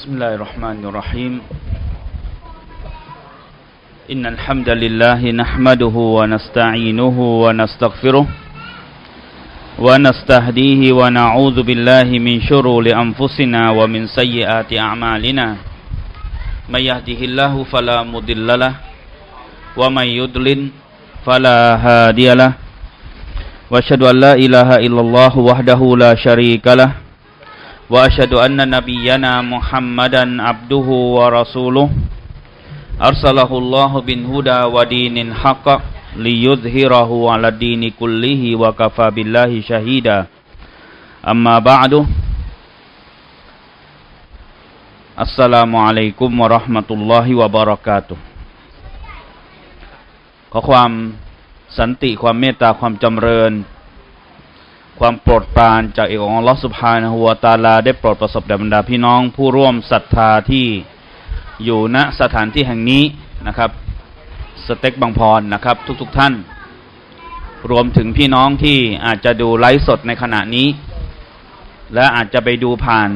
بسم الله الرحمن الرحيم إن الحمد لله نحمده ونستعينه ونستغفره ونستهديه ونعوذ بالله من شرور أنفسنا ومن سيئات أعمالنا من يهده الله فلا مضل له ومن يضلل فلا هادي له وأشهد أن لا إله إلا الله وحده لا شريك له وأشهد أن نبينا محمدا عبده ورسوله أرسله الله بالهدى ودين الحق ليظهره على الدين كله وكفى بالله شهيدا أما بعد السلام عليكم ورحمة الله وبركاته ขอความสันติความเมตตาความจำเริญความโปรดปรานจากเอกองค์อัลเลาะห์ซุบฮานะฮูวะตะอาลาได้โปรดประสบแด่บรรดาพี่น้องผู้ร่วมศรัทธาที่อยู่ณสถานที่แห่งนี้นะครับสเต็กบางพรนะครับทุกท่านรวมถึงพี่น้องที่อาจจะดูไลฟ์สดในขณะนี้และอาจจะไปดูผ่าน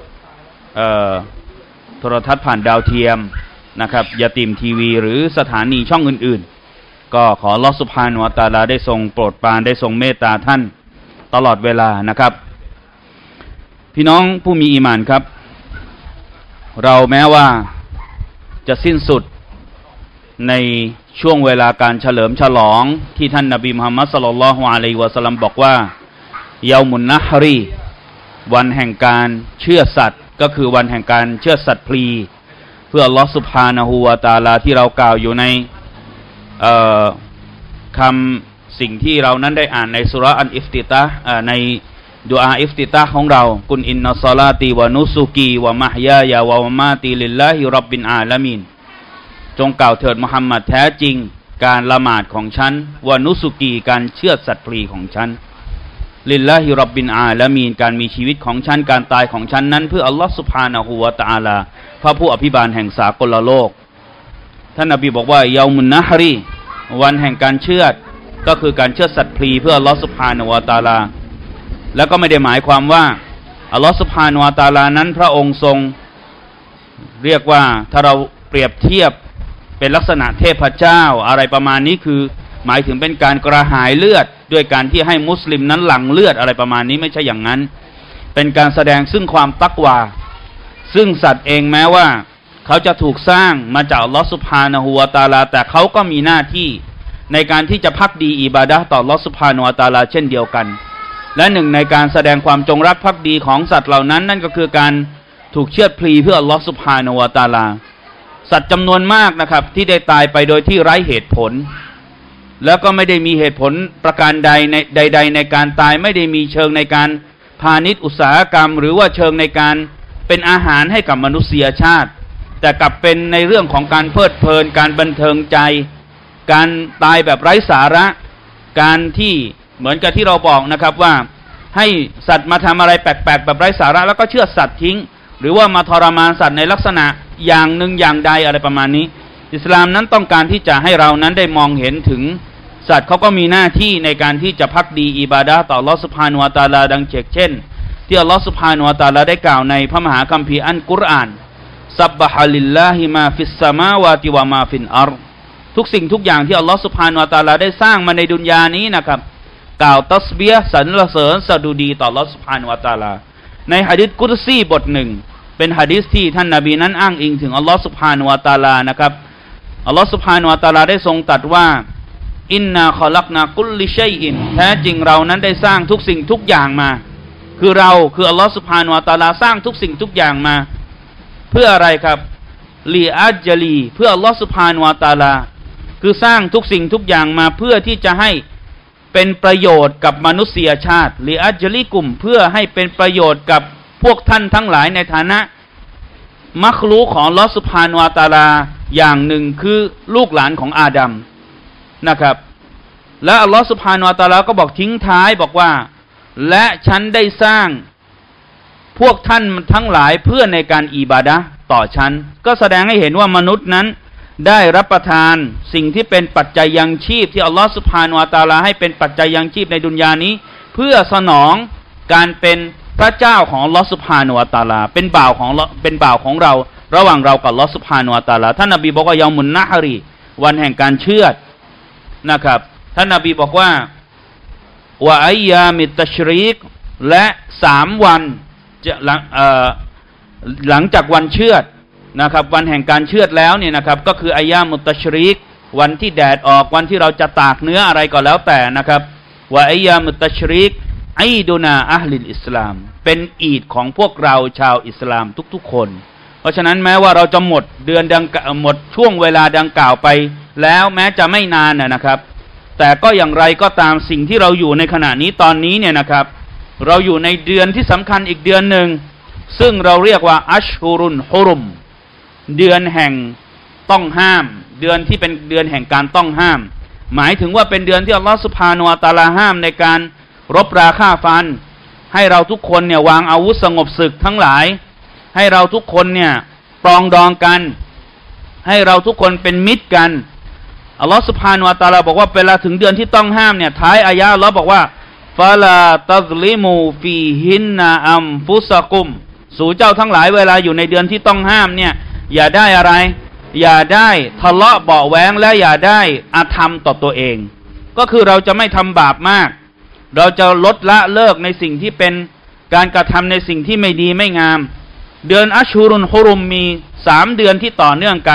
โทรทัศน์ผ่านดาวเทียมนะครับยาตีมทีวีหรือสถานีช่องอื่นๆก็ขออัลเลาะห์ซุบฮานะฮูวะตะอาลาได้ทรงโปรดปรานได้ทรงเมตตาท่านตลอดเวลานะครับพี่น้องผู้มีอีหม่านครับเราแม้ว่าจะสิ้นสุดในช่วงเวลาการเฉลิมฉลองที่ท่านนบีมุฮัมมัดศ็อลลัลลอฮุอะลัยฮิวะซัลลัมบอกว่าเยามุนนะฮรีวันแห่งการเชื่อสัตว์ก็คือวันแห่งการเชื่อสัตว์พลีเพื่ออัลเลาะห์ซุบฮานะฮูวะตะอาลาที่เรากล่าวอยู่ในคำสิ่งที่เรานั้นได้อ่านในสุเราะห์อันอิฟติตาห์ในดุอาอิฟติตาห์ของเรากุนอินนัสศอลาติวะนุสุกีวะมะฮยายาวะมะมาติลิลลาฮิร็อบบิลอาละมีนจงกล่าวเถิดมุฮัมมัดแท้จริงการละหมาดของฉันวะนุสุกีการเชื่อสัตว์พลีของฉันลิลลาฮิร็อบบิลอาละมีนการมีชีวิตของฉันการตายของฉันนั้นเพื่ออัลเลาะห์ซุบฮานะฮูวะตะอาลาพระผู้อภิบาลแห่งสากลโลกท่านนบีบอกว่าเยามุนนะฮรีวันแห่งการเชื่อก็คือการเชื่อสัตว์พลีเพื่ออัลเลาะห์ซุบฮานะฮูวะตะอาลาแล้วก็ไม่ได้หมายความว่าอัลเลาะห์ซุบฮานะฮูวะตะอาลานั้นพระองค์ทรงเรียกว่าถ้าเราเปรียบเทียบเป็นลักษณะเทพเจ้าอะไรประมาณนี้คือหมายถึงเป็นการกระหายเลือดด้วยการที่ให้มุสลิมนั้นหลั่งเลือดอะไรประมาณนี้ไม่ใช่อย่างนั้นเป็นการแสดงซึ่งความตักวาซึ่งสัตว์เองแม้ว่าเขาจะถูกสร้างมาจากอัลเลาะห์ซุบฮานะฮูวะตะอาลาแต่เขาก็มีหน้าที่ในการที่จะภักดีอิบาดะห์ต่ออัลเลาะห์ซุบฮานะฮูวะตะอาลาเช่นเดียวกันและหนึ่งในการแสดงความจงรักภักดีของสัตว์เหล่านั้นนั่นก็คือการถูกเชือดพลีเพื่ออัลเลาะห์ซุบฮานะฮูวะตะอาลาสัตว์จำนวนมากนะครับที่ได้ตายไปโดยที่ไร้เหตุผลแล้วก็ไม่ได้มีเหตุผลประการใดในการตายไม่ได้มีเชิงในการพาณิชย์อุตสาหกรรมหรือว่าเชิงในการเป็นอาหารให้กับมนุษยชาติแต่กลับเป็นในเรื่องของการเพลิดเพลินการบันเทิงใจการตายแบบไร้สาระการที่เหมือนกับที่เราบอกนะครับว่าให้สัตว์มาทำอะไรแปลกๆแบบไร้สาระแล้วก็เชือดสัตว์ทิ้งหรือว่ามาทรมานสัตว์ในลักษณะอย่างหนึ่งอย่างใดอะไรประมาณนี้อิสลามนั้นต้องการที่จะให้เรานั้นได้มองเห็นถึงสัตว์เขาก็มีหน้าที่ในการที่จะภักดีอิบาดะห์ต่ออัลเลาะห์ซุบฮานะฮูวะตะอาลาดังเช่นที่อัลเลาะห์ซุบฮานะฮูวะตะอาลาได้กล่าวในพระมหาคัมภีร์อัลกุรอานซับบะฮะลิลลาฮิมาฟิสสมาวาติวะมาฟิลอัรฎ์ทุกสิ่งทุกอย่างที่อัลเลาะห์ซุบฮานะฮูวะตะอาลาได้สร้างมาในดุนยานี้นะครับกล่าวตัสบีฮ์สรรเสริญสดุดีต่ออัลเลาะห์ซุบฮานะฮูวะตะอาลาในหะดีษกุดซีบทหนึ่งเป็นหะดีษที่ท่านนบีนั้นอ้างอิงถึงอัลเลาะห์ซุบฮานะฮูวะตะอาลานะครับอัลเลาะห์ซุบฮานะฮูวะตะอาลาได้ทรงตรัสว่าอินนาคอลักนากุลลิชัยอินแท้จริงเรานั้นได้สร้างทุกสิ่งทุกอย่างมาคือเราคืออัลเลาะห์ซุบฮานะฮูวะตะอาลาสร้างทุกสิ่งทุกอย่างมาเพื่ออะไรครับลีอัจลีเพื่ออัลเลาะห์ซุบฮานะฮูวะตะอาลาคือสร้างทุกสิ่งทุกอย่างมาเพื่อที่จะให้เป็นประโยชน์กับมนุษยชาติลีอัจลีกุมเพื่อให้เป็นประโยชน์กับพวกท่านทั้งหลายในฐานะมักลุกของอัลเลาะห์ซุบฮานะฮูวะตะอาลาอย่างหนึ่งคือลูกหลานของอาดัมนะครับและอัลเลาะห์ซุบฮานะฮูวะตะอาลาก็บอกทิ้งท้ายบอกว่าและฉันได้สร้างพวกท่านทั้งหลายเพื่อในการอิบาดะห์ต่อฉันก็แสดงให้เห็นว่ามนุษย์นั้นได้รับประทานสิ่งที่เป็นปัจจัยยังชีพที่อัลเลาะห์ซุบฮานะฮูวะตะอาลาให้เป็นปัจจัยยังชีพในดุนยานี้เพื่อสนองการเป็นพระเจ้าของอัลลอฮฺซุบฮานะฮูวะตะอาลาเป็นบ่าวของเราระหว่างเรากับอัลลอฮฺซุบฮานะฮูวะตะอาลาท่านนบีบอกว่ายอมุนนะฮรีวันแห่งการเชือดนะครับท่านนบีบอกว่าวะอัยยามิตตัชรีกและ3 วันจะหลังจากวันเชือดนะครับวันแห่งการเชือดแล้วเนี่ยนะครับก็คืออัยยามุตตัชรีกวันที่แดดออกวันที่เราจะตากเนื้ออะไรก็แล้วแต่นะครับวะอัยยามุตตัชรีกอีดุนาอะห์ลิลอิสลามเป็นอีดของพวกเราชาวอิสลามทุกๆคนเพราะฉะนั้นแม้ว่าเราจะหมดหมดช่วงเวลาดังกล่าวไปแล้วแม้จะไม่นานนะครับแต่ก็อย่างไรก็ตามสิ่งที่เราอยู่ในขณะนี้ตอนนี้เนี่ยนะครับเราอยู่ในเดือนที่สำคัญอีกเดือนหนึ่งซึ่งเราเรียกว่าอัชฮุรุนฮุรุมเดือนแห่งต้องห้ามเดือนที่เป็นเดือนแห่งการต้องห้ามหมายถึงว่าเป็นเดือนที่อัลลอฮฺซุบฮานะฮูวะตะอาลาห้ามในการรบราฆ่าฟันให้เราทุกคนเนี่ยวางอาวุธสงบศึกทั้งหลายให้เราทุกคนเนี่ยปรองดองกันให้เราทุกคนเป็นมิตรกันอัลลอฮฺซุบฮานะฮูวะตะอาลาบอกว่าเวลาถึงเดือนที่ต้องห้ามเนี่ยท้ายอายะห์อัลลอฮฺบอกว่าฟาลาตัซลิมูฟีฮินนาอัมฟุซะกุมสู่เจ้าทั้งหลายเวลาอยู่ในเดือนที่ต้องห้ามเนี่ยอย่าได้อะไรอย่าได้ทะเลาะเบาะแว้งและอย่าได้อาธรรมต่อตัวเองก็คือเราจะไม่ทำบาปมากเราจะลดละเลิกในสิ่งที่เป็นการกระทำในสิ่งที่ไม่ดีไม่งามเดือนอัชฮุรุนฮุรุมมี3 เดือนที่ต่อเนื่องกัน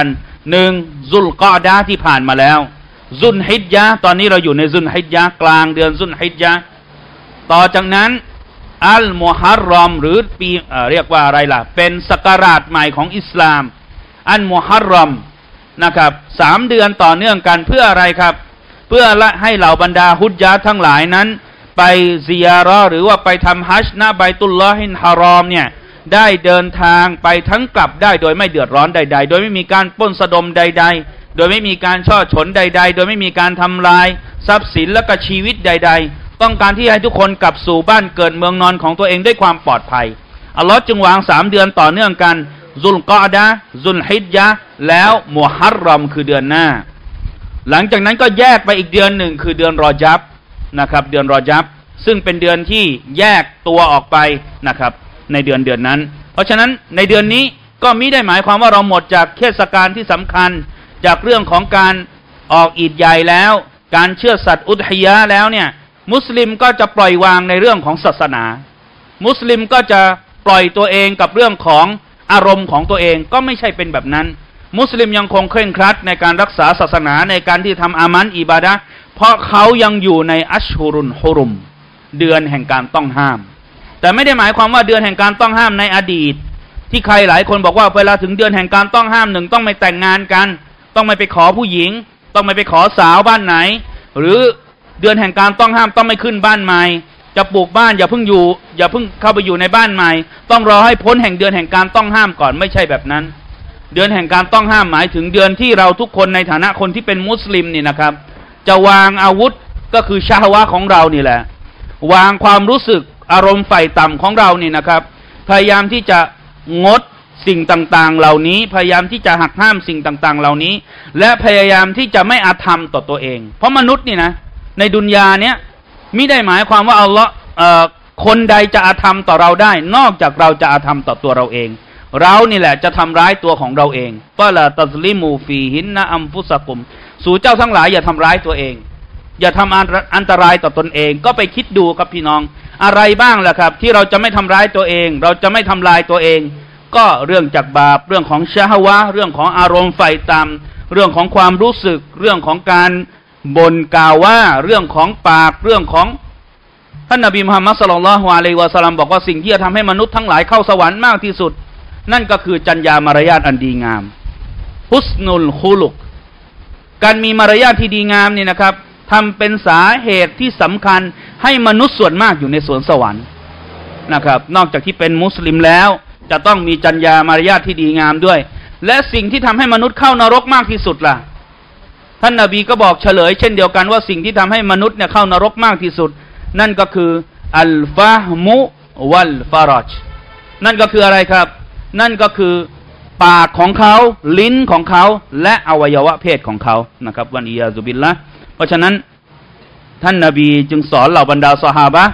1ซุลกอดะห์ที่ผ่านมาแล้วซุลฮิจญะห์ตอนนี้เราอยู่ในซุลฮิจญะห์กลางเดือนซุลฮิจญะห์ต่อจากนั้นอัลมุฮัรรอมหรือปีเรียกว่าอะไรล่ะเป็นศักราชใหม่ของอิสลามอัลมุฮัรรอมนะครับ3 เดือนต่อเนื่องกันเพื่ออะไรครับเพื่อให้เหล่าบรรดาฮุจญะห์ทั้งหลายนั้นไปซิยาเราะห์หรือว่าไปทำฮัจญ์ณบัยตุลลอฮิลฮารอมเนี่ยได้เดินทางไปทั้งกลับได้โดยไม่เดือดร้อนใดๆโดยไม่มีการปล้นสะดมใดๆโดยไม่มีการช่อฉนใดๆโดยไม่มีการทำลายทรัพย์สินและก็ชีวิตใดๆต้องการที่ให้ทุกคนกลับสู่บ้านเกิดเมืองนอนของตัวเองด้วยความปลอดภัยอัลลอฮ์จึงวาง3 เดือนต่อเนื่องกันซุลกอดะห์ซุลฮิจญะห์แล้วมุฮัรรอมคือเดือนหน้าหลังจากนั้นก็แยกไปอีกเดือนหนึ่งคือเดือนรอญับนะครับเดือนรอญับซึ่งเป็นเดือนที่แยกตัวออกไปนะครับในเดือนนั้นเพราะฉะนั้นในเดือนนี้ก็มิได้หมายความว่าเราหมดจากเทศกาลที่สำคัญจากเรื่องของการออกอีดใหญ่แล้วการเชื่อสัตว์อุดฮิยะห์แล้วเนี่ยมุสลิมก็จะปล่อยวางในเรื่องของศาสนามุสลิมก็จะปล่อยตัวเองกับเรื่องของอารมณ์ของตัวเองก็ไม่ใช่เป็นแบบนั้นมุสลิมยังคงเคร่งครัดในการรักษาศาสนาในการที่ทำอามันอิบาดะห์เพราะเขายังอยู่ในอัชฮุรุนฮุรุมเดือนแห่งการต้องห้ามแต่ไม่ได้หมายความว่าเดือนแห่งการต้องห้ามในอดีตที่ใครหลายคนบอกว่าเวลาถึงเดือนแห่งการต้องห้าม1ต้องไม่แต่งงานกันต้องไม่ไปขอผู้หญิงต้องไม่ไปขอสาวบ้านไหนหรือเดือนแห่งการต้องห้ามต้องไม่ขึ้นบ้านใหม่จะปลูกบ้านอย่าเพิ่งเข้าไปอยู่ในบ้านใหม่ต้องรอให้พ้นแห่งเดือนแห่งการต้องห้ามก่อนไม่ใช่แบบนั้นเดือนแห่งการต้องห้ามหมายถึงเดือนที่เราทุกคนในฐานะคนที่เป็นมุสลิมนี่นะครับจะวางอาวุธก็คือชะฮวะของเรานี่แหละวางความรู้สึกอารมณ์ไฟต่ำของเรานี่นะครับพยายามที่จะงดสิ่งต่างๆเหล่านี้พยายามที่จะหักห้ามสิ่งต่างๆเหล่านี้และพยายามที่จะไม่อาธรรมต่อตัวเองเพราะมนุษย์นี่นะในดุนยาเนี้ยมิได้หมายความว่าอัลลอฮ์คนใดจะอาธรรมต่อเราได้นอกจากเราจะอาธรรมต่อตัวเราเองเรานี่แหละจะทำร้ายตัวของเราเองฟะลาตัซลิมูฟีฮินนะอัมฟุซะกุมสู่เจ้าทั้งหลายอย่าทำร้ายตัวเองอย่าทำอันตรายต่อตนเองก็ไปคิดดูครับพี่น้องอะไรบ้างล่ะครับที่เราจะไม่ทำร้ายตัวเองเราจะไม่ทำลายตัวเองก็เรื่องจากบาปเรื่องของชะฮวะเรื่องของอารมณ์ไฟต่ำเรื่องของความรู้สึกเรื่องของการบ่นกล่าวว่าเรื่องของปากเรื่องของท่านนบีมุฮัมมัดศ็อลลัลลอฮุอะลัยฮิวะซัลลัมบอกว่าสิ่งที่จะทำให้มนุษย์ทั้งหลายเข้าสวรรค์มากที่สุดนั่นก็คือจรรยามารยาทอันดีงามฮุสนุลคุลุกการมีมารยาทที่ดีงามนี่นะครับทำเป็นสาเหตุที่สำคัญให้มนุษย์ส่วนมากอยู่ในสวนสวรรค์นะครับนอกจากที่เป็นมุสลิมแล้วจะต้องมีจรรยามารยาทที่ดีงามด้วยและสิ่งที่ทำให้มนุษย์เข้านรกมากที่สุดล่ะท่านนบีก็บอกเฉลยเช่นเดียวกันว่าสิ่งที่ทำให้มนุษย์เนี่ยเข้านรกมากที่สุดนั่นก็คืออัลฟะฮมุวัลฟารจนั่นก็คืออะไรครับนั่นก็คือปากของเขาลิ้นของเขาและอวัยวะเพศของเขานะครับวันอียาซุบิลละเพราะฉะนั้นท่านนบีจึงสอนเหล่าบรรดาซอฮาบะห์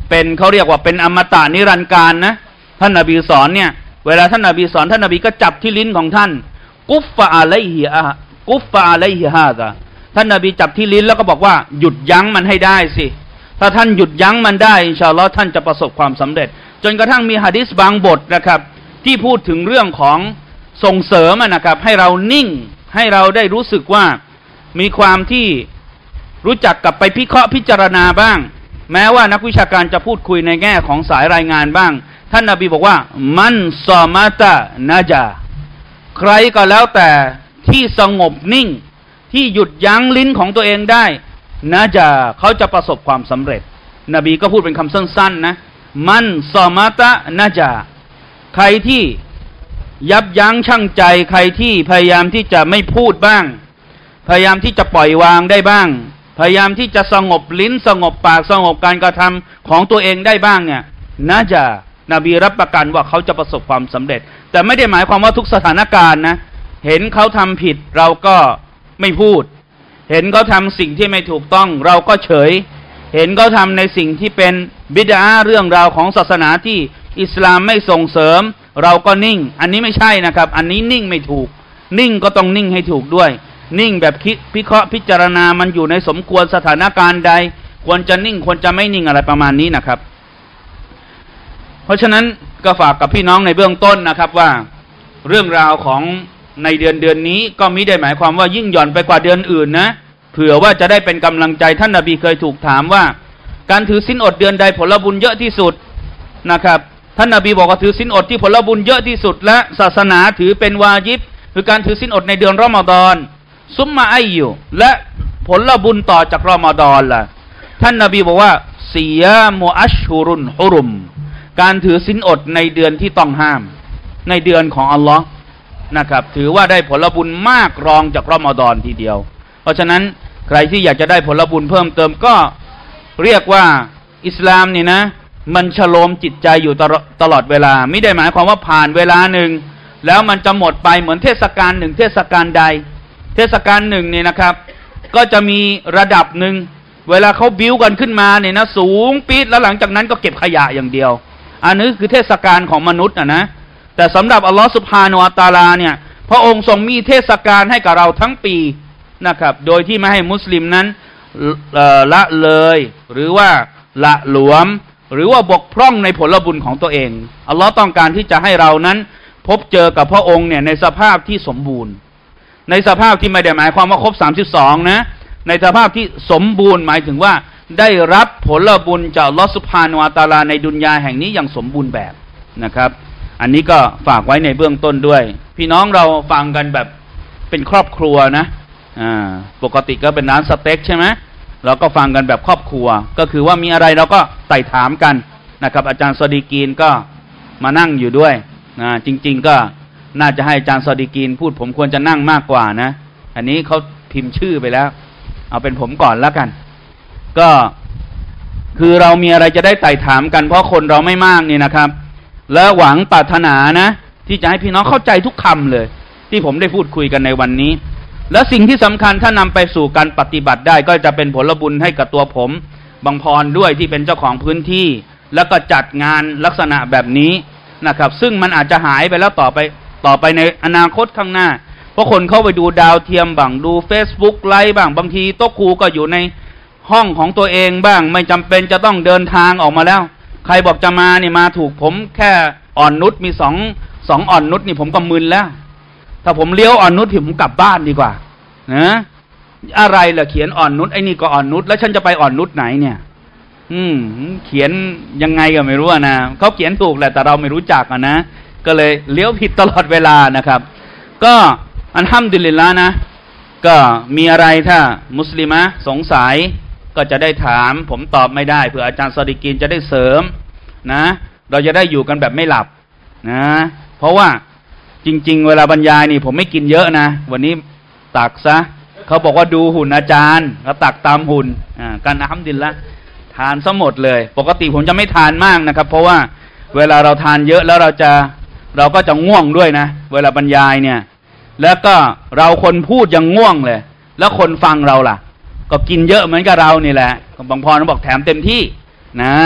เป็นเขาเรียกว่าเป็นอมตะนิรันดร์การนะท่านนบีสอนเนี่ยเวลาท่านนบีสอนท่านนบีก็จับที่ลิ้นของท่านกุฟฟะอะลัยฮิฮาซาท่านนบีจับที่ลิ้นแล้วก็บอกว่าหยุดยั้งมันให้ได้สิถ้าท่านหยุดยั้งมันได้อินชาอัลลอฮ์ท่านจะประสบความสำเร็จจนกระทั่งมีหะดีษบางบทนะครับที่พูดถึงเรื่องของส่งเสริมนะครับให้เรานิ่งให้เราได้รู้สึกว่ามีความที่รู้จักกับไปพิเคราะห์พิจารณาบ้างแม้ว่านักวิชาการจะพูดคุยในแง่ของสายรายงานบ้างท่านนบีบอกว่ามันซอมาตะนะจาใครก็แล้วแต่ที่สงบนิ่งที่หยุดยั้งลิ้นของตัวเองได้นะจาเขาจะประสบความสำเร็จนบีก็พูดเป็นคำสั้นๆนะมันซอมาตะนะจาใครที่ยับยั้งชั่งใจใครที่พยายามที่จะไม่พูดบ้างพยายามที่จะปล่อยวางได้บ้างพยายามที่จะสงบลิ้นสงบปากสงบการกระทำของตัวเองได้บ้างเนี่ยน่าจะนบีรับประกันว่าเขาจะประสบความสำเร็จแต่ไม่ได้หมายความว่าทุกสถานการณ์นะเห็นเขาทำผิดเราก็ไม่พูดเห็นเขาทำสิ่งที่ไม่ถูกต้องเราก็เฉยเห็นเขาทำในสิ่งที่เป็นบิดาเรื่องราวของศาสนาที่อิสลามไม่ส่งเสริมเราก็นิ่งอันนี้ไม่ใช่นะครับอันนี้นิ่งไม่ถูกนิ่งก็ต้องนิ่งให้ถูกด้วยนิ่งแบบคิดพิเคราะห์พิจารณามันอยู่ในสมควรสถานการณ์ใดควรจะนิ่งควรจะไม่นิ่งอะไรประมาณนี้นะครับเพราะฉะนั้นก็ฝากกับพี่น้องในเบื้องต้นนะครับว่าเรื่องราวของในเดือนนี้ก็มิได้หมายความว่ายิ่งหย่อนไปกว่าเดือนอื่นนะเผื่อว่าจะได้เป็นกำลังใจท่านนบีเคยถูกถามว่าการถือศีลอดเดือนใดผลบุญเยอะที่สุดนะครับท่านนบีบอกว่าถือศีลอดที่ผลบุญเยอะที่สุดและศาสนาถือเป็นวาญิบคือการถือศีลอดในเดือนรอมฎอนซุมมาอัยยูและผลบุญต่อจากรอมฎอนล่ะท่านนบีบอกว่าซิยามุอัชฮุรุนฮุรุมการถือศีลอดในเดือนที่ต้องห้ามในเดือนของอัลลอฮ์นะครับถือว่าได้ผลบุญมากรองจากรอมฎอนทีเดียวเพราะฉะนั้นใครที่อยากจะได้ผลบุญเพิ่มเติมก็เรียกว่าอิสลามนี่นะมันฉโลมจิตใจอยู่ตลอดเวลาไม่ได้หมายความว่าผ่านเวลาหนึ่งแล้วมันจะหมดไปเหมือนเทศกาลหนึ่งเทศกาลใดเทศกาลหนึ่งเนี่ยนะครับก็จะมีระดับหนึ่งเวลาเขาบิ้วกันขึ้นมาเนี่ยนะสูงปี๊ดแล้วหลังจากนั้นก็เก็บขยะอย่างเดียวอันนี้คือเทศกาลของมนุษย์นะแต่สำหรับอัลลอฮฺซุบฮานะฮูวะตะอาลาเนี่ยพระองค์ทรงมีเทศกาลให้กับเราทั้งปีนะครับโดยที่ไม่ให้มุสลิมนั้นละเลยหรือว่าละหลวมหรือว่าบกพร่องในผลบุญของตัวเองอัลลอฮ์ต้องการที่จะให้เรานั้นพบเจอกับพระองค์เนี่ยในสภาพที่สมบูรณ์ในสภาพที่ไม่ได้หมายความว่าครบ32นะในสภาพที่สมบูรณ์หมายถึงว่าได้รับผลบุญจากอัลลอฮ์ซุบฮานะฮูวะตะอาลาในดุนยาแห่งนี้อย่างสมบูรณ์แบบนะครับอันนี้ก็ฝากไว้ในเบื้องต้นด้วยพี่น้องเราฟังกันแบบเป็นครอบครัวนะปกติก็เป็นร้านสเต็กใช่ไหมเราก็ฟังกันแบบครอบครัวก็คือว่ามีอะไรเราก็ไต่ถามกันนะครับอาจารย์ซอดีกีนก็มานั่งอยู่ด้วยจริงๆก็น่าจะให้อาจารย์ซอดีกีนพูดผมควรจะนั่งมากกว่านะอันนี้เขาพิมพ์ชื่อไปแล้วเอาเป็นผมก่อนแล้วกันก็คือเรามีอะไรจะได้ไต่ถามกันเพราะคนเราไม่มากนี่นะครับและหวังปรารถนานะที่จะให้พี่น้องเข้าใจทุกคำเลยที่ผมได้พูดคุยกันในวันนี้และสิ่งที่สำคัญถ้านำไปสู่การปฏิบัติได้ก็จะเป็นผลบุญให้กับตัวผมบังพรด้วยที่เป็นเจ้าของพื้นที่แล้วก็จัดงานลักษณะแบบนี้นะครับซึ่งมันอาจจะหายไปแล้วต่อไปในอนาคตข้างหน้าเพราะคนเข้าไปดูดาวเทียมบ้างดู Facebook ไลฟ์บ้างบางทีโต๊ะครูก็อยู่ในห้องของตัวเองบ้างไม่จำเป็นจะต้องเดินทางออกมาแล้วใครบอกจะมานี่มาถูกผมแค่อ่อนนุชมีสองอ่อนนุชนี่ผมก็มึนแล้วถ้าผมเลี้ยวอ่อนนุชผมกลับบ้านดีกว่านะอะไรล่ะเขียนอ่อนนุชไอ้นี่ก็อ่อนนุชแล้วฉันจะไปอ่อนนุชไหนเนี่ยเขียนยังไงก็ไม่รู้นะเขาเขียนถูกแหละแต่เราไม่รู้จักนะก็เลยเลี้ยวผิดตลอดเวลานะครับก็อัลฮัมดุลิลละห์นะก็มีอะไรถ้ามุสลิมะสงสัยก็จะได้ถามผมตอบไม่ได้เผื่ออาจารย์ซอดีกีนจะได้เสริมนะเราจะได้อยู่กันแบบไม่หลับนะเพราะว่าจริงๆเวลาบรรยายนี่ผมไม่กินเยอะนะวันนี้ตักซะเขาบอกว่าดูหุ่นอาจารย์ก็ตักตามหุ่นกันอัลฮัมดุลิลละห์ทานซะหมดเลยปกติผมจะไม่ทานมากนะครับเพราะว่าเวลาเราทานเยอะแล้วเราก็จะง่วงด้วยนะเวลาบรรยายเนี่ยแล้วก็เราคนพูดยังง่วงเลยแล้วคนฟังเราล่ะก็กินเยอะเหมือนกับเรานี่แหละบางพรบอกแถมเต็มที่นะ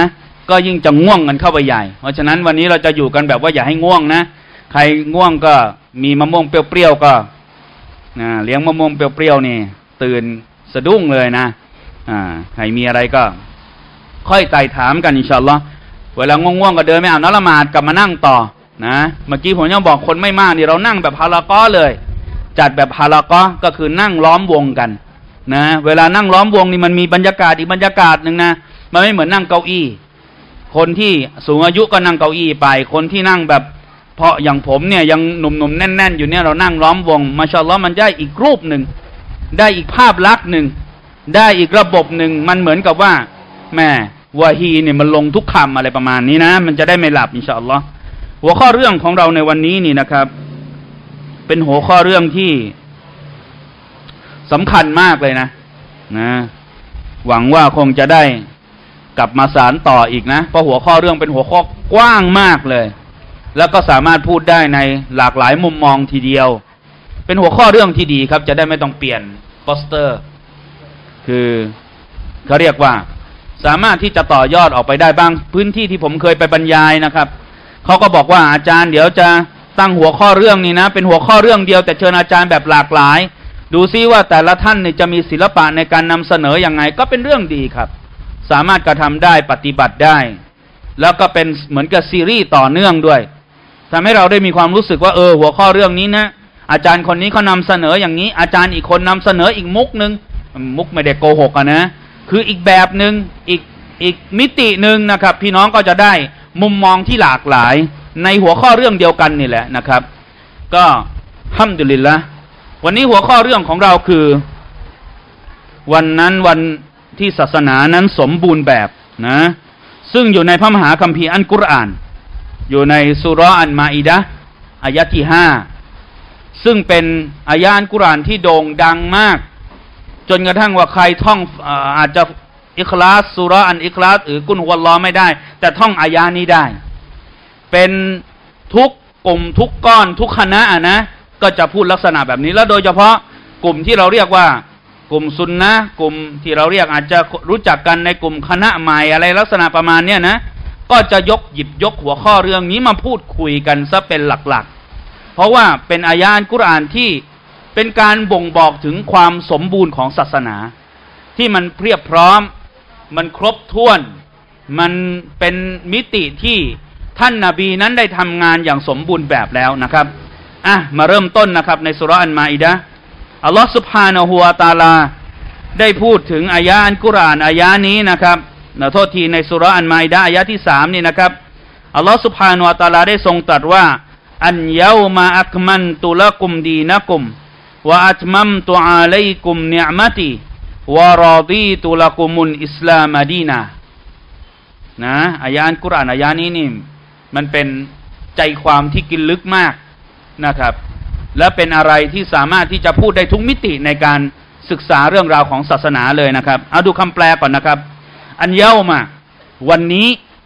ก็ยิ่งจะง่วงกันเข้าไปใหญ่เพราะฉะนั้นวันนี้เราจะอยู่กันแบบว่าอย่าให้ง่วงนะใครง่วงก็มีมะม่วงเปรี้ยวๆก็เลี้ยงมะม่วงเปรี้ยวๆนี่ตื่นสะดุ้งเลยนะใครมีอะไรก็ค่อยไต่ถามกันอินชาอัลลอฮ์เวลาง่วงๆก็เดินไม่อาบน้ำละหมาดกลับมานั่งต่อนะเมื่อกี้ผมยังบอกคนไม่มากนี่เรานั่งแบบฮาลาเกาะห์เลยจัดแบบฮาลาเกาะห์ก็คือนั่งล้อมวงกันนะเวลานั่งล้อมวงนี่มันมีบรรยากาศอีกบรรยากาศหนึ่งนะมันไม่เหมือนนั่งเก้าอี้คนที่สูงอายุก็นั่งเก้าอี้ไปคนที่นั่งแบบเพราะอย่างผมเนี่ยยังหนุ่มๆแน่นๆอยู่เนี่ยเรานั่งล้อมวงมาชาอัลลอฮ์มันได้อีกรูปหนึ่งได้อีกภาพลักษณ์หนึ่งได้อีกระบบหนึ่งมันเหมือนกับว่าแม่วะฮีเนี่ยมันลงทุกคำอะไรประมาณนี้นะมันจะได้ไม่หลับอินชาอัลลอฮ์หัวข้อเรื่องของเราในวันนี้นี่นะครับเป็นหัวข้อเรื่องที่สำคัญมากเลยนะหวังว่าคงจะได้กลับมาสานต่ออีกนะเพราะหัวข้อเรื่องเป็นหัวข้อกว้างมากเลยแล้วก็สามารถพูดได้ในหลากหลายมุมมองทีเดียวเป็นหัวข้อเรื่องที่ดีครับจะได้ไม่ต้องเปลี่ยนโปสเตอร์คือเขาเรียกว่าสามารถที่จะต่อยอดออกไปได้บ้างพื้นที่ที่ผมเคยไปบรรยายนะครับเขาก็บอกว่าอาจารย์เดี๋ยวจะตั้งหัวข้อเรื่องนี้นะเป็นหัวข้อเรื่องเดียวแต่เชิญอาจารย์แบบหลากหลายดูซิว่าแต่ละท่านเนี่ยจะมีศิลปะในการนำเสนออย่างไงก็เป็นเรื่องดีครับสามารถกระทำได้ปฏิบัติได้แล้วก็เป็นเหมือนกับซีรีส์ต่อเนื่องด้วยทำให้เราได้มีความรู้สึกว่าหัวข้อเรื่องนี้นะอาจารย์คนนี้เขานำเสนออย่างนี้อาจารย์อีกคนนำเสนออีกมุกนึงมุกไม่ได้โกหกนะคืออีกแบบหนึ่งอีกมิติหนึ่งนะครับพี่น้องก็จะได้มุมมองที่หลากหลายในหัวข้อเรื่องเดียวกันนี่แหละนะครับก็ฮัมดุลิลละห์วันนี้หัวข้อเรื่องของเราคือวันนั้นวันที่ศาสนานั้นสมบูรณ์แบบนะซึ่งอยู่ในพระมหาคัมภีร์อัลกุรอานอยู่ในซูเราะห์อัลมาอิดะห์อายะที่5ซึ่งเป็นอายะอัลกุรอานที่โด่งดังมากจนกระทั่งว่าใครท่องอาจจะอิคลาสซูเราะห์อัลอิคลาสหรือกุลฮุวัลลอฮ์ไม่ได้แต่ท่องอายะนี้ได้เป็นทุกกลุ่มทุกก้อนทุกคณะนะก็จะพูดลักษณะแบบนี้แล้วโดยเฉพาะกลุ่มที่เราเรียกว่ากลุ่มซุนนะห์กลุ่มที่เราเรียกอาจจะรู้จักกันในกลุ่มคณะใหม่อะไรลักษณะประมาณเนี้ยนะก็จะหยิบยกหัวข้อเรื่องนี้มาพูดคุยกันซะเป็นหลักๆเพราะว่าเป็นอายะอัลกุรอานที่เป็นการบ่งบอกถึงความสมบูรณ์ของศาสนาที่มันเพียบพร้อมมันครบถ้วนมันเป็นมิติที่ท่านนบีนั้นได้ทำงานอย่างสมบูรณ์แบบแล้วนะครับมาเริ่มต้นนะครับในซูเราะห์อัลมาอิดะห์อัลลอฮฺซุบฮานะฮูวะตะอาลาได้พูดถึงอายะอัลกุรอานอายะนี้นะครับโทษทีในซูเราะห์อัลมาอิดะห์อายะที่3นี่นะครับอัลลอฮฺซุบฮานะฮูวะตะอาลาได้ทรงตรัสว่าอันยาอมะอักมันตุละกุมดีนะกุมวะอัตมัมตุอะลัยกุมนิอ์มะตีวะรอฎีตุละกุมุลอิสลามดีนะนะอายะอัลกุรอานอายะนี้นี่มันเป็นใจความที่กินลึกมากนะครับและเป็นอะไรที่สามารถที่จะพูดได้ทุกมิติในการศึกษาเรื่องราวของศาสนาเลยนะครับเอาดูคำแปลก่อนนะครับอันเยามาวันนี้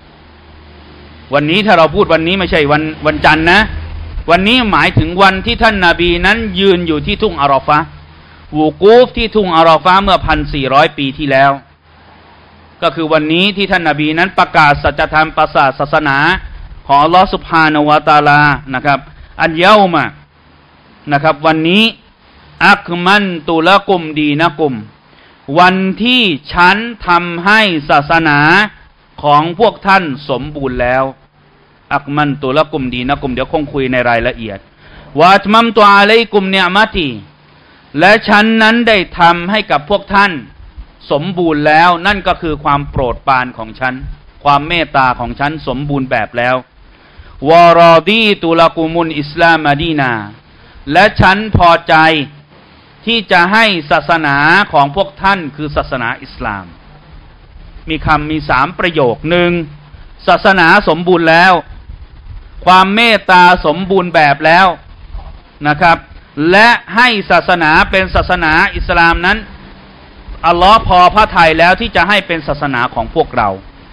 ถ้าเราพูดวันนี้ไม่ใช่วันจันทร์นะวันนี้หมายถึงวันที่ท่านนบีนั้นยืนอยู่ที่ทุ่งอาราฟะห์วูกูฟที่ทุ่งอาราฟะห์เมื่อ 1,400 ปีที่แล้วก็คือวันนี้ที่ท่านนบีนั้นประกาศสัจธรรมประกาศศาสนาของอัลลอฮฺซุบฮานะฮูวะตะอาลานะครับอันเยามานะครับวันนี้อักมันตุละกุมดีนะกุมวันที่ฉันทำให้ศาสนาของพวกท่านสมบูรณ์แล้วอักมันตุละกุมดีนะกุมเดี๋ยวคงคุยในรายละเอียดวะอัตมัมตุอะลัยกุมนิอ์มะตีและฉันนั้นได้ทำให้กับพวกท่านสมบูรณ์แล้วนั่นก็คือความโปรดปรานของฉันความเมตตาของฉันสมบูรณ์แบบแล้ววะรอฎีตุละกุมุลอิสลามดีนาและฉันพอใจที่จะให้ศาสนาของพวกท่านคือศาสนาอิสลามมี3ประโยค1ศาสนาสมบูรณ์แล้วความเมตตาสมบูรณ์แบบแล้วนะครับและให้ศาสนาเป็นศาสนาอิสลามนั้นอัลลอฮ์พอพระทัยแล้วที่จะให้เป็นศาสนาของพวกเรา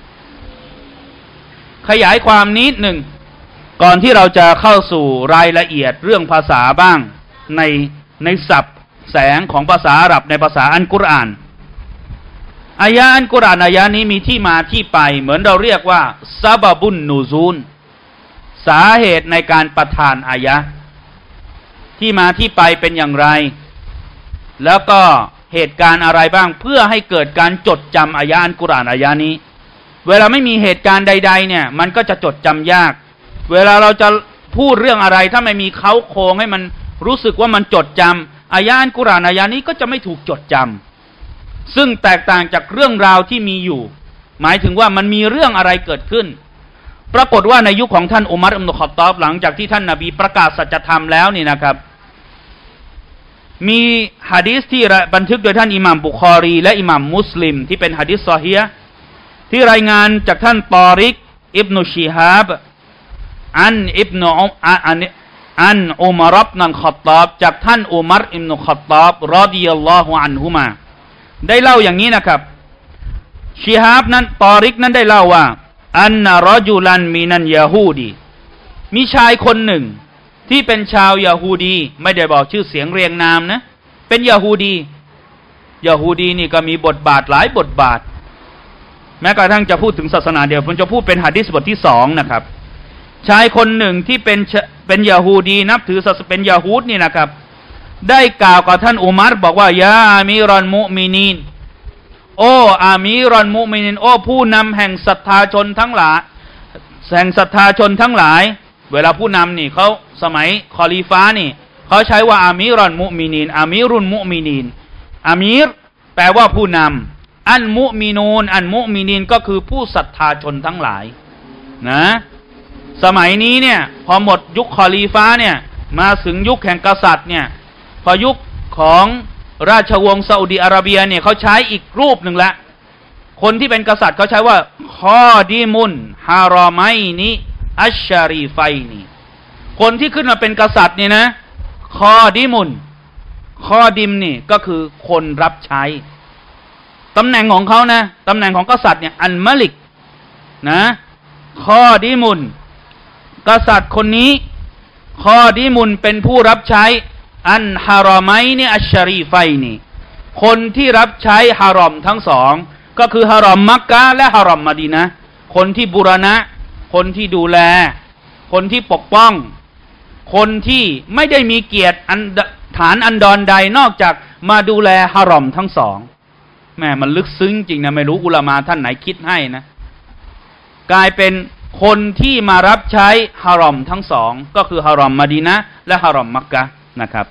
ขยายความนิดหนึ่งก่อนที่เราจะเข้าสู่รายละเอียดเรื่องภาษาบ้างในศัพท์แสงของภาษาอาหรับในภาษาอัลกุรอานอายะอันกุรอานอายะนี้มีที่มาที่ไปเหมือนเราเรียกว่าซาบะบุนนูซูลสาเหตุในการประทานอายะที่มาที่ไปเป็นอย่างไรแล้วก็เหตุการณ์อะไรบ้างเพื่อให้เกิดการจดจำอายะอันกุรอานอายะนี้เวลาไม่มีเหตุการณ์ใดๆเนี่ยมันก็จะจดจำยากเวลาเราจะพูดเรื่องอะไรถ้าไม่มีเค้าโครงให้มันรู้สึกว่ามันจดจำอายะอันกุรอานอายะนี้ก็จะไม่ถูกจดจำซึ่งแตกต่างจากเรื่องราวที่มีอยู่หมายถึงว่ามันมีเรื่องอะไรเกิดขึ้นปรากฏว่าในยุคของท่านอุมัร อิบนุ ค็อฏฏอบหลังจากที่ท่านนบีประกาศสัจธรรมแล้วนี่นะครับมีหะดีษที่บันทึกโดยท่านอิหม่ามบุคอรีและอิหม่ามมุสลิมที่เป็นหะดีษซอฮีฮ์ที่รายงานจากท่านตอริกอิบนุชิฮาบอันอุมัร อิบนุ ค็อฏฏอบจากท่านอุมัร อิบนุ ค็อฏฏอบรอฎิยัลลอฮุอันฮุมาได้เล่าอย่างนี้นะครับชิฮาบนั้นตอริกนั้นได้เล่าว่าอันนะรอจุลันมินันยะฮูดีมีชายคนหนึ่งที่เป็นชาวยะฮูดีไม่ได้บอกชื่อเสียงเรียงนามนะเป็นยะฮูดีนี่ก็มีบทบาทหลายบทบาทแม้กระทั่งจะพูดถึงศาสนาเดียวผมจะพูดเป็นหะดีษบทที่2นะครับชายคนหนึ่งที่เป็นยะฮูดีนับถือศาสนาเป็นยะฮูดนี่นะครับได้กล่าวกับท่านอุมัรบอกว่ายาอามีรอนมุมินีนโอ้อามีรอนมุมินีนโอ้ผู้นำแห่งศรัทธาชนทั้งหลายเวลาผู้นำนี่เขาสมัยคอลีฟานี่เขาใช้ว่าอามีรอนมุมินีนอามีรุนมุมินีนอามีรแปลว่าผู้นำอันมุมินีนก็คือผู้ศรัทธาชนทั้งหลายนะสมัยนี้เนี่ยพอหมดยุคคอลีฟาเนี่ยมาถึงยุคแห่งกษัตริย์เนี่ยพอยุคของราชวงศ์ซาอุดิอาระเบียเนี่ยเขาใช้อีกรูปหนึ่งละคนที่เป็นกษัตริย์เขาใช้ว่าคอดีมุนฮารอไมนีอัชชารีไฟนีคนที่ขึ้นมาเป็นกษัตริย์เนี่ยนะคอดิมนี่ก็คือคนรับใช้ตำแหน่งของเขานะตำแหน่งของกษัตริย์เนี่ยอันมะลิกนะคอดิมุนกษัตริย์คนนี้คอดิมุนเป็นผู้รับใช้อันฮารอไมนีอัชชารีไฟนีคนที่รับใช้ฮารอมทั้งสองก็คือฮารอมมักกะและฮารอมมะดีนะห์คนที่บูรณะคนที่ดูแลคนที่ปกป้องคนที่ไม่ได้มีเกียรติฐานอันดรใดนอกจากมาดูแลฮารอมทั้งสองแม่มันลึกซึ้งจริงนะไม่รู้อุลามะท่านไหนคิดให้นะกลายเป็นคนที่มารับใช้ฮารอมทั้งสองก็คือฮารอมมะดีนะห์และฮารอมมักกะห์นะครับ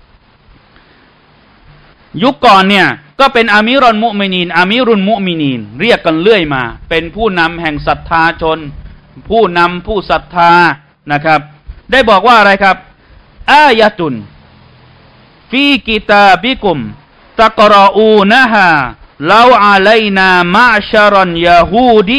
ยุคก่อนเนี่ยก็เป็นอามีรุนมุมินีนเรียกกันเรื่อยมาเป็นผู้นำแห่งศรัทธาชนผู้นำผู้ศรัทธานะครับได้บอกว่าอะไรครับอายะตุนฟีกิตาบิกุมตักรออูนะฮาลาอะลัยนามะชะรันยะฮูดี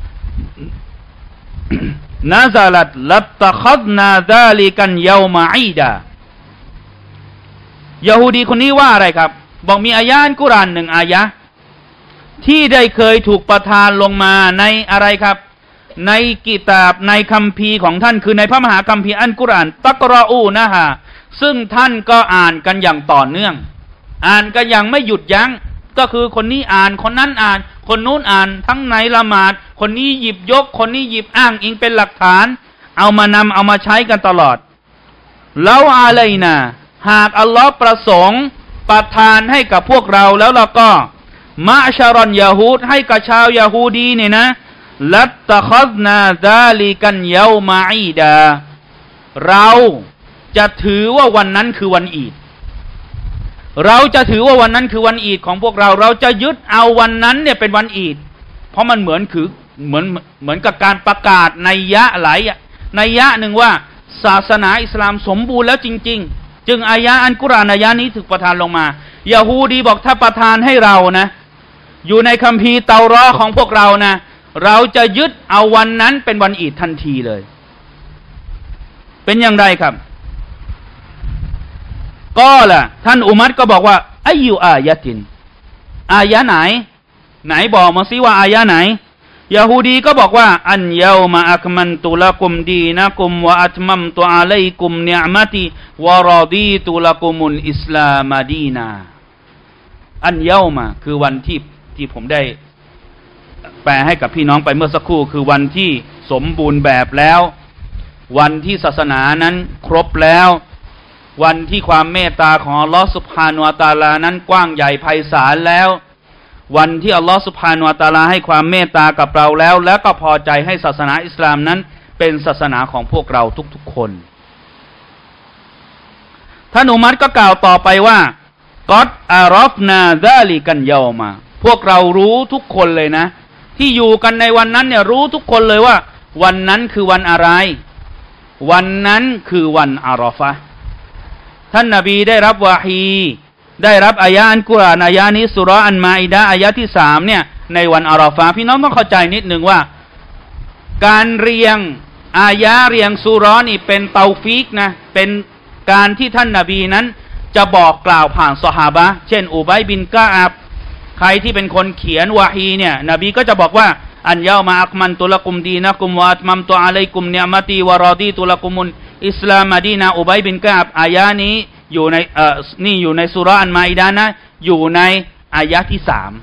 นะซะลัตลัตตะคัดนาซาลิกันยอมะอีดายะฮูดีคนนี้ว่าอะไรครับบอกมีอายะห์กุรอาน1อายะห์ที่ได้เคยถูกประทานลงมาในอะไรครับในกิตาบในคัมภีร์ของท่านคือในพระมหาคัมภีร์อัลกุรอานตักรออูนะฮะซึ่งท่านก็อ่านกันอย่างต่อเนื่องอ่านกันอย่างไม่หยุดยั้งก็คือคนนี้อ่านคนนั้นอ่านคนนู้นอ่านทั้งในละหมาดคนนี้หยิบยกคนนี้หยิบอ้างอิงเป็นหลักฐานเอามาใช้กันตลอดแล้วอะไรนะหากอัลลอฮ์ประสงค์ประทานให้กับพวกเราแล้วเราก็มะชะรอนยะฮูดให้กับชาวยะฮูดีเนี่ยนะลัตตะคัซนาซาลิกันยอมะอีดาเราจะถือว่าวันนั้นคือวันอีดเราจะถือว่าวันนั้นคือวันอีดของพวกเราเราจะยึดเอาวันนั้นเนี่ยเป็นวันอีดเพราะมันเหมือนกับการประกาศนัยยะหลายนัยยะหนึ่งว่าศาสนาอิสลามสมบูรณ์แล้วจริงๆจึงอายะห์อัลกุรอานอายะห์นี้ถูกประทานลงมายะฮูดีบอกถ้าประทานให้เรานะอยู่ในคัมภีร์เตารอของพวกเรานะเราจะยึดเอาวันนั้นเป็นวันอีดทันทีเลยเป็นอย่างไรครับก็ล่ะท่านอุมัรก็บอกว่าอายุอายะตินอายะไหนบอกมาสิว่าอายะไหนยะฮูดีก็บอกว่าอันยาวมาอักมันตุละกุมดีนะกุมวะอัตมัมตุอะลัยกุมเนิอมะติวะรอดีตุละกุมุลอิสลามดีนาอันยาวมาคือวันที่ที่ผมได้แปลให้กับพี่น้องไปเมื่อสักครู่คือวันที่สมบูรณ์แบบแล้ววันที่ศาสนานั้นครบแล้ววันที่ความเมตตาของอัลลอฮฺซุบฮานะฮูวะตะอาลานั้นกว้างใหญ่ไพศาลแล้ววันที่อัลลอฮฺซุบฮานะฮูวะตะอาลาให้ความเมตตากับเราแล้วก็พอใจให้ศาสนาอิสลามนั้นเป็นศาสนาของพวกเราทุกๆคนท่านอุมัรก็กล่าวต่อไปว่ากอดอารอฟนาซาลิกันเยามาพวกเรารู้ทุกคนเลยนะที่อยู่กันในวันนั้นเนี่ยรู้ทุกคนเลยว่าวันนั้นคือวันอะไรวันนั้นคือวันอาราฟะห์ท่านนบีได้รับวะฮีได้รับอายะห์อัลกุรอานอายะห์นี้สุเราะห์อันมาอิดะห์อายะห์ที่3เนี่ยในวันอาราฟะห์พี่น้องต้องเข้าใจนิดนึงว่าการเรียงอายะห์เรียงสุเราะห์นี่เป็นเตาฟีกนะเป็นการที่ท่านนบีนั้นจะบอกกล่าวผ่านซอฮาบะห์เช่นอุบัยบินกะอับใครที่เป็นคนเขียนวะฮีเนี่ยนบีก็จะบอกว่าอันยามาอักมันตุลกุมดีนะกุมวะอัตมัมตุอะลัยกุมเนียมะตีวะรอดีตุลกุมุลอิสลามมะดีนะอุบัยบินกะอับอายะห์นี้อยู่ในนี่อยู่ในสุเราะห์อันมาอิดะห์นะอยู่ในอายะห์ที่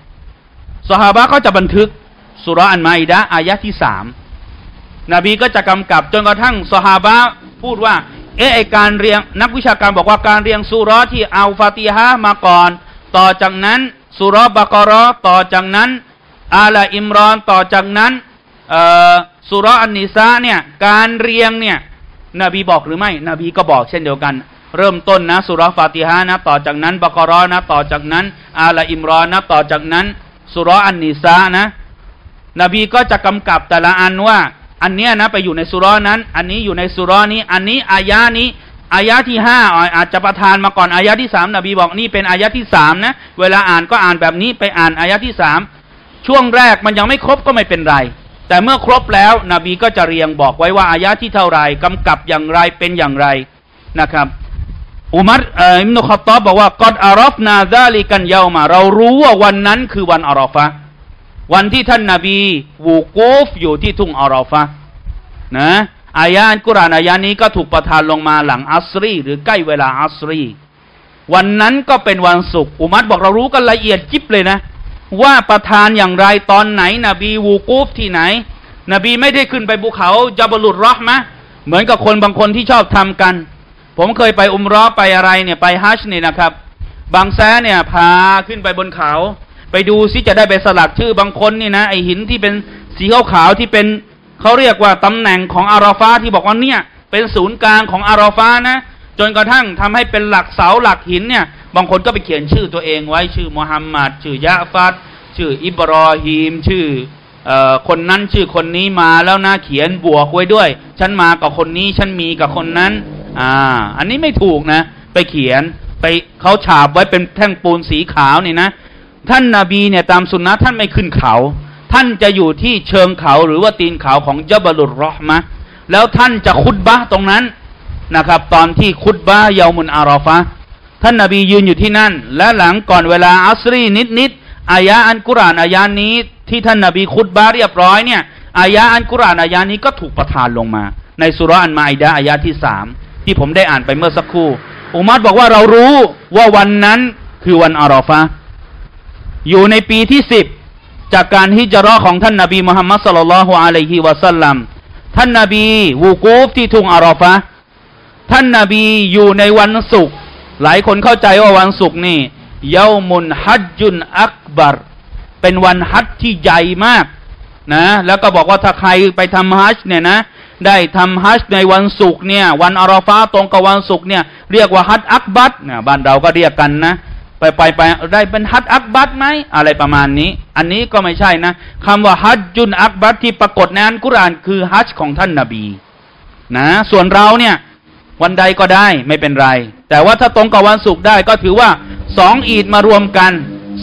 3ซอฮาบะห์ก็จะบันทึกสุเราะห์อันมาอิดะห์อายะห์ที่3นบีก็จะกำกับจนกระทั่งซอฮาบะห์พูดว่าไอการเรียงนักวิชาการบอกว่าการเรียงสุเราะห์ที่อัลฟาติฮะห์มาก่อนต่อจากนั้นสุเราะห์บะเกาะเราะห์ต่อจากนั้นอาลาอิมรอนต่อจากนั้นสุเราะห์อันนิสาเนี่ยการเรียงเนี่ยนบีบอกหรือไม่นบีก็บอกเช่นเดียวกันเริ่มต้นนะสุเราะห์ฟาติฮะห์นะต่อจากนั้นบะเกาะเราะห์นะต่อจากนั้นอาลาอิมรอนนะต่อจากนั้นสุเราะห์อันนิสานะนบีก็จะกำกับแต่ละอันว่าอันเนี้ยนะไปอยู่ในสุเราะห์นั้นอันนี้อยู่ในสุเราะห์นี้อันนี้อายะนี้อายะที่5อาจจะประทานมาก่อนอายะที่3นบีบอกนี่เป็นอายะที่3นะเวลาอ่านก็อ่านแบบนี้ไปอ่านอายะที่3ช่วงแรกมันยังไม่ครบก็ไม่เป็นไรแต่เมื่อครบแล้วนบีก็จะเรียงบอกไว้ว่าอายะที่เท่าไรกำกับอย่างไรเป็นอย่างไรนะครับอุมัรอิบนุค็อฏฏอบบอกว่ากอดอารอฟนาซาลิกันเยามาเรารู้ว่าวันนั้นคือวันอาราฟะห์วันที่ท่านนบีวูกูฟอยู่ที่ทุ่งอาราฟะห์นะอายะห์อัลกุรอานอายะห์นี้ก็ถูกประทานลงมาหลังอัสรีหรือใกล้เวลาอัสรีวันนั้นก็เป็นวันศุกร์อุมัรบอกเรารู้กันละเอียดยิบเลยนะว่าประทานอย่างไรตอนไหนนบีวูกูฟที่ไหนนบีไม่ได้ขึ้นไปภูเขาญะบลุรเราะห์มะห์เหมือนกับคนบางคนที่ชอบทำกันผมเคยไปอุมเราะห์ไปอะไรเนี่ยไปฮัจญ์เนี่ยนะครับบางแสเนี่ยพาขึ้นไปบนเขาไปดูซิจะได้ไปสลักชื่อบางคนนี่นะไอหินที่เป็นสีขาวๆที่เป็นเขาเรียกว่าตำแหน่งของอาราฟะห์ที่บอกว่าเนี่ยเป็นศูนย์กลางของอาราฟะห์นะจนกระทั่งทำให้เป็นหลักเสาหลักหินเนี่ยบางคนก็ไปเขียนชื่อตัวเองไว้ชื่อมุฮัมมัดชื่อยะฟัดชื่ออิบรอฮีมชื่อคนนั้นชื่อคนนี้มาแล้วนะเขียนบวกไว้ด้วยฉันมากับคนนี้ฉันมีกับคนนั้นอันนี้ไม่ถูกนะไปเขียนไปเขาฉาบไว้เป็นแท่งปูนสีขาวนี่นะท่านนบีเนี่ยตามสุนนะท่านไม่ขึ้นเขาท่านจะอยู่ที่เชิงเขาหรือว่าตีนเขาของญะบลุรเราะห์มะห์แล้วท่านจะคุตบะห์ตรงนั้นนะครับตอนที่คุตบะห์ยามุนอาราฟะห์ท่านนบียืนอยู่ที่นั่นและหลังก่อนเวลาอัสรีนิดอายะห์อัลกุรอานอายะห์นี้ที่ท่านนบีคุตบะห์เรียบร้อยเนี่ยอายะห์อัลกุรอานอายะห์นี้ก็ถูกประทานลงมาในสุเราะห์อันมาอิดะห์อายะห์ที่3ที่ผมได้อ่านไปเมื่อสักครู่อุมัรบอกว่าเรารู้ว่าวันนั้นคือวันอาราฟะห์อยู่ในปีที่10จากการฮิจเราะห์ของท่านนบีมุฮัมมัดศ็อลลัลลอฮุอะลัยฮิวะซัลลัมท่านนบีวูกูฟที่ทุ่งอาราฟะห์ท่านนบีอยู่ในวันศุกร์หลายคนเข้าใจว่าวันศุกร์นี่เยามุนฮัจจุนอักบัรเป็นวันฮัจญ์ที่ใหญ่มากนะแล้วก็บอกว่าถ้าใครไปทำฮัจญ์เนี่ยนะได้ทำฮัจญ์ในวันศุกร์เนี่ยวันอาราฟะห์ตรงกับวันศุกร์เนี่ยเรียกว่าฮัจญ์อักบัรเนี่ยบ้านเราก็เรียกกันนะไปได้เป็นฮัจญ์อักบัรไหมอะไรประมาณนี้อันนี้ก็ไม่ใช่นะคำว่าฮัจจุนอักบัรที่ปรากฏในอัลกุรอานคือฮัจญ์ของท่านนบีนะส่วนเราเนี่ยวันใดก็ได้ไม่เป็นไรแต่ว่าถ้าตรงกับวันศุกร์ได้ก็ถือว่า2อีดมารวมกัน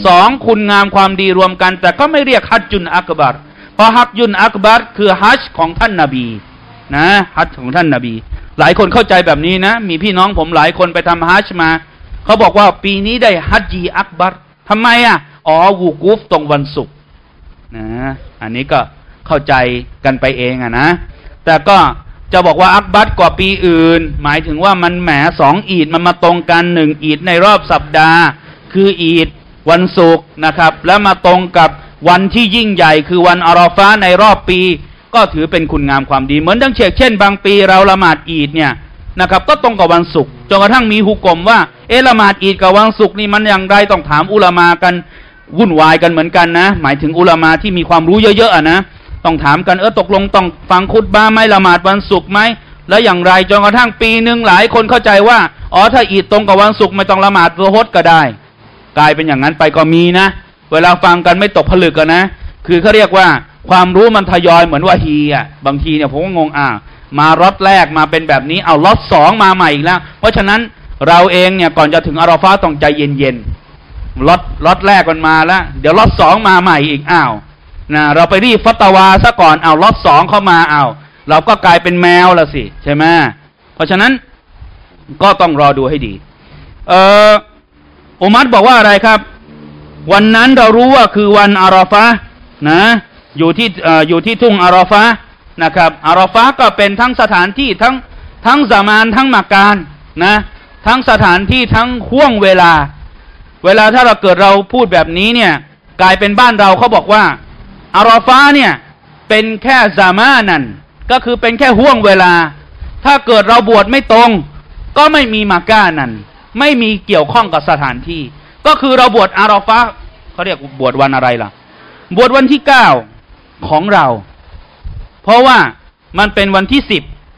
2คุณงามความดีรวมกันแต่ก็ไม่เรียกฮัจจุนอักบัรเพราะฮัจจุนอักบัรคือฮัจญ์ของท่านนบีนะฮัจญ์ของท่านนบีหลายคนเข้าใจแบบนี้นะมีพี่น้องผมหลายคนไปทำฮัจญ์มาเขาบอกว่าปีนี้ได้ฮัจญีอักบัรทำไมวูกูฟตรงวันศุกร์นะอันนี้ก็เข้าใจกันไปเองนะแต่ก็จะบอกว่าอักบัรกว่าปีอื่นหมายถึงว่ามันแหม2อีดมันมาตรงกัน1อีดในรอบสัปดาห์คืออีดวันศุกร์นะครับและมาตรงกับวันที่ยิ่งใหญ่คือวันอาราฟะห์ในรอบปีก็ถือเป็นคุณงามความดีเหมือนดังเช่นบางปีเราละหมาดอีดเนี่ยนะครับก็ตรงกับวันศุกร์จนกระทั่งมีฮุกมว่าละหมาดอีดกับวันศุกร์นี่มันอย่างไรต้องถามอุลามากันวุ่นวายกันเหมือนกันนะหมายถึงอุลามาที่มีความรู้เยอะๆนะต้องถามกันตกลงต้องฟังคุตบะห์ไหมละหมาดวันศุกร์ไหมแล้วอย่างไรจนกระทั่งปีนึงหลายคนเข้าใจว่าถ้าอีดตรงกับวันศุกร์ไม่ต้องละหมาดซุฮรก็ได้กลายเป็นอย่างนั้นไปก็มีนะเวลาฟังกันไม่ตกผลึกกันนะคือเขาเรียกว่าความรู้มันทยอยเหมือนวะฮีอ่ะบางทีเนี่ยผมก็งงมารถแรกมาเป็นแบบนี้เอาล็อตสองมาใหม่อีกแล้วเพราะฉะนั้นเราเองเนี่ยก่อนจะถึงอาราฟะห์ต้องใจเย็นๆล็อตแรกมันมาแล้วเดี๋ยวล็อตสองมาใหม่อีกนะเราไปรีบฟัตวาซะก่อนล็อตสองเข้ามาเราก็กลายเป็นแมวละสิใช่ไหมเพราะฉะนั้นก็ต้องรอดูให้ดีอุมัรบอกว่าอะไรครับวันนั้นเรารู้ว่าคือวันอาราฟะห์นะอยู่ที่ทุ่งอาราฟะห์นะครับอาราฟะห์ก็เป็นทั้งสถานที่ทั้งซามานทั้งมักกานนะทั้งสถานที่ทั้งห่วงเวลาถ้าเราเกิดเราพูดแบบนี้เนี่ยกลายเป็นบ้านเราเขาบอกว่าอาราฟะห์เนี่ยเป็นแค่ซามานันก็คือเป็นแค่ห่วงเวลาถ้าเกิดเราบวชไม่ตรงก็ไม่มีมักกะนั่นไม่มีเกี่ยวข้องกับสถานที่ก็คือเราบวชอาราฟะห์เขาเรียกบวชวันอะไรล่ะบวชวันที่9ของเราเพราะว่ามันเป็นวันที่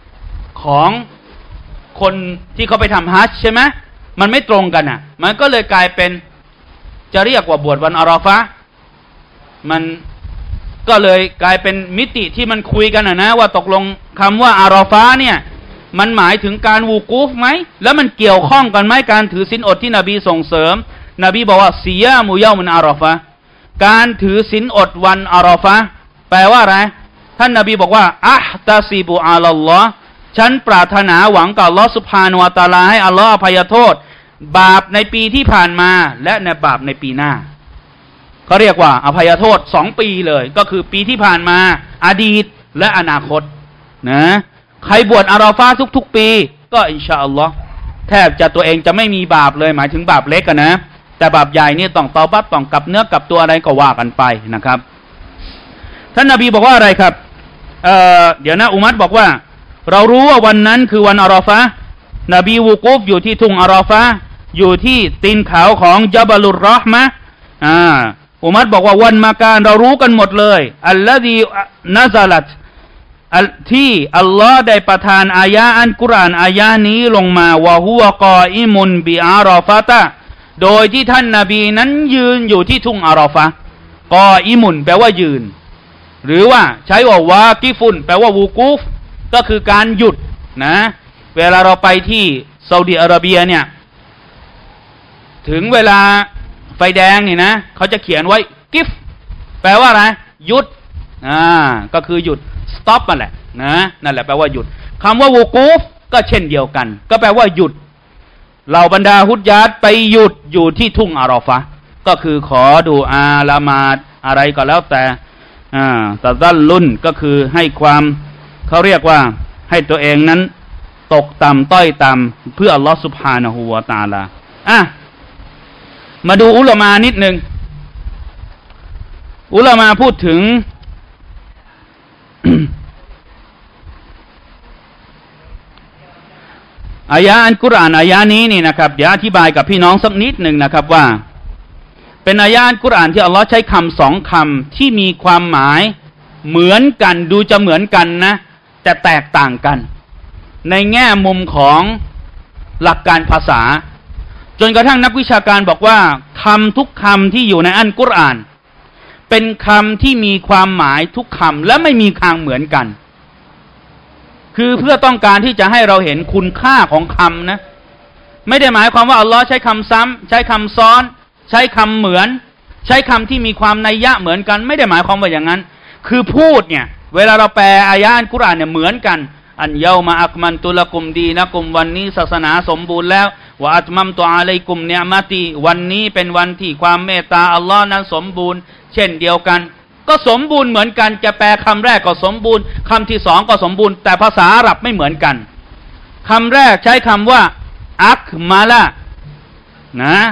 10ของคนที่เขาไปทำฮัจญ์ใช่ไหมมันไม่ตรงกันมันก็เลยกลายเป็นจะเรียกว่าบวชวันอาราฟะห์มันก็เลยกลายเป็นมิติที่มันคุยกันนะว่าตกลงคำว่าอาราฟะห์เนี่ยมันหมายถึงการวูกูฟไหมแล้วมันเกี่ยวข้องกันไหมการถือศีลอดที่นบีส่งเสริมนบีบอกว่าซิยามุยามุนอาราฟะห์การถือศีลอดวันอาราฟะห์แปลว่าอะไรท่านนบีบอกว่าอัฮตาซิบุอัลลอฮ์ฉันปรารถนาหวังกับอัลลอฮ์ซุบฮานะฮูวะตะอาลาให้อัลลอฮ์อภัยโทษบาปในปีที่ผ่านมาและในบาปในปีหน้าเขาเรียกว่าอภัยโทษ2 ปีเลยก็คือปีที่ผ่านมาอดีตและอนาคตนะใครบวชอาราฟะห์ทุกๆปีก็อินชาอัลลอฮ์แทบจะตัวเองจะไม่มีบาปเลยหมายถึงบาปเล็กนะแต่บาปใหญ่นี่ต้องเตาบัตต้องกลับเนื้อกลับตัวอะไรก็ว่ากันไปนะครับท่านนบีบอกว่าอะไรครับเดี๋ยวนะอุมัรบอกว่าเรารู้ว่าวันนั้นคือวันอาราฟะห์นบีวูกูฟอยู่ที่ทุ่งอาราฟะห์อยู่ที่ตีนเขาของญะบะลุรเราะห์มะห์อุมัรบอกว่าวันมาการเรารู้กันหมดเลยอัลลอฮีนะซะลัตที่อัลลอฮ์ได้ประทานอายะอันกุรอานอายะนี้ลงมาวะฮุวะกออิมุนบิอาราฟะตะโดยที่ท่านนบีนั้นยืนอยู่ที่ทุ่งอาราฟะห์กออิมุนแปลว่ายืนหรือว่าใช้ว่าวากิฟุนแปลว่าวูกูฟก็คือการหยุดนะเวลาเราไปที่ซาอุดิอาระเบียเนี่ยถึงเวลาไฟแดงนี่นะเขาจะเขียนไว้กิฟแปลว่าอะไรหยุดก็คือหยุด stop นั่นแหละนั่นแหละแปลว่าหยุดคำว่าวูกูฟก็เช่นเดียวกันก็แปลว่าหยุดเหล่าบรรดาฮุจญาตไปหยุดอยู่ที่ทุ่งอาราฟะห์ก็คือขอดูอาละหมาดอะไรก็แล้วแต่ตะซัลลุนก็คือให้ความเขาเรียกว่าให้ตัวเองนั้นตกต่ำต้อยต่ำเพื่ออัลลอฮฺซุบฮานะฮูวะตะอาลามาดูอุลามะนิดนึงอุลามะพูดถึง อายะอันกุรอานอายะนี้นี่นะครับเดี๋ยวอธิบายกับพี่น้องสักนิดหนึ่งนะครับว่าเป็นอายะอันกุรอานที่อัลลอฮ์ใช้คำ2 คำที่มีความหมายเหมือนกันดูจะเหมือนกันนะแต่แตกต่างกันในแง่มุมของหลักการภาษาจนกระทั่งนักวิชาการบอกว่าคำทุกคำที่อยู่ในอัลกุรอานเป็นคำที่มีความหมายทุกคำและไม่มีทางเหมือนกันคือเพื่อต้องการที่จะให้เราเห็นคุณค่าของคำนะไม่ได้หมายความว่าอัลลอฮ์ใช้คำซ้ำใช้คำซ้อนใช้คำเหมือนใช้คำที่มีความนัยยะเหมือนกันไม่ได้หมายความว่าอย่างนั้นคือพูดเนี่ยเวลาเราแปลอายะอัลกุรอานเนี่ยเหมือนกันอันเยามาอักมันตุลกุมดีนะกุมวันนี้ศาสนาสมบูรณ์แล้ววะอัตมัมตุอาลัยกุมเนียมะตีวันนี้เป็นวันที่ความเมตตาอัลลอฮ์นั้นสมบูรณ์เช่นเดียวกันก็สมบูรณ์เหมือนกันจะแปลคำแรกก็สมบูรณ์คำที่2ก็สมบูรณ์แต่ภาษาอาหรับไม่เหมือนกันคำแรกใช้คำว่าอักมาละนะ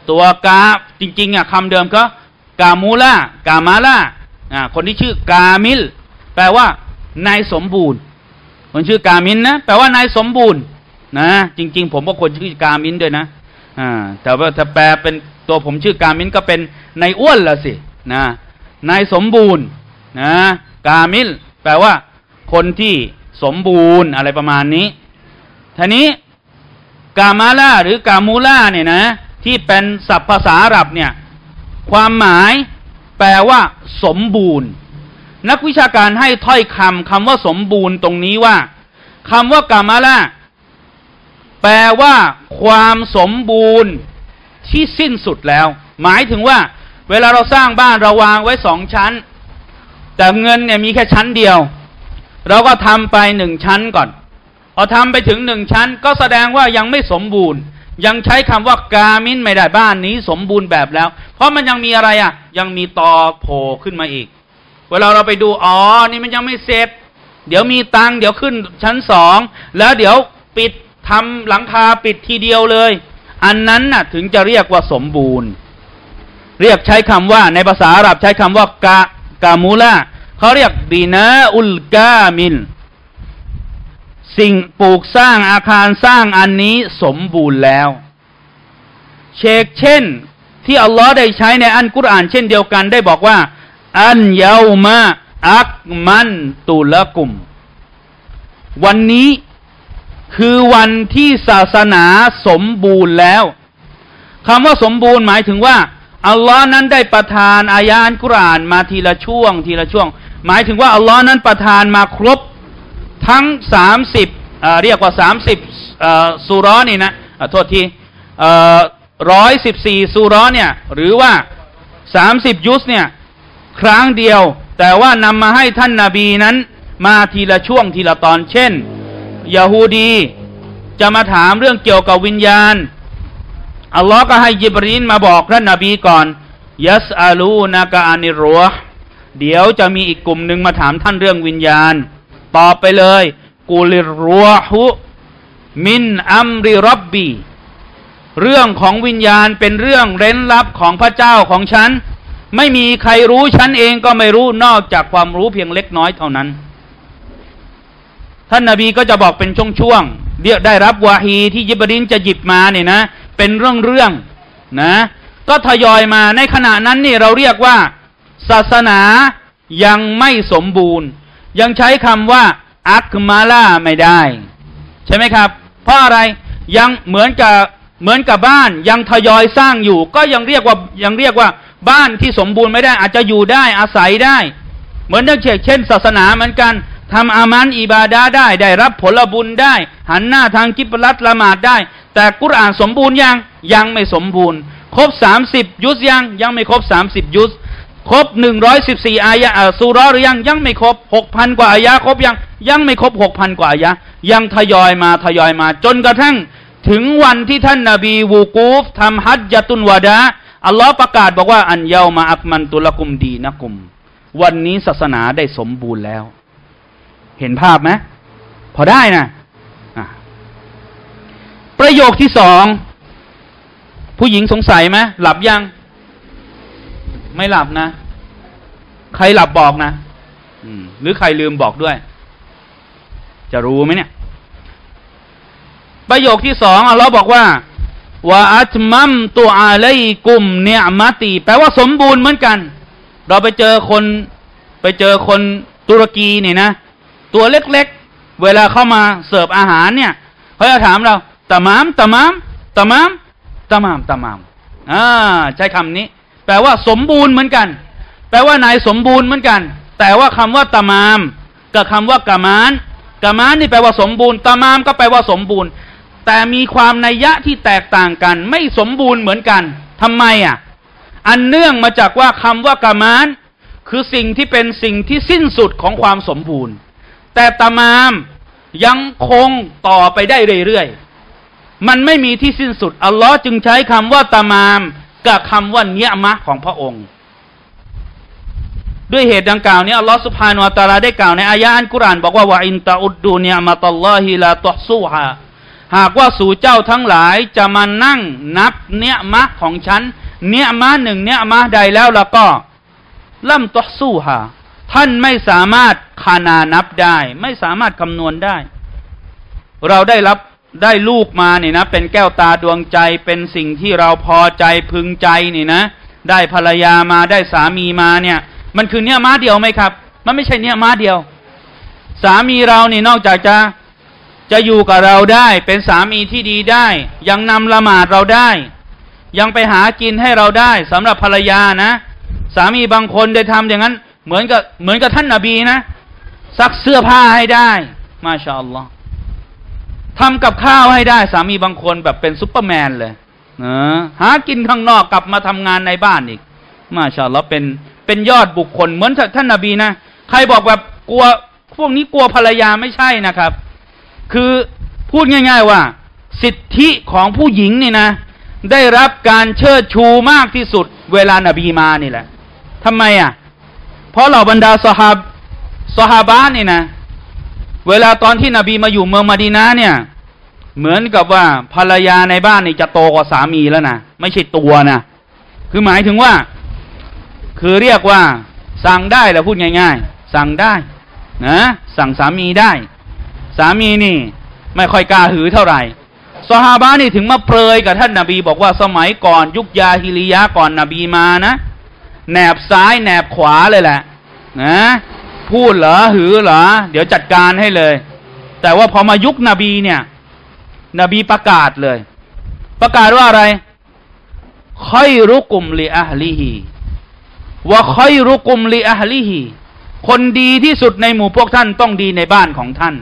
ตัวกาจริงๆคำเดิมก็กามูล่ากามาล่าคนที่ชื่อกามิลแปลว่านายสมบูรณ์คนชื่อกามินนะแปลว่านายสมบูรณ์นะจริงๆผมก็คนชื่อกามินด้วยนะแต่ว่าถ้าแปลเป็นตัวผมชื่อกามินก็เป็นนายอ้วนละสินะนายสมบูรณ์นะกามิลแปลว่าคนที่สมบูรณ์อะไรประมาณนี้ทีนี้กามาล่าหรือกามูล่าเนี่ยนะที่เป็นศัพท์ภาษาอาหรับเนี่ยความหมายแปลว่าสมบูรณ์นักวิชาการให้ถ้อยคำว่าสมบูรณ์ตรงนี้ว่าคำว่ากามาล่าแปลว่าความสมบูรณ์ที่สิ้นสุดแล้วหมายถึงว่าเวลาเราสร้างบ้านเราวางไว้2 ชั้นแต่เงินเนี่ยมีแค่ชั้นเดียวเราก็ทำไป1 ชั้นก่อนพอทำไปถึง1 ชั้นก็แสดงว่ายังไม่สมบูรณ์ยังใช้คำว่ากามินไม่ได้บ้านนี้สมบูรณ์แบบแล้วเพราะมันยังมีอะไรยังมีตอโผล่ขึ้นมาอีกเวลาเราไปดูนี่มันยังไม่เสร็จเดี๋ยวมีตังเดี๋ยวขึ้นชั้น2แล้วเดี๋ยวปิดทำหลังคาปิดทีเดียวเลยอันนั้นน่ะถึงจะเรียกว่าสมบูรณ์เรียกใช้คำว่าในภาษาอาหรับใช้คำว่ากามูล่าเขาเรียกบีนาอุลกามินสิ่งปลูกสร้างอาคารสร้างอันนี้สมบูรณ์แล้วเช่นที่อัลลอฮ์ได้ใช้ในอัลกุรอานเช่นเดียวกันได้บอกว่าอันเยามาอักมันตุละกุมวันนี้คือวันที่ศาสนาสมบูรณ์แล้วคำว่าสมบูรณ์หมายถึงว่าอัลลอฮ์นั้นได้ประทานอายะห์อัลกุรอานมาทีละช่วงหมายถึงว่าอัลลอฮ์นั้นประทานมาครบทั้ง30เรียกว่า30ซูเราะห์นี่นะโทษที114ซูเราะห์เนี่ยหรือว่า30ยุสเนี่ยครั้งเดียวแต่ว่านำมาให้ท่านนบีนั้นมาทีละช่วงทีละตอนเช่นยะฮูดีจะมาถามเรื่องเกี่ยวกับวิญญาณอัลลอฮ์ก็ให้ญิบรีลมาบอกท่านนบีก่อนยัสอาลูนะกะอานิรรูห์เดี๋ยวจะมีอีกกลุ่มหนึ่งมาถามท่านเรื่องวิญญาณตอบไปเลยกุลิรรูห์มินอัมริร็อบบีเรื่องของวิญญาณเป็นเรื่องเร้นลับของพระเจ้าของฉันไม่มีใครรู้ฉันเองก็ไม่รู้นอกจากความรู้เพียงเล็กน้อยเท่านั้นท่านนบีก็จะบอกเป็นช่วงๆเรียกได้รับวาฮีที่ญิบรีลจะหยิบมาเนี่ยนะเป็นเรื่องนะก็ทยอยมาในขณะนั้นนี่เราเรียกว่าศาสนายังไม่สมบูรณ์ยังใช้คำว่าอักมาลาไม่ได้ใช่ไหมครับเพราะอะไรยังเหมือนกับบ้านยังทยอยสร้างอยู่ก็ยังเรียกว่าบ้านที่สมบูรณ์ไม่ได้อาจจะอยู่ได้อาศัยได้เหมือนเช่นศาสนาเหมือนกันทำอามันอิบาดะห์ได้รับผลบุญได้หันหน้าทางกิบลัตละหมาดได้แต่กุรอานสมบูรณ์ยังไม่สมบูรณ์ครบ30ยุสยังไม่ครบ30ยุสครบ114อายะซูเราะห์หรือยังไม่ครบ 6,000 กว่าอายะครบยังไม่ครบ 6,000 กว่าอายะยังทยอยมาจนกระทั่งถึงวันที่ท่านนบีวูกูฟทำฮัจญะตุนวะดาอัลลอฮ์ประกาศบอกว่าอันเยามาอักมันตุละกุมดีนะกุมวันนี้ศาสนาได้สมบูรณ์แล้วเห็นภาพไหมพอได้นะประโยคที่2ผู้หญิงสงสัยไหมหลับยังไม่หลับนะใครหลับบอกนะหรือใครลืมบอกด้วยจะรู้ไหมเนี่ยประโยคที่2อัลลอฮ์บอกว่าวะอัตมัมตุอาลัยกุมเนียมะตีแปลว่าสมบูรณ์เหมือนกันเราไปเจอคนตุรกีนี่นะตัวเล็กๆเวลาเข้ามาเสิร์ฟอาหารเนี่ยเขาจะถามเราตะมามใช้คำนี้แปลว่าสมบูรณ์เหมือนกันแปลว่านายสมบูรณ์เหมือนกันแต่ว่าคำว่าตะมามกับคำว่ากะมานนี่แปลว่าสมบูรณ์ตะมามก็แปลว่าสมบูรณ์แต่มีความนัยยะที่แตกต่างกันไม่สมบูรณ์เหมือนกันทำไมอันเนื่องมาจากว่าคำว่ากะมานคือสิ่งที่เป็นสิ่งที่สิ้นสุดของความสมบูรณ์แต่ตะมามยังคงต่อไปได้เรื่อยๆมันไม่มีที่สิ้นสุดอัลลอฮ์จึงใช้คำว่าตะมามกับคำว่าเนียมะของพระองค์ด้วยเหตุดังกล่าวนี้อัลลอฮ์ซุบฮานะฮูวะตะอาลาได้กล่าวในอายะห์อัลกุรอานบอกว่าวะอินตะอุดดูเนียมะตัลลอฮิลาตุฮซูฮาหากว่าสู่เจ้าทั้งหลายจะมานั่งนับเนื้อมะของฉันเนื้อมะหนึ่งเนื้อมะใดแล้วก็ลัมตุสู้ฮาท่านไม่สามารถคานานับได้ไม่สามารถคำนวณได้เราได้ลูกมาเนี่ยนะเป็นแก้วตาดวงใจเป็นสิ่งที่เราพอใจพึงใจนี่นะได้ภรรยามาได้สามีมาเนี่ยมันคือเนื้อม้าเดียวไหมครับมันไม่ใช่เนื้อม้าเดียวสามีเรานี่นอกจากจะอยู่กับเราได้เป็นสามีที่ดีได้ยังนำละหมาดเราได้ยังไปหากินให้เราได้สำหรับภรรยานะสามีบางคนได้ทำอย่างนั้นเหมือนกับท่านนบีนะซักเสื้อผ้าให้ได้มาชาอัลลอฮ์ทำกับข้าวให้ได้สามีบางคนแบบเป็นซุปเปอร์แมนเลยหากินข้างนอกกลับมาทำงานในบ้านอีกมาชาอัลลอฮ์เป็นยอดบุคคลเหมือนท่านนบีนะใครบอกแบบกลัวพวกนี้กลัวภรรยาไม่ใช่นะครับคือพูดง่ายๆว่าสิทธิของผู้หญิงนี่นะได้รับการเชิดชูมากที่สุดเวลานบีมานี่แหละทำไมเพราะเหล่าบรรดาซอฮาบะนี่นะเวลาตอนที่นบีมาอยู่เมืองมะดีนะห์เนี่ยเหมือนกับว่าภรรยาในบ้านนี่จะโตกว่าสามีแล้วนะไม่ใช่ตัวนะคือหมายถึงว่าคือเรียกว่าสั่งได้แหละพูดง่ายๆสั่งได้นะสั่งสามีได้สามีนี่ไม่ค่อยกล้าหือเท่าไหร่ซอฮาบะนี่ถึงมาเปรยกับท่านนบีบอกว่าสมัยก่อนยุคยาฮิลิยะก่อนนบีมานะแหนบซ้ายแหนบขวาเลยแหละนะพูดเหรอหือเหรอเดี๋ยวจัดการให้เลยแต่ว่าพอมายุคนบีเนี่ยนบีประกาศเลยประกาศว่าอะไรค่อยรุกุมลิอะฮลิฮิว่าค่อยรุกุมลิอะฮลิฮิคนดีที่สุดในหมู่พวกท่านต้องดีในบ้านของท่าน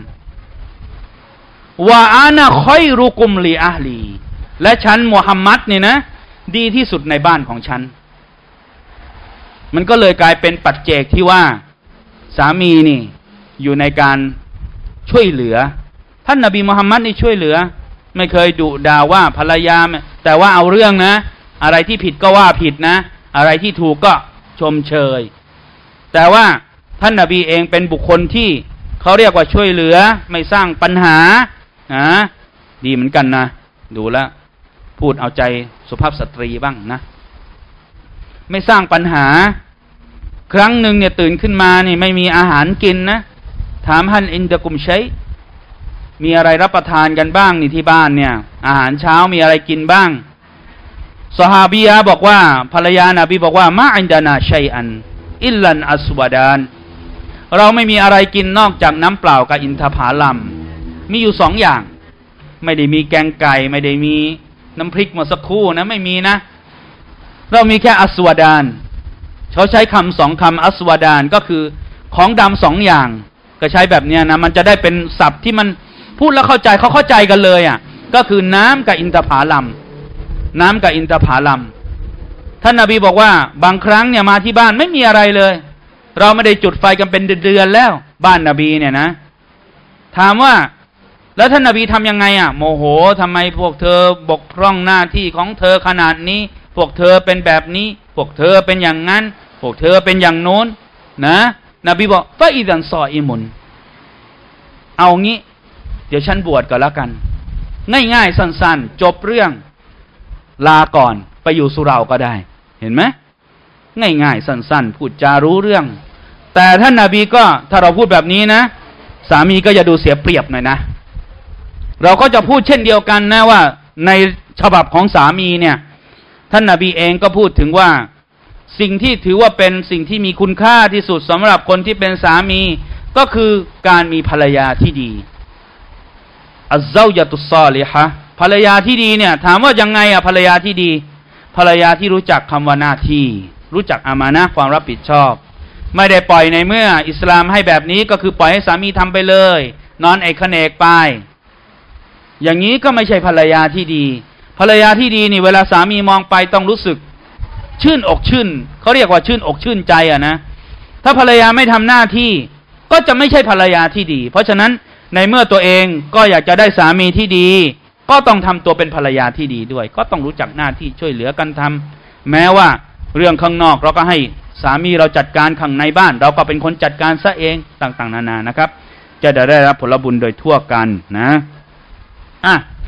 ว่าอานะค่อยรุกุมลิอะฮลีและฉันมุฮัมมัดเนี่ยนะดีที่สุดในบ้านของฉันมันก็เลยกลายเป็นปัจเจกที่ว่าสามีนี่อยู่ในการช่วยเหลือท่านนบีมุฮัมมัดนี่ช่วยเหลือไม่เคยดุด่าว่าภรรยาแต่ว่าเอาเรื่องนะอะไรที่ผิดก็ว่าผิดนะอะไรที่ถูกก็ชมเชยแต่ว่าท่านนบีเองเป็นบุคคลที่เขาเรียกว่าช่วยเหลือไม่สร้างปัญหาดีเหมือนกันนะดูแลพูดเอาใจสุภาพสตรีบ้างนะไม่สร้างปัญหาครั้งหนึ่งเนี่ยตื่นขึ้นมานี่ไม่มีอาหารกินนะถามฮันอินดะกุมชัยมีอะไรรับประทานกันบ้างนี่ที่บ้านเนี่ยอาหารเช้ามีอะไรกินบ้างซอฮาบียะบอกว่าภรรยานบีบอกว่ามาอินดานาชัยอันอิลลันอัสวาดานเราไม่มีอะไรกินนอกจากน้ำเปล่ากับอินทผลัมมีอยู่สองอย่างไม่ได้มีแกงไก่ไม่ได้มีน้ำพริกมาสักครู่นะไม่มีนะเรามีแค่อัสวาดานเขาใช้คำสองคำอัสวาดานก็คือของดำสองอย่างก็ใช้แบบเนี้ยนะมันจะได้เป็นศัพท์ที่มันพูดแล้วเข้าใจเขาเข้าใจกันเลยก็คือน้ำกับอินทผลัมน้ำกับอินทผลัมท่านนบีบอกว่าบางครั้งเนี่ยมาที่บ้านไม่มีอะไรเลยเราไม่ได้จุดไฟกันเป็นเดือนแล้วบ้านนบีเนี่ยนะถามว่าแล้วท่านนบีทำยังไงโมโหทำไมพวกเธอบกพร่องหน้าที่ของเธอขนาดนี้พวกเธอเป็นแบบนี้พวกเธอเป็นอย่างนั้นพวกเธอเป็นอย่างโน้นนะนบีบอกฟะอิดันซออิมุนเอางี้เดี๋ยวฉันบวชก่อนแล้วกันง่ายๆสั้นๆจบเรื่องลาก่อนไปอยู่สุเหร่าก็ได้เห็นไหมง่ายๆสั้นๆพูดจารู้เรื่องแต่ท่านนบีก็ถ้าเราพูดแบบนี้นะสามีก็จะดูเสียเปรียบหน่อยนะเราก็จะพูดเช่นเดียวกันนะว่าในฉบับของสามีเนี่ยท่านนบีเองก็พูดถึงว่าสิ่งที่ถือว่าเป็นสิ่งที่มีคุณค่าที่สุดสำหรับคนที่เป็นสามีก็คือการมีภรรยาที่ดีอัซซาวญะตุศศอลิฮะห์ภรรยาที่ดีเนี่ยถามว่ายังไงภรรยาที่ดีภรรยาที่รู้จักคำว่าหน้าที่รู้จักอามานะห์ความรับผิดชอบไม่ได้ปล่อยในเมื่ออิสลามให้แบบนี้ก็คือปล่อยให้สามีทำไปเลยนอนไอ้ขเนกไปอย่างนี้ก็ไม่ใช่ภรรยาที่ดีภรรยาที่ดีนี่เวลาสามีมองไปต้องรู้สึกชื่นอกชื่นเขาเรียกว่าชื่นอกชื่นใจนะถ้าภรรยาไม่ทำหน้าที่ก็จะไม่ใช่ภรรยาที่ดีเพราะฉะนั้นในเมื่อตัวเองก็อยากจะได้สามีที่ดีก็ต้องทำตัวเป็นภรรยาที่ดีด้วยก็ต้องรู้จักหน้าที่ช่วยเหลือกันทำแม้ว่าเรื่องข้างนอกเราก็ให้สามีเราจัดการข้างในบ้านเราก็เป็นคนจัดการซะเองต่างๆนานานะครับจะได้รับผลบุญโดยทั่วกันนะ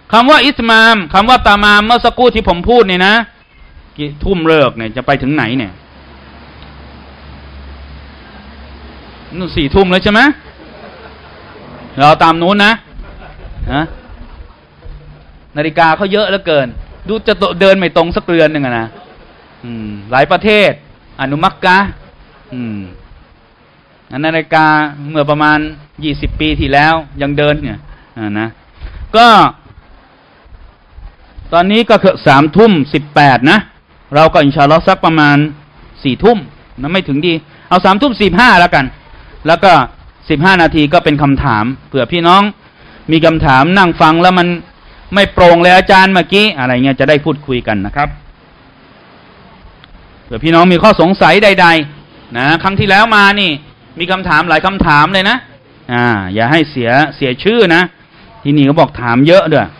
คำว่าอิตมามคำว่าตามามเมื่อสักครู่ที่ผมพูดเนี่ยนะกี่ทุ่มเลิกเนี่ยจะไปถึงไหนเนี่ยนู่น4 ทุ่มเลยใช่ไหมเราตามนู้นนะนาฬิกาเขาเยอะเหลือเกินดูจะเดินไม่ตรงสักเรือนหนึ่งนะหลายประเทศอนุมักกะนาฬิกาเมื่อประมาณ20 ปีที่แล้วยังเดินเนี่ยนะก็ตอนนี้ก็คือ3 ทุ่ม 18นะเราก็อินชาอัลลอฮ์สักประมาณ4 ทุ่มนะไม่ถึงดีเอา3 ทุ่ม 15แล้วกันแล้วก็15 นาทีก็เป็นคำถามเผื่อพี่น้องมีคำถามนั่งฟังแล้วมันไม่โปร่งเลยอาจารย์เมื่อกี้อะไรเงี้ยจะได้พูดคุยกันนะครับเผื่อพี่น้องมีข้อสงสัยใดๆนะครั้งที่แล้วมานี่มีคำถามหลายคำถามเลยนะอย่าให้เสียชื่อนะที่นี่เขาบอกถามเยอะด้วย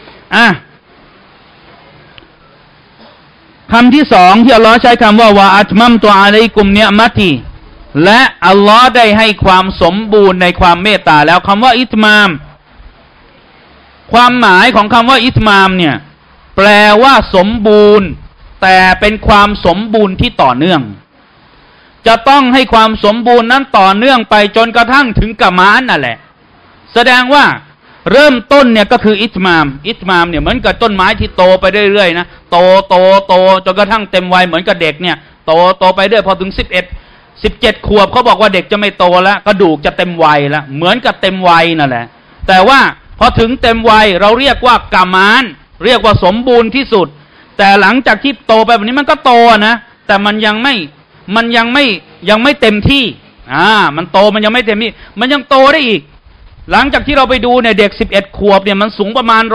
คำที่2ที่อัลลอฮ์ใช้คำว่าวะอัตมัมตุอะลัยกุมเนียมะตีและอัลลอฮ์ได้ให้ความสมบูรณ์ในความเมตตาแล้วคำว่าอิตมามความหมายของคำว่าอิตมามเนี่ยแปลว่าสมบูรณ์แต่เป็นความสมบูรณ์ที่ต่อเนื่องจะต้องให้ความสมบูรณ์นั้นต่อเนื่องไปจนกระทั่งถึงกะมานนั่นแหละแสดงว่าเริ่มต้นเนี่ยก็คืออิตมามเนี่ยเหมือนกับต้นไม้ที่โตไปเรื่อยๆนะโตจนกระทั่งเต็มวัยเหมือนกับเด็กเนี่ยโตไปเรื่อยพอถึง17 ขวบเขาบอกว่าเด็กจะไม่โตแล้วกระดูกจะเต็มวัยแล้วเหมือนกับเต็มวัยนั่นแหละแต่ว่าพอถึงเต็มวัยเราเรียกว่ากะมานเรียกว่าสมบูรณ์ที่สุดแต่หลังจากที่โตไปแบบนี้มันก็โตนะแต่มันยังไม่เต็มที่มันโตมันยังไม่เต็มที่มันยังโตได้อีกหลังจากที่เราไปดูเนี่ยเด็ก11 ขวบเนี่ยมันสูงประมาณ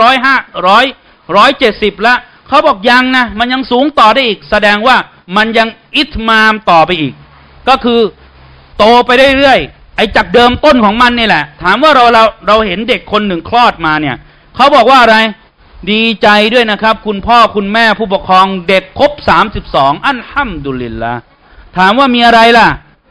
170แล้วเขาบอกยังนะมันยังสูงต่อได้อีกแสดงว่ามันยังอิตมามต่อไปอีกก็คือโตไปเรื่อยๆไอ้จากเดิมต้นของมันนี่แหละถามว่าเราเห็นเด็กคนหนึ่งคลอดมาเนี่ยเขาบอกว่าอะไรดีใจด้วยนะครับคุณพ่อคุณแม่ผู้ปกครองเด็กครบ32อัลฮัมดุลิลละห์ถามว่ามีอะไรล่ะ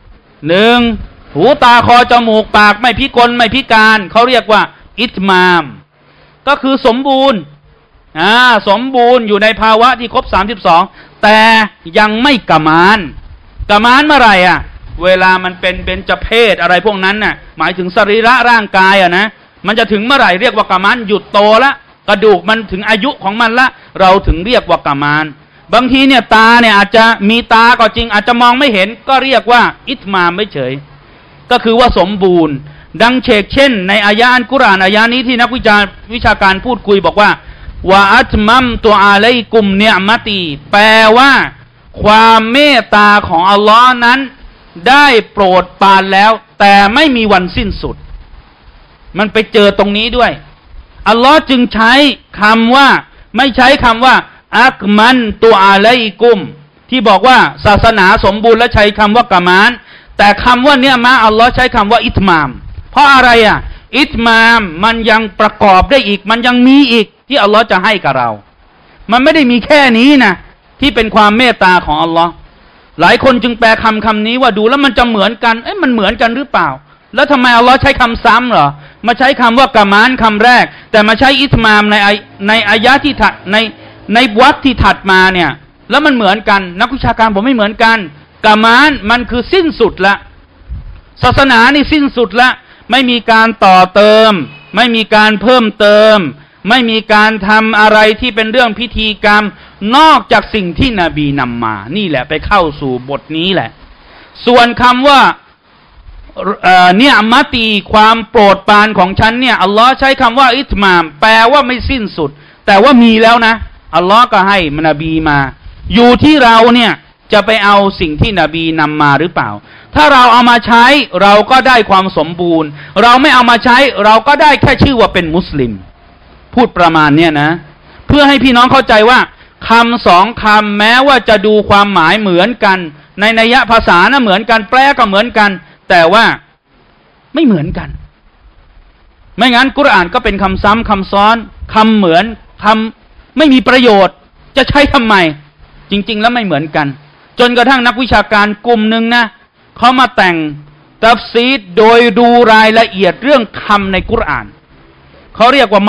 1หูตาคอจมูกปากไม่พิกลไม่พิการเขาเรียกว่าอิตมามก็คือสมบูรณ์สมบูรณ์อยู่ในภาวะที่ครบ32แต่ยังไม่กะมานเมื่อไหร่เวลามันเป็นเบญจเพศอะไรพวกนั้นน่ะหมายถึงสรีระร่างกายนะมันจะถึงเมื่อไหร่เรียกว่ากะมานหยุดโตละกระดูกมันถึงอายุของมันละเราถึงเรียกว่ากะมานบางทีเนี่ยตาเนี่ยอาจจะมีตาก็จริงอาจจะมองไม่เห็นก็เรียกว่าอิตมามไม่เฉยก็คือว่าสมบูรณ์ดังเช่นในอายะอัลกุรอานอายะนี้ที่นักวิชาการพูดคุยบอกว่าวะอัตมัมตุอะลัยกุมเนียมะตีแปลว่าความเมตตาของอัลลอฮ์นั้นได้โปรดปรานแล้วแต่ไม่มีวันสิ้นสุดมันไปเจอตรงนี้ด้วยอัลลอฮ์จึงใช้คำว่าไม่ใช้คำว่าอักมันตุอะลัยกุมที่บอกว่าศาสนาสมบูรณ์และใช้คำว่ากะมานแต่คำว่าเนี่ยมาอัลลอฮ์ใช้คำว่าอิตมามเพราะอะไรอิตมามมันยังประกอบได้อีกมันยังมีอีกที่อัลลอฮ์จะให้กับเรามันไม่ได้มีแค่นี้นะที่เป็นความเมตตาของอัลลอฮ์หลายคนจึงแปลคำนี้ว่าดูแล้วมันจะเหมือนกันมันเหมือนกันหรือเปล่าแล้วทำไมอัลลอฮ์ใช้คำซ้ำเหรอมาใช้คำว่ากะมานคำแรกแต่มาใช้อิตมามในอายะที่ถัดในวรรคที่ถัดมาเนี่ยแล้วมันเหมือนกันนักวิชาการผมไม่เหมือนกันกะมานมันคือสิ้นสุดละศาสนานี่สิ้นสุดละไม่มีการต่อเติมไม่มีการเพิ่มเติมไม่มีการทำอะไรที่เป็นเรื่องพิธีกรรมนอกจากสิ่งที่นบีนำมานี่แหละไปเข้าสู่บทนี้แหละส่วนคำว่าเนี่ยมะตีความโปรดปรานของฉันเนี่ยอัลลอฮ์ใช้คำว่าอิตมามแปลว่าไม่สิ้นสุดแต่ว่ามีแล้วนะอัลลอฮ์ก็ให้นบีมาอยู่ที่เราเนี่ยจะไปเอาสิ่งที่นบีนำมาหรือเปล่าถ้าเราเอามาใช้เราก็ได้ความสมบูรณ์เราไม่เอามาใช้เราก็ได้แค่ชื่อว่าเป็นมุสลิมพูดประมาณเนี่ยนะเพื่อให้พี่น้องเข้าใจว่าคำ2 คำแม้ว่าจะดูความหมายเหมือนกันในนัยยะภาษานะเหมือนกันแปลก็เหมือนกันแต่ว่าไม่เหมือนกันไม่งั้นกุรอานก็เป็นคำซ้ำคำซ้อนคำเหมือนคำไม่มีประโยชน์จะใช้ทำไมจริงๆแล้วไม่เหมือนกันจนกระทั่งนักวิชาการกลุ่มหนึ่งนะเขามาแต่งตัฟซีรโดยดูรายละเอียดเรื่องคำในกุรอานเขาเรียกว่า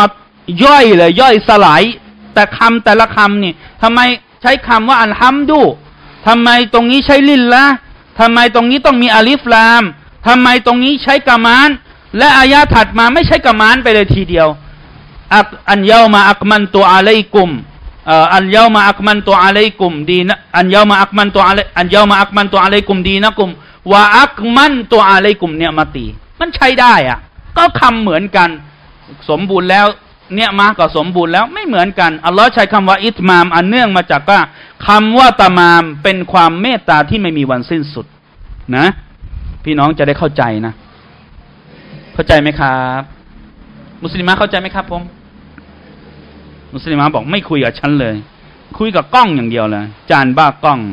ย่อยเลยย่อยสลายแต่คำแต่ละคำนี่ทำไมใช้คำว่าอัลฮัมดุทำไมตรงนี้ใช้ลิลละทำไมตรงนี้ต้องมีอาลิฟลามทำไมตรงนี้ใช้กะมานและอายะถัดมาไม่ใช้กะมานไปเลยทีเดียวอันเยามาอักมันตุอะลัยกุมอันเยามาอักมันตุอะลัยกุมดีนะอันเยามาอักมันตุอะลัยอันเยามาอักมันตุอะลัยกุมดีนะกุมวะอักมันตุอะลัยกุมเนี่ยมาตีมันใช้ได้อะก็คำเหมือนกันสมบูรณ์แล้วเนี่ยมาก็สมบูรณ์แล้วไม่เหมือนกันอัลลอฮ์ใช้คำว่าอิตมามอันเนื่องมาจากว่าคำว่าตะมามเป็นความเมตตาที่ไม่มีวันสิ้นสุดนะพี่น้องจะได้เข้าใจนะเข้าใจไหมครับมุสลิมะเข้าใจไหมครับผมมุสลิมะบอกไม่คุยกับฉันเลยคุยกับกล้องอย่างเดียวเลยจานบ้ากล้อง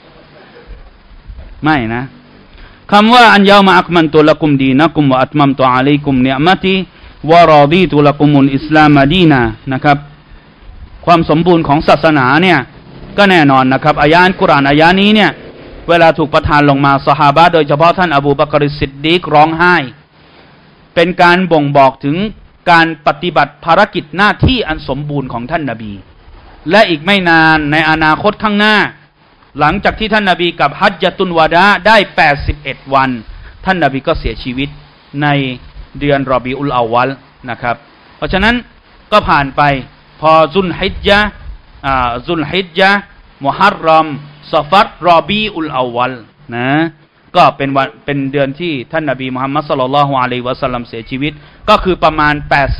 ไม่นะคำว่าอันยาวมาอักมันตุละกุมดีนะกุมวะอัตมัมตุอะลัยกุมเนียมะติวะรอดีตุละกุมุลอิสลามดีนะนะครับความสมบูรณ์ของศาสนาเนี่ยก็แน่นอนนะครับอายะห์กุรอานอายะห์นี้เนี่ยเวลาถูกประทานลงมาซอฮาบะห์โดยเฉพาะท่านอบูบักรซิดดีกร้องไห้เป็นการบ่งบอกถึงการปฏิบัติภารกิจหน้าที่อันสมบูรณ์ของท่านนบีและอีกไม่นานในอนาคตข้างหน้าหลังจากที่ท่านนบีกับฮัจญะตุลวะดาได้81วันท่านนบีก็เสียชีวิตในเดือนรอบีอุลอาวัลนะครับเพราะฉะนั้นก็ผ่านไปพอซุลฮิจญะมุฮัรรอมซอฟัรรอบีอุลอาวัลนะก็เป็นเดือนที่ท่านนบีมุฮัมมัดศ็อลลัลลอฮุอะลัยฮิวะซัลลัมเสียชีวิตก็คือประมาณ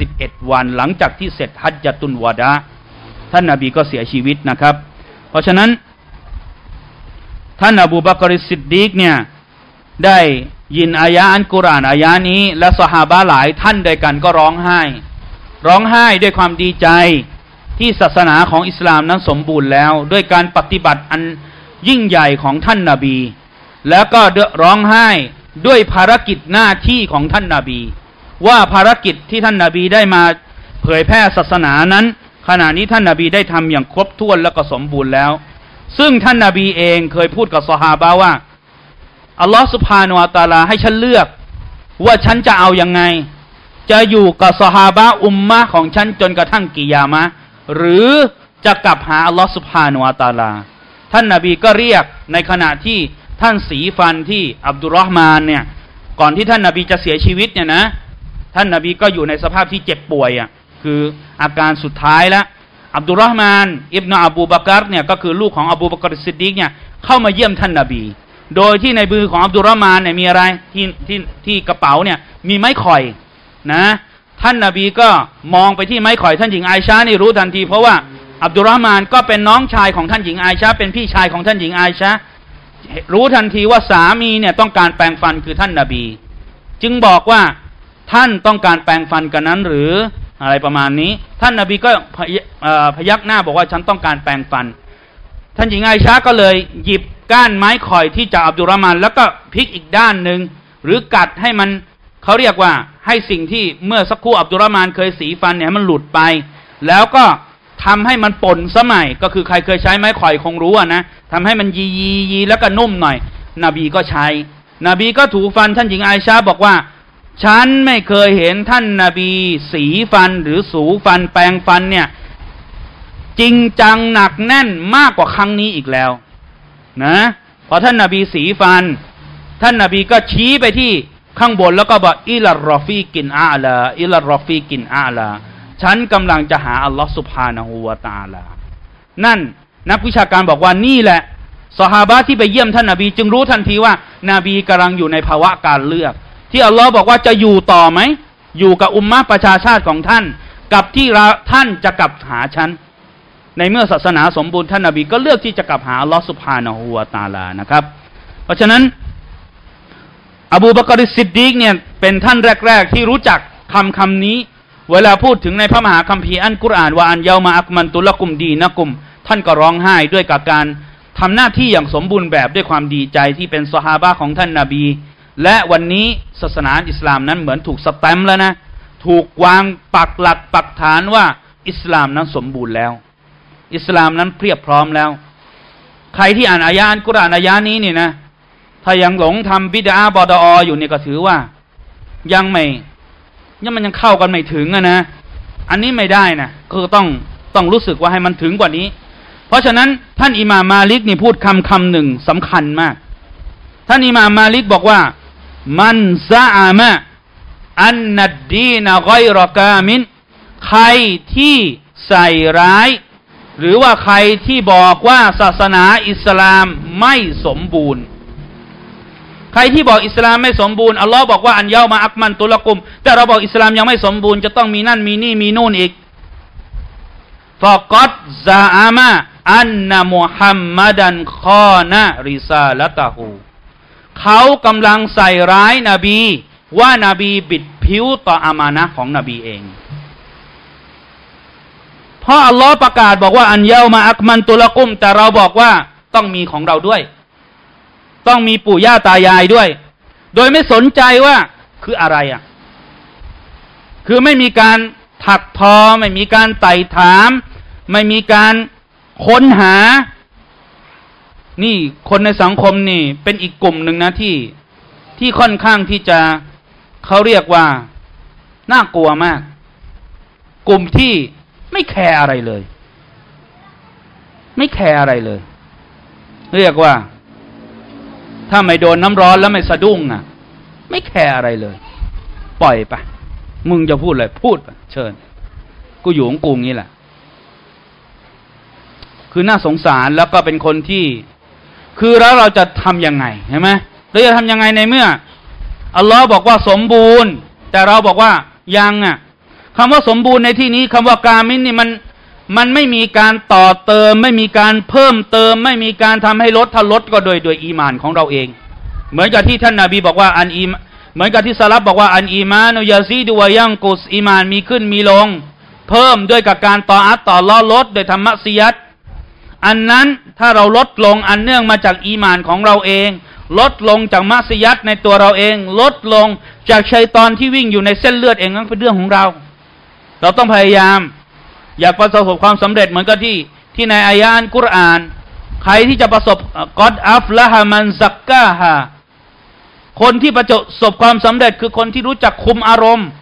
81วันหลังจากที่เสร็จฮัจญะตุลวะดาท่านนบีก็เสียชีวิตนะครับเพราะฉะนั้นท่านอบูบักรซิดดีกเนี่ยได้ยินอายะห์อัลกุรอานอายะห์นี้และซอฮาบะห์หลายท่านด้วยกันก็ร้องไห้ด้วยความดีใจที่ศาสนาของอิสลามนั้นสมบูรณ์แล้วด้วยการปฏิบัติอันยิ่งใหญ่ของท่านนบีแล้วก็ร้องไห้ด้วยภารกิจหน้าที่ของท่านนบีว่าภารกิจที่ท่านนบีได้มาเผยแพร่ศาสนานั้นขณะนี้ท่านนบีได้ทำอย่างครบถ้วนและก็สมบูรณ์แล้วซึ่งท่านนบีเองเคยพูดกับซอฮาบะห์ว่าอัลลอฮฺซุบฮานะฮูวะตะอาลาให้ฉันเลือกว่าฉันจะเอายังไงจะอยู่กับซอฮาบะห์อุมมะของฉันจนกระทั่งกิยามะห์หรือจะกลับหาอัลลอฮฺซุบฮานะฮูวะตะอาลาท่านนบีก็เรียกในขณะที่ท่านสีฟันที่อับดุลรอฮ์มานเนี่ยก่อนที่ท่านนบีจะเสียชีวิตเนี่ยนะท่านนบีก็อยู่ในสภาพที่เจ็บป่วยคืออาการสุดท้ายแล้วอับดุลรอฮ์มานอิบนาอบูบักรเนี่ยก็คือลูกของอบูบักรซิดดีกเนี่ยเข้ามาเยี่ยมท่านนบีโดยที่ในมือของอับดุลรอฮ์มานเนี่ยมีอะไรที่กระเป๋าเนี่ยมีไม้ข่อยนะท่านนบีก็มองไปที่ไม้ข่อยท่านหญิงไอชานี่รู้ทันทีเพราะว่าอับดุลรอฮ์มานก็เป็นน้องชายของท่านหญิงไอชาเป็นพี่ชายของท่านหญิงไอชารู้ทันทีว่าสามีเนี่ยต้องการแปรงฟันคือท่านนบีจึงบอกว่าท่านต้องการแปรงฟันกันนั้นหรืออะไรประมาณนี้ท่านนบีก็พยักหน้าบอกว่าฉันต้องการแปรงฟันท่านหญิงไอชาก็เลยหยิบก้านไม้ข่อยที่จากอับดุลรอฮ์มานแล้วก็พลิกอีกด้านหนึ่งหรือกัดให้มันเขาเรียกว่าให้สิ่งที่เมื่อสักครู่อับดุลรอฮ์มานเคยสีฟันเนี่ยมันหลุดไปแล้วก็ทำให้มันป่นสมัยก็คือใครเคยใช้ไม้ข่อยคงรู้นะทำให้มันยีแล้วก็นุ่มหน่อยนบีก็ใช้นบีก็ถูฟันท่านหญิงไอชาบอกว่าฉันไม่เคยเห็นท่านนบีสีฟันหรือสูฟันแปรงฟันเนี่ยจริงจังหนักแน่นมากกว่าครั้งนี้อีกแล้วนะพอท่านนบีสีฟันท่านนบีก็ชี้ไปที่ข้างบนแล้วก็บอกอิลัรรอฟีกินอาลาอิลัรรอฟีกินอาลาฉันกำลังจะหาอัลลอฮฺซุบฮานะฮูวะตะอาลานั่นนักวิชาการบอกว่านี่แหละซอฮาบะห์ที่ไปเยี่ยมท่านนบีจึงรู้ทันทีว่านาบีกำลังอยู่ในภาวะการเลือกที่อัลลอฮ์บอกว่าจะอยู่ต่อไหมอยู่กับอุมมะประชาชาติของท่านกับที่ท่านจะกลับหาฉันในเมื่อศาสนาสมบูรณ์ท่านนบีก็เลือกที่จะกลับหาอัลลอฮ์ซุบฮานะฮูวะตะอาลานะครับเพราะฉะนั้นอบูบักรซิดดีกเนี่ยเป็นท่านแรกๆที่รู้จักคำนี้เวลาพูดถึงในพระมหาคัมภีร์อัลกุรอานว่าอันเยามาอักมันตุละกุมดีนะกุมท่านก็ร้องไห้ด้วยกับการทำหน้าที่อย่างสมบูรณ์แบบด้วยความดีใจที่เป็นซอฮาบะห์ของท่านนบีและวันนี้ศาสนาอิสลามนั้นเหมือนถูกสแตมป์แล้วนะถูกวางปักหลักปักฐานว่าอิสลามนั้นสมบูรณ์แล้วอิสลามนั้นเพียบพร้อมแล้วใครที่อ่านอายะห์อัลกุรอานอายะห์นี้นี่นะถ้ายังหลงทำบิดอะห์บอดออยู่เนี่ยก็ถือว่ายังมันยังเข้ากันไม่ถึงนะอันนี้ไม่ได้นะคือต้องรู้สึกว่าให้มันถึงกว่านี้เพราะฉะนั้นท่านอิหม่ามมาลิกนี่พูดคำหนึ่งสำคัญมากท่านอิหม่ามมาลิกบอกว่ามันซะอามะอันนัดดีนะกอยรอกามินใครที่ใส่ร้ายหรือว่าใครที่บอกว่าศาสนาอิสลามไม่สมบูรณ์ใครที่บอกอิสลามไม่สมบูรณ์อัลลอฮ์บอกว่าอันเยามาอักมันตุละกุมแต่เราบอกอิสลามยังไม่สมบูรณ์จะต้องมีนั่นมีนี่มีนู่นอีกฟะกัดซะอามะอันนะมุฮัมมัดันคอนะริซาละตะฮูเขากำลังใส่ร้ายนบีว่านาบีบิดผิวต่ออามานะห์ของนบีเองเพราะอัลลอฮ์ประกาศบอกว่าอันเยามาอักมันตุละกุมแต่เราบอกว่าต้องมีของเราด้วยต้องมีปู่ย่าตายายด้วยโดยไม่สนใจว่าคืออะไรอ่ะคือไม่มีการถักทอไม่มีการไต่ถามไม่มีการค้นหานี่คนในสังคมนี่เป็นอีกกลุ่มหนึ่งนะที่ค่อนข้างที่จะเขาเรียกว่าน่ากลัวมากกลุ่มที่ไม่แคร์อะไรเลยไม่แคร์อะไรเลยเรียกว่าถ้าไม่โดนน้ำร้อนแล้วไม่สะดุ้งอ่ะไม่แคร์อะไรเลยปล่อยไปมึงจะพูดอะไรพูดไปเชิญกูอยู่ของกูงี้แหละคือน่าสงสารแล้วก็เป็นคนที่คือแล้วเราจะทำยังไงใช่ไหมเราจะทำยังไงในเมื่ออัลลอฮ์บอกว่าสมบูรณ์แต่เราบอกว่ายังอ่ะคำว่าสมบูรณ์ในที่นี้คำว่ากามินนี่มันไม่มีการต่อเติมไม่มีการเพิ่มเติมไม่มีการทำให้ลดถ้าลดก็โดยอีมานของเราเองเหมือนกับที่ท่านนบีบอกว่าเหมือนกับที่ซะลัฟบอกว่าอันอีมานุยาซีดุวะยังกุสอีมานมีขึ้นมีลงเพิ่มด้วยกับการต่ออัตต่อลดโดยธรรมะซิยัตอันนั้นถ้าเราลดลงอันเนื่องมาจากอีมานของเราเองลดลงจากมัสยัดในตัวเราเองลดลงจากชัยฏอนที่วิ่งอยู่ในเส้นเลือดเองนั่นเป็นเรื่องของเราต้องพยายามอยากประสบความสำเร็จเหมือนกับที่ในอายะห์อัลกุรอานใครที่จะประสบกอดอัฟละฮะมันซักกาฮาคนที่ประสบความสำเร็จคือคนที่รู้จักคุมอารมณ์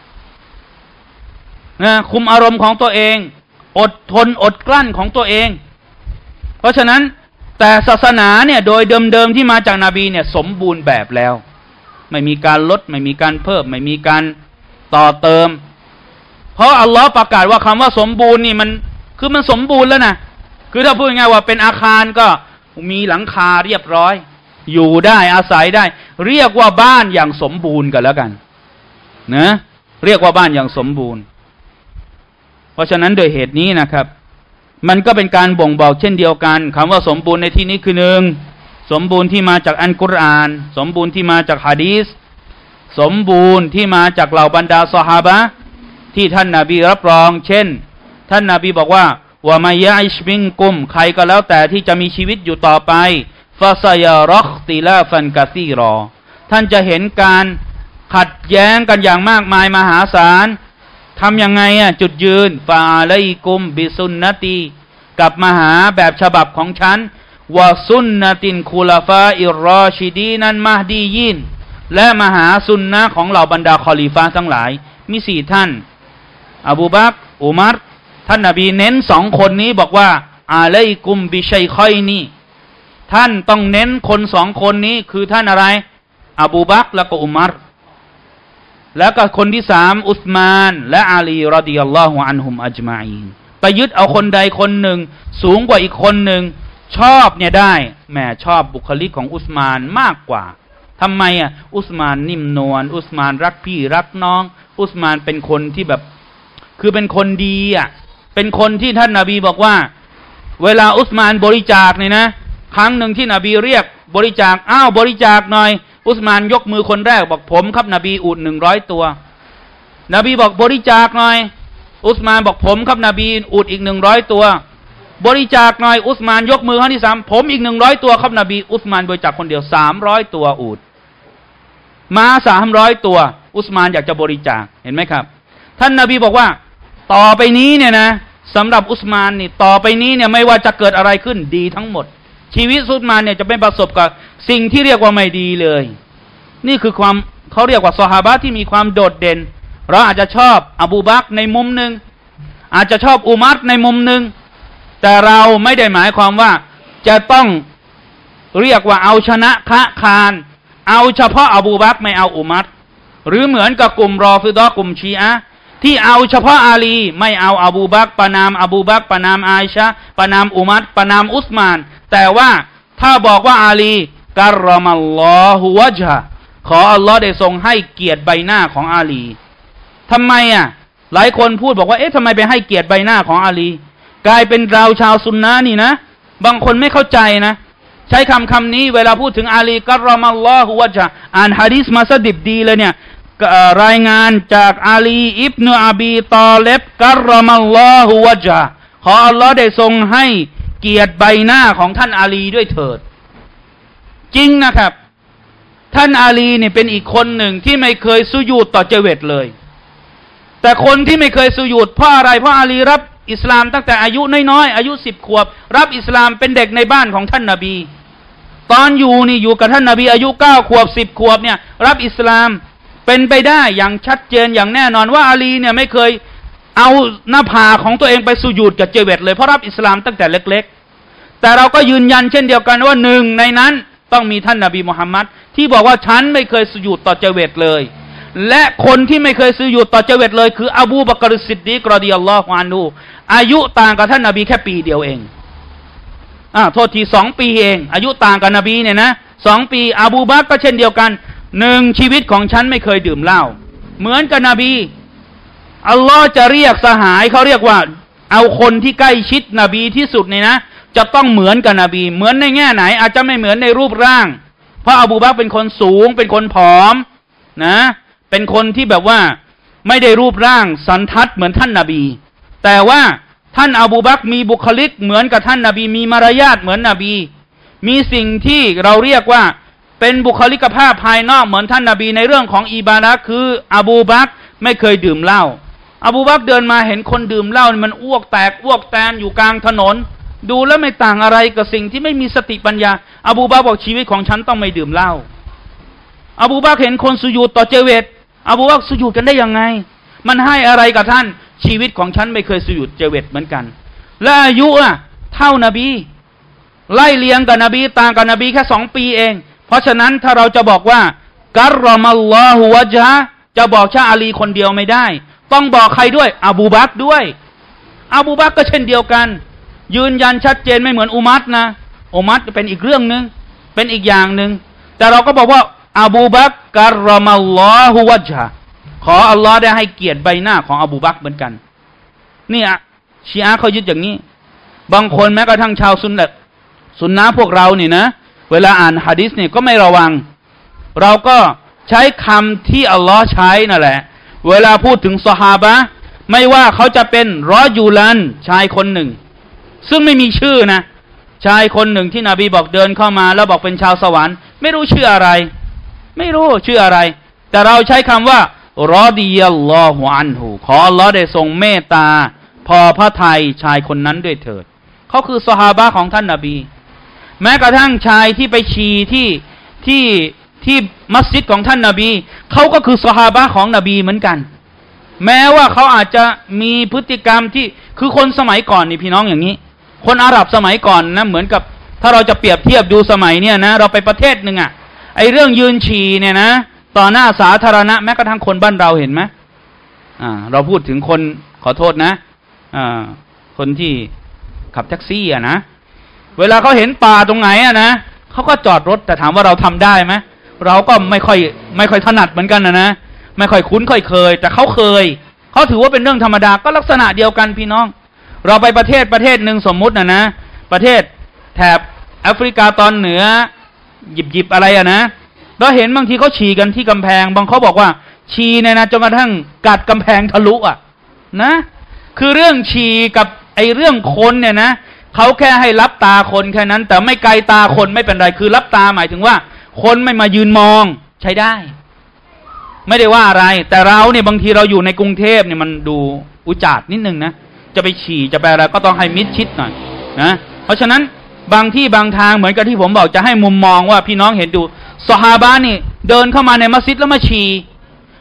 นะคุมอารมณ์ของตัวเองอดทนอดกลั้นของตัวเองเพราะฉะนั้นแต่ศาสนาเนี่ยโดยเดิมๆที่มาจากนบีเนี่ยสมบูรณ์แบบแล้วไม่มีการลดไม่มีการเพิ่มไม่มีการต่อเติมเพราะอัลลอฮ์ประกาศว่าคำว่าสมบูรณ์นี่มันสมบูรณ์แล้วนะคือถ้าพูดง่ายๆว่าเป็นอาคารก็มีหลังคาเรียบร้อยอยู่ได้อาศัยได้เรียกว่าบ้านอย่างสมบูรณ์กันแล้วกันนะเรียกว่าบ้านอย่างสมบูรณ์เพราะฉะนั้นโดยเหตุนี้นะครับมันก็เป็นการบ่งบอกเช่นเดียวกันคำว่าสมบูรณ์ในที่นี้คือหนึ่งสมบูรณ์ที่มาจากอัลกุรอานสมบูรณ์ที่มาจากหะดีษสมบูรณ์ที่มาจากเหล่าบรรดาซอฮาบะห์ที่ท่านนบีรับรองเช่นท่านนบีบอกว่าวะมัยยะอิชมินกุมใครก็แล้วแต่ที่จะมีชีวิตอยู่ต่อไปฟาซายารักติลาฟันกะซีรอท่านจะเห็นการขัดแย้งกันอย่างมากมายมหาศาลทำยังไงจุดยืนฟาอะลัยกุมบิสุนนตีกลับมาหาแบบฉบับของฉันวะซุนนะตินคุลาฟาอิรรอชิดีนันมะฮดียินและมาหาซุนนะของเหล่าบรรดาคอลีฟะห์ทั้งหลายมี4ท่านอบูบักรอุมัรท่านนบีเน้น2คนนี้บอกว่าอะลัยกุมบิชัยคอยนีท่านต้องเน้นคน2คนนี้คือท่านอะไรอบูบักรและก็อุมัรแล้วก็คนที่3อุสมานและอาลีรอฎิยัลลอฮุอันฮุมอัจมาอีนไปยึดเอาคนใดคนหนึ่งสูงกว่าอีกคนหนึ่งชอบเนี่ยได้แหมชอบบุคลิกของอุสมานมากกว่าทำไมอุสมานนิ่มนวลอุสมานรักพี่รักน้องอุสมานเป็นคนที่แบบคือเป็นคนดีเป็นคนที่ท่านนบีบอกว่าเวลาอุสมานบริจาคเนี่ยนะครั้งหนึ่งที่นบีเรียกบริจาคบริจาคหน่อยอุสมานยกมือคนแรกบอกผมครับนบีอูฐ100 ตัวนบีบอกบริจาคหน่อยอุสมานบอกผมครับนบีอูฐอีก100 ตัวบริจาคหน่อยอุสมานยกมือครั้งที่3ผมอีก100 ตัวครับนบีอุสมานบริจาคคนเดียว300 ตัวอูฐม้า300 ตัวอุสมานอยากจะบริจาคเห็นไหมครับท่านนบีบอกว่าต่อไปนี้เนี่ยนะสำหรับอุสมานนี่ต่อไปนี้เนี่ยไม่ว่าจะเกิดอะไรขึ้นดีทั้งหมดชีวิตอุสมานเนี่ยจะไม่ประสบกับสิ่งที่เรียกว่าไม่ดีเลยนี่คือความเขาเรียกว่าซอฮาบะห์ที่มีความโดดเด่นเราอาจจะชอบอบูบักรในมุมหนึ่งอาจจะชอบอุมัรในมุมหนึ่งแต่เราไม่ได้หมายความว่าจะต้องเรียกว่าเอาชนะคะคานเอาเฉพาะอบูบักรไม่เอาอุมัรหรือเหมือนกับกลุ่มรอฟิฎอฮ์กลุ่มชีอะห์ที่เอาเฉพาะอาลีไม่เอาอบูบักรประนามอบูบักรประนามอาอิชะห์ประนามอุมัรประนามอุสมานแต่ว่าถ้าบอกว่าอาลีกัรรอมัลลอฮุวะญฮะขออัลลอฮ์ได้ทรงให้เกียรติใบหน้าของอาลีทำไมหลายคนพูดบอกว่าเอ๊ะทำไมไปให้เกียรติใบหน้าของอาลีกลายเป็นเราชาวซุนนะห์นี่นะบางคนไม่เข้าใจนะใช้คำนี้เวลาพูดถึงอาลีกัรรอมัลลอฮุวะญฮะอ่านหะดีษมาซะดิบดีเลยเนี่ยรายงานจากอาลีอิบนุอบีตอเลบกัรรอมัลลอฮุวะญฮะขออัลลอฮ์ได้ทรงให้เกียรติใบหน้าของท่านอาลีด้วยเถิดจริงนะครับท่านอาลีเนี่ยเป็นอีกคนหนึ่งที่ไม่เคยสุญูดต่อเจวิตเลยแต่คนที่ไม่เคยสุญูดเพราะอะไรเพราะอาลีรับอิสลามตั้งแต่อายุน้อยๆอายุ10 ขวบรับอิสลามเป็นเด็กในบ้านของท่านนบีตอนอยู่กับท่านนบีอายุ9 ขวบ10 ขวบเนี่ยรับอิสลามเป็นไปได้อย่างชัดเจนอย่างแน่นอนว่าอาลีเนี่ยไม่เคยเอาหน้าผากของตัวเองไปสุญูดกับเจวิตเลยเพราะรับอิสลามตั้งแต่เล็กๆแต่เราก็ยืนยันเช่นเดียวกันว่าหนึ่งในนั้นต้องมีท่านนบีมุฮัมมัดที่บอกว่าฉันไม่เคยสุญูดต่อเจวิตเลยและคนที่ไม่เคยสุญูดต่อเจวิตเลยคืออบูบักรซิดดีกรอฎิยัลลอฮุอันฮุอายุต่างกับท่านนบีแค่ปีเดียวเองโทษที2 ปีเองอายุต่างกับนบีเนี่ยนะ2 ปีอบูบักรก็เช่นเดียวกัน1ชีวิตของฉันไม่เคยดื่มเหล้าเหมือนกับนบีอัลลอฮ์จะเรียกสหายเขาเรียกว่าเอาคนที่ใกล้ชิดนบีที่สุดเนี่ยนะจะต้องเหมือนกับนบีเหมือนในแง่ไหนอาจจะไม่เหมือนในรูปร่างเพราะอบูบักรเป็นคนสูงเป็นคนผอมนะเป็นคนที่แบบว่าไม่ได้รูปร่างสันทัดเหมือนท่านนบีแต่ว่าท่านอบูบักรมีบุคลิกเหมือนกับท่านนบีมีมารยาทเหมือนนบีมีสิ่งที่เราเรียกว่าเป็นบุคลิกภาพภายนอกเหมือนท่านนบีในเรื่องของอิบาดะห์คืออบูบักรไม่เคยดื่มเหล้าอบูบักรเดินมาเห็นคนดื่มเหล้ามันอ้วกแตกอ้วกแตนอยู่กลางถนนดูแล้วไม่ต่างอะไรกับสิ่งที่ไม่มีสติปัญญาอบูบักรบอกชีวิตของฉันต้องไม่ดื่มเหล้าอบูบักรเห็นคนสุญูดต่อเจวิตอบูบักรสุญูดกันได้ยังไงมันให้อะไรกับท่านชีวิตของฉันไม่เคยสุญูดเจวิตเหมือนกันและอายุเท่านบีไล่เลี้ยงกับนบีต่างกับนบีแค่2 ปีเองเพราะฉะนั้นถ้าเราจะบอกว่ากัรรอมัลลอฮุวะญฮะจะบอกแค่อาลีคนเดียวไม่ได้ต้องบอกใครด้วยอบูบักรด้วยอบูบักรก็เช่นเดียวกันยืนยันชัดเจนไม่เหมือนอุมัรนะอุมัรเป็นอีกเรื่องนึงเป็นอีกอย่างนึงแต่เราก็บอกว่าอบูบักรกัรรอมัลลอฮุวะญฮะขออัลลอฮ์ได้ให้เกียรติใบหน้าของอบูบักรเหมือนกันนี่ชีอะห์เขายึดอย่างนี้บางคนแม้กระทั่งชาวซุนนะพวกเรานี่นะเวลาอ่านหะดีษเนี่ยก็ไม่ระวังเราก็ใช้คำที่อัลลอฮ์ใช้นั่นแหละเวลาพูดถึงซอฮาบะห์ไม่ว่าเขาจะเป็นรอยูลันชายคนหนึ่งซึ่งไม่มีชื่อนะชายคนหนึ่งที่นบีบอกเดินเข้ามาแล้วบอกเป็นชาวสวรรค์ไม่รู้ชื่ออะไรไม่รู้ชื่ออะไรแต่เราใช้คำว่ารอฎิยัลลอฮุอันฮุขออัลลอฮ์ได้ทรงเมตตาพอพระทัยชายคนนั้นด้วยเถิดเขาคือซอฮาบะห์ของท่านนบีแม้กระทั่งชายที่ไปฉี่ที่มัสยิดของท่านนบีเขาก็คือซอฮาบะห์ของนบีเหมือนกันแม้ว่าเขาอาจจะมีพฤติกรรมที่คือคนสมัยก่อนนี่พี่น้องอย่างนี้คนอาหรับสมัยก่อนนะเหมือนกับถ้าเราจะเปรียบเทียบดูสมัยเนี่ยนะเราไปประเทศหนึ่งไอเรื่องยืนฉี่เนี่ยนะต่อหน้าสาธารณะแม้กระทั่งคนบ้านเราเห็นไหมเราพูดถึงคนขอโทษนะคนที่ขับแท็กซี่นะเวลาเขาเห็นป่าตรงไหนนะเขาก็จอดรถแต่ถามว่าเราทำได้ไหมเราก็ไม่ค่อยถนัดเหมือนกันนะไม่ค่อยคุ้นค่อยเคยแต่เขาเคยเขาถือว่าเป็นเรื่องธรรมดาก็ลักษณะเดียวกันพี่น้องเราไปประเทศหนึ่งสมมุตินะประเทศแถบแอฟริกาตอนเหนือหยิบอะไรนะเราเห็นบางทีเขาฉี่กันที่กำแพงบางเขาบอกว่าฉี่เนี่ยนะจนกระทั่งกัดกำแพงทะลุนะคือเรื่องฉี่กับไอเรื่องคนเนี่ยนะเขาแค่ให้รับตาคนแค่นั้นแต่ไม่ไกลตาคนไม่เป็นไรคือรับตาหมายถึงว่าคนไม่มายืนมองใช้ได้ไม่ได้ว่าอะไรแต่เราเนี่ยบางทีเราอยู่ในกรุงเทพเนี่ยมันดูอุจาดนิดนึงนะจะไปฉี่จะไปอะไรก็ต้องให้มิดชิดหน่อยนะเพราะฉะนั้นบางที่บางทางเหมือนกับที่ผมบอกจะให้มุมมองว่าพี่น้องเห็นดูซอฮาบะห์นี่เดินเข้ามาในมัสยิดแล้วมาฉี่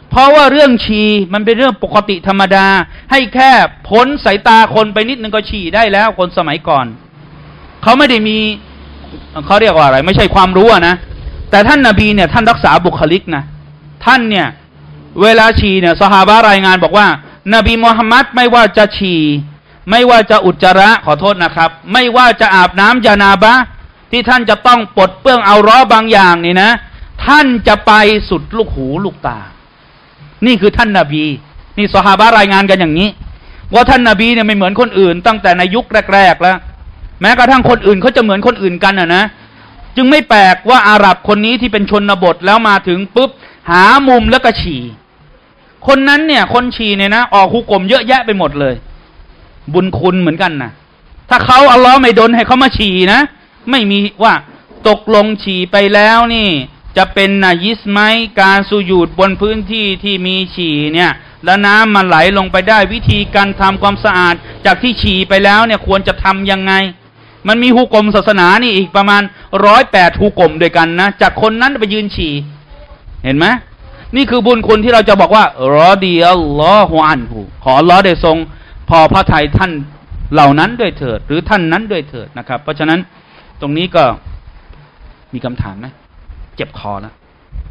เพราะว่าเรื่องฉี่มันเป็นเรื่องปกติธรรมดาให้แค่พ้นสายตาคนไปนิดนึงก็ฉี่ได้แล้วคนสมัยก่อนเขาไม่ได้มีเขาเรียกว่าอะไรไม่ใช่ความรู้นะแต่ท่านนบีเนี่ยท่านรักษาบุคลิกนะท่านเนี่ยเวลาฉี่เนี่ยซอฮาบะห์รายงานบอกว่านบีมุฮัมมัดไม่ว่าจะฉี่ไม่ว่าจะอุจจาระขอโทษนะครับไม่ว่าจะอาบน้ำญะนาบะห์ที่ท่านจะต้องปลดเปื้องเอาร้อบางอย่างนี่นะท่านจะไปสุดลูกหูลูกตานี่คือท่านนบีนี่ซอฮาบะห์รายงานกันอย่างนี้ว่าท่านนบีเนี่ยไม่เหมือนคนอื่นตั้งแต่ในยุคแรกๆแล้วแม้กระทั่งคนอื่นเขาจะเหมือนคนอื่นกันนะจึงไม่แปลกว่าอาหรับคนนี้ที่เป็นชนบทแล้วมาถึงปุ๊บหามุมแล้วก็ฉี่คนนั้นเนี่ยคนฉี่เนี่ยนะออกหุกมเยอะแยะไปหมดเลยบุญคุณเหมือนกันนะถ้าเขาอัลลอฮ์ไม่ดลให้เขามาฉี่นะไม่มีว่าตกลงฉี่ไปแล้วนี่จะเป็นนายิสไหมการสุญูดบนพื้นที่ที่มีฉี่เนี่ยแล้วน้ำมันไหลลงไปได้วิธีการทำความสะอาดจากที่ฉี่ไปแล้วเนี่ยควรจะทำยังไงมันมีหุกมศาสนานี่อีกประมาณ108หุกมด้วยกันนะจากคนนั้นไปยืนฉี่เห็นไหมนี่คือบุญคุณที่เราจะบอกว่ารอดีอัลลอฮุอันฮูขออัลลอฮ์ได้ทรงพอพระทัยท่านเหล่านั้นด้วยเถิดหรือท่านนั้นด้วยเถิดนะครับเพราะฉะนั้นตรงนี้ก็มีคำถามไหมเจ็บคอแล้ว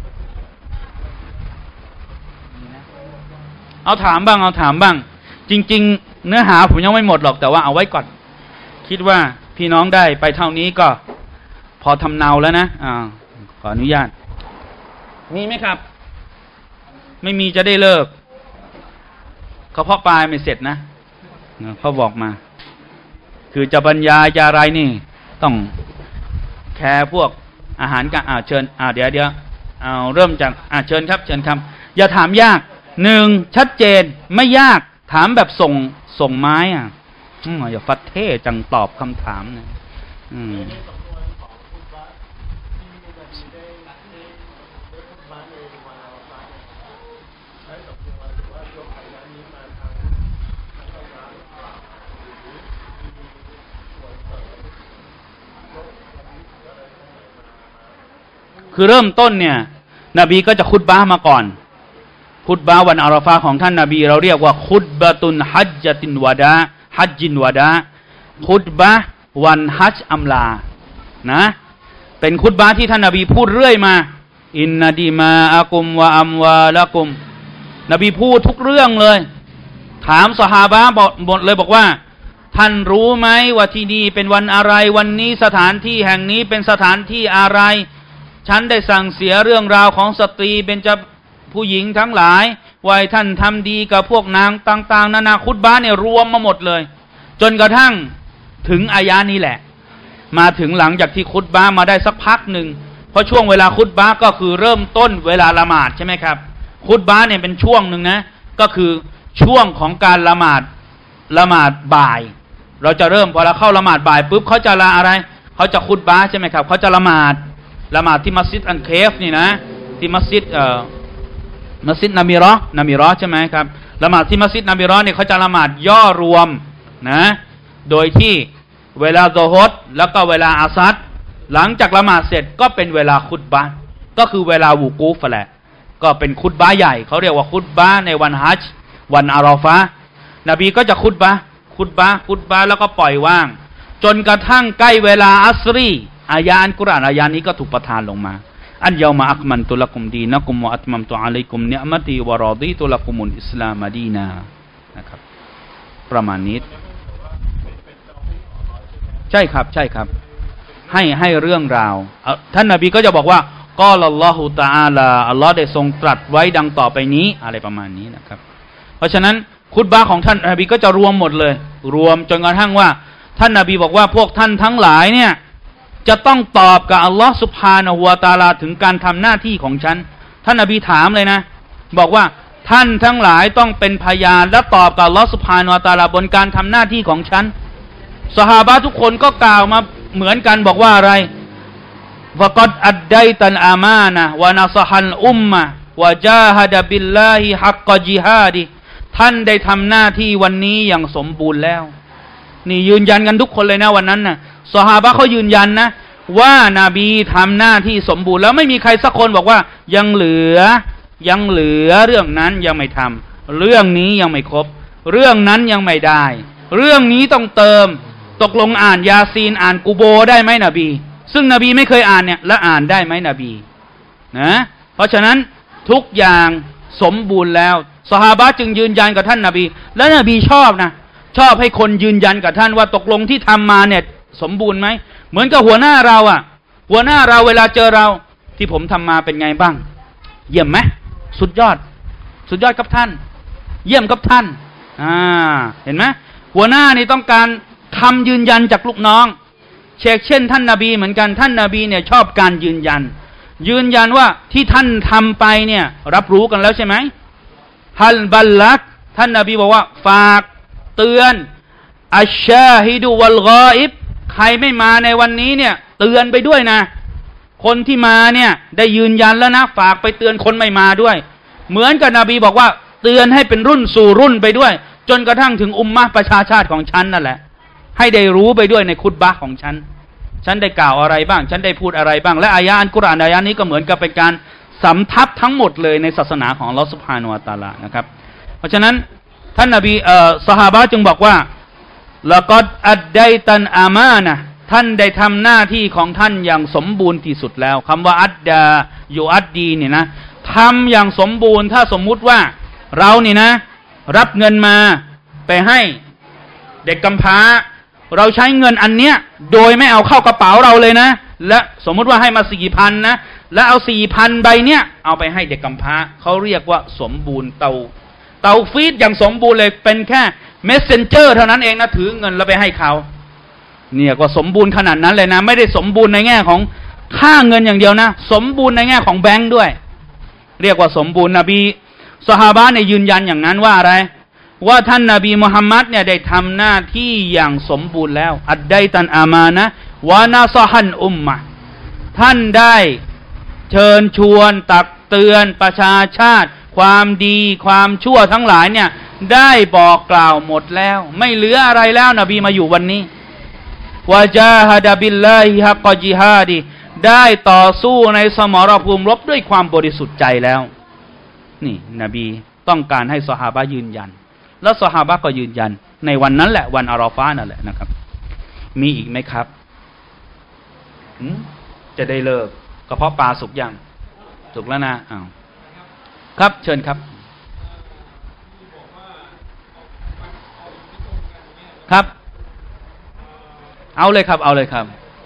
เอาถามบ้างจริงๆเนื้อหาผมยังไม่หมดหรอกแต่ว่าเอาไว้ก่อนคิดว่าพี่น้องได้ไปเท่านี้ก็พอทำเนาแล้วนะขออนุญาตมีไหมครับไม่มีจะได้เลิกเขาเพาะปลายไม่เสร็จนะเขาบอกมาคือจะบรรยายจะอะไรนี่ต้องแค่พวกอาหารกันเชิญเดี๋ยวเอาเริ่มจากเชิญครับอย่าถามยาก1ชัดเจนไม่ยากถามแบบส่งไม้อย่าฟัดเท่จังตอบคำถามนะคือเริ่มต้นเนี่ยนบีก็จะคุตบะห์มาก่อนคุตบะห์วันอาราฟาของท่านนบีเราเรียกว่าคุตบะตุนฮัจญะตินวะดาฮัจญินวะดาคุตบะห์วันฮัจญ์อัมลานะเป็นคุตบะห์ที่ท่านนบีพูดเรื่อยมาอินนาดิมาอะกุมวะอัมวาละกุมนบีพูดทุกเรื่องเลยถามซอฮาบะห์หมดเลยบอกว่าท่านรู้ไหมว่าที่นี่เป็นวันอะไรวันนี้สถานที่แห่งนี้เป็นสถานที่อะไรฉันได้สั่งเสียเรื่องราวของสตรีเป็นจะผู้หญิงทั้งหลายไว้ท่านทำดีกับพวกนางต่างๆนานาคุตบะห์เนี่ยรวมมาหมดเลยจนกระทั่งถึงอายะนี้แหละมาถึงหลังจากที่คุตบะห์มาได้สักพักหนึ่งเพราะช่วงเวลาคุตบะห์ก็คือเริ่มต้นเวลาละหมาดใช่ไหมครับคุตบะห์เนี่ยเป็นช่วงหนึ่งนะก็คือช่วงของการละหมาดบ่ายเราจะเริ่มพอเราเข้าละหมาดบ่ายปุ๊บเขาจะละอะไรเขาจะคุตบะห์ใช่ไหมครับเขาจะละหมาดที่มัสยิดอันเคฟนี่นะที่มัสยิดนามิเราะห์ใช่ไหมครับละหมาดที่มัสยิดนามิเราะห์เนี่ยเขาจะละหมาดย่อรวมนะโดยที่เวลาโซฮรแล้วก็เวลาอาซัดหลังจากละหมาดเสร็จก็เป็นเวลาคุตบะห์ก็คือเวลาวูกูฟแหละก็เป็นคุตบะห์ใหญ่เขาเรียกว่าคุตบะห์ในวันฮัจญ์วันอาราฟะห์นบีก็จะคุตบะห์แล้วก็ปล่อยว่างจนกระทั่งใกล้เวลาอัสรีอายะอันกุรอานอายะนี้ก็ถูกประทานลงมาอันยามาอักมันตุลักุมดีนะกุมวะอัตมัมตุอะลัยกุมเนิอ์มะตีวะรอฎีตุลักุมุลอิสลามดีนานะครับประมาณนี้ใช่ครับให้เรื่องราวท่านนบีก็จะบอกว่ากอลัลลอฮุตะอาลาอัลลอฮ์ได้ทรงตรัสไว้ดังต่อไปนี้อะไรประมาณนี้นะครับเพราะฉะนั้นคุตบะห์ของท่านนบีก็จะรวมหมดเลยรวมจนกระทั่งว่าท่านนบีบอกว่าพวกท่านทั้งหลายเนี่ยจะต้องตอบกับอัลลอฮ์ซุบฮานะฮูวะตะอาลาถึงการทำหน้าที่ของฉันท่านนบีถามเลยนะบอกว่าท่านทั้งหลายต้องเป็นพยานและตอบกับอัลลอฮ์ซุบฮานะฮูวะตะอาลาบนการทำหน้าที่ของฉันซอฮาบะห์ทุกคนก็กล่าวมาเหมือนกันบอกว่าอะไรฟะกัดอัดดัยตัลอามานะฮ์วะนะซะฮัลอุมมะฮ์วะจาฮะดะบิลลาฮิฮักกะญิฮาดิท่านได้ทำหน้าที่วันนี้อย่างสมบูรณ์แล้วนี่ยืนยันกันทุกคนเลยนะวันนั้นนะซอฮาบะห์เขายืนยันนะว่านาบีทำหน้าที่สมบูรณ์แล้วไม่มีใครสักคนบอกว่ายังเหลือยังเหลือเรื่องนั้นยังไม่ทำเรื่องนี้ยังไม่ครบเรื่องนั้นยังไม่ได้เรื่องนี้ต้องเติมตกลงอ่านยาซีนอ่านกุโบได้ไหมนบีซึ่งนบีไม่เคยอ่านเนี่ยแล้วอ่านได้ไหมนบีนะเพราะฉะนั้นทุกอย่างสมบูรณ์แล้วซอฮาบะห์จึงยืนยันกับท่านนบีและนบีชอบนะชอบให้คนยืนยันกับท่านว่าตกลงที่ทำมาเนี่ยสมบูรณ์ไหมเหมือนกับหัวหน้าเราอ่ะหัวหน้าเราเวลาเจอเราที่ผมทำมาเป็นไงบ้างเยี่ยมไหมสุดยอดครับท่านเยี่ยมครับท่านเห็นไหมหัวหน้านี่ต้องการคำยืนยันจากลูกน้องเช่นท่านนบีเหมือนกันท่านนบีเนี่ยชอบการยืนยันว่าที่ท่านทำไปเนี่ยรับรู้กันแล้วใช่ไหมฮัลบัลลักท่านนบีบอกว่าฝากเตือนอัชชาฮิดุวัลกออิบใครไม่มาในวันนี้เนี่ยเตือนไปด้วยนะคนที่มาเนี่ยได้ยืนยันแล้วนะฝากไปเตือนคนไม่มาด้วยเหมือนกับนบีบอกว่าเตือนให้เป็นรุ่นสู่รุ่นไปด้วยจนกระทั่งถึงอุมมะห์ประชาชาติของฉันนั่นแหละให้ได้รู้ไปด้วยในคุตบะห์ของฉันได้กล่าวอะไรบ้างฉันได้พูดอะไรบ้างและอายะห์อัลกุรอานอายะห์นี้ก็เหมือนกับเป็นการสำทับทั้งหมดเลยในศาสนาของอัลเลาะห์ซุบฮานะฮูวะตะอาลานะครับเพราะฉะนั้นท่านนบีซอฮาบะห์จึงบอกว่าละกอดอัดไดตันอามานะห์ท่านได้ทำหน้าที่ของท่านอย่างสมบูรณ์ที่สุดแล้วคำว่าอัดดายูอัดดีเนี่ยนะทำอย่างสมบูรณ์ถ้าสมมุติว่าเรานี่นะรับเงินมาไปให้เด็กกำพร้าเราใช้เงินอันเนี้ยโดยไม่เอาเข้ากระเป๋าเราเลยนะและสมมุติว่าให้มา 4,000 นะแล้วเอา 4,000 ใบเนี้ยเอาไปให้เด็กกำพร้าเขาเรียกว่าสมบูรณ์เตาฟีดอย่างสมบูรณ์เลยเป็นแค่เมสเซนเจอร์เท่านั้นเองนะถือเงินแล้วไปให้เขาเนี่ยก็สมบูรณ์ขนาดนั้นเลยนะไม่ได้สมบูรณ์ในแง่ของค่าเงินอย่างเดียวนะสมบูรณ์ในแง่ของแบงค์ด้วยเรียกว่าสมบูรณ์นบีซอฮาบะห์เนี่ยยืนยันอย่างนั้นว่าอะไรว่าท่านนบีมุฮัมมัดเนี่ยได้ทำหน้าที่อย่างสมบูรณ์แล้วอัดไดตันอามานะวานาซอฮันอุมมะท่านได้เชิญชวนตักเตือนประชาชาติความดีความชั่วทั้งหลายเนี่ยได้บอกกล่าวหมดแล้วไม่เหลืออะไรแล้วนบีมาอยู่วันนี้วะจาฮะดะบิลลาฮิฮักกอญิฮาดิได้ต่อสู้ในสมรภูมิรบด้วยความบริสุทธิ์ใจแล้วนี่นบีต้องการให้ซอฮาบะห์ยืนยันแล้วซอฮาบะห์ก็ยืนยันในวันนั้นแหละวันอาราฟานั่นแหละนะครับมีอีกไหมครับจะได้เลิกกระเพาะปลาสุกยังสุกแล้วนะอ้าวครับเชิญครับครับเอาเลยครับเอาเลยครับ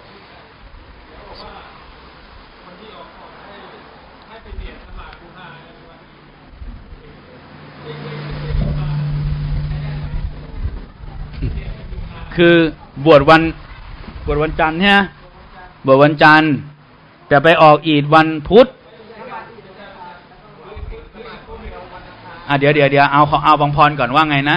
คือบวชวันจันทร์เนี่ยบวชวันจันทร์แต่ไปออกอีดวันพุธเดี๋ยวเอาบังพรก่อนว่าไงนะ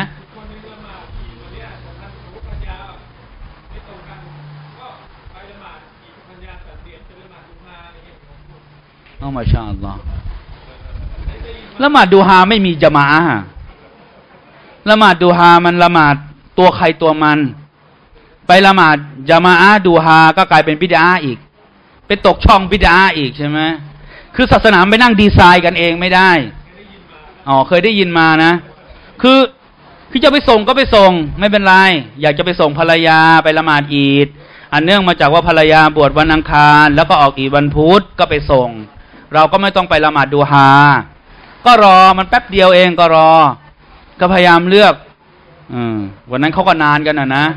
มาชาอัลลอฮ์ละหมาดดูฮาไม่มีญะมาอะห์ละหมาดดูฮามันละหมาดตัวใครตัวมันไปละหมาดญะมาอะห์ดูฮาก็กลายเป็นบิดอะห์อีกไปตกช่องบิดอะห์อีกใช่ไหมคือศาสนาไปนั่งดีไซน์กันเองไม่ได้เคยได้ยินมานะคือจะไปส่งก็ไปส่งไม่เป็นไรอยากจะไปส่งภรรยาไปละหมาดอีดอันเนื่องมาจากว่าภรรยาบวชวันอังคารแล้วก็ออกอีดวันพุธก็ไปส่งเราก็ไม่ต้องไปละหมาดดูฮาก็รอมันแป๊บเดียวเองก็รอก็พยายามเลือกวันนั้นเขาก็นานกันนะ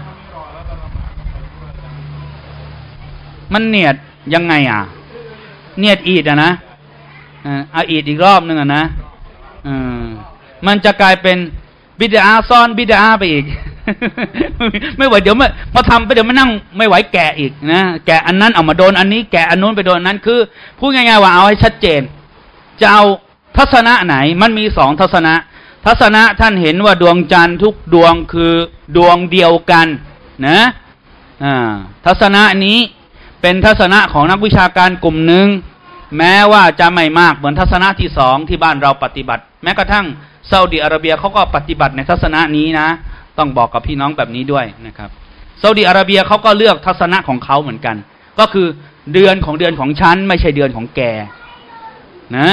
มันเนียดยังไงเนียดอีดนะเอาอีดอีกรอบนึงนะมันจะกลายเป็นบิดาซ้อนบิดาไปอีก ไม่ไหวเดี๋ยวมาทำไปเดี๋ยวไม่นั่งไม่ไหวแกะอีกนะแกะอันนั้นเอามาโดนอันนี้แกะอันนู้นไปโดนอันนั้นคือพูดง่ายๆว่าเอาให้ชัดเจนจะเอาทัศนะไหนมันมีสองทัศนะท่านเห็นว่าดวงจันทร์ทุกดวงคือดวงเดียวกันนะทัศนะนี้เป็นทัศนะของนักวิชาการกลุ่มหนึ่งแม้ว่าจะไม่มากเหมือนทัศนะที่สองที่บ้านเราปฏิบัติแม้กระทั่งซาอุดิอาระเบียเขาก็ปฏิบัติในทัศนะนี้นะต้องบอกกับพี่น้องแบบนี้ด้วยนะครับซาอุดิอาระเบียเขาก็เลือกทัศนะของเขาเหมือนกันก็คือเดือนของฉันไม่ใช่เดือนของแกนะ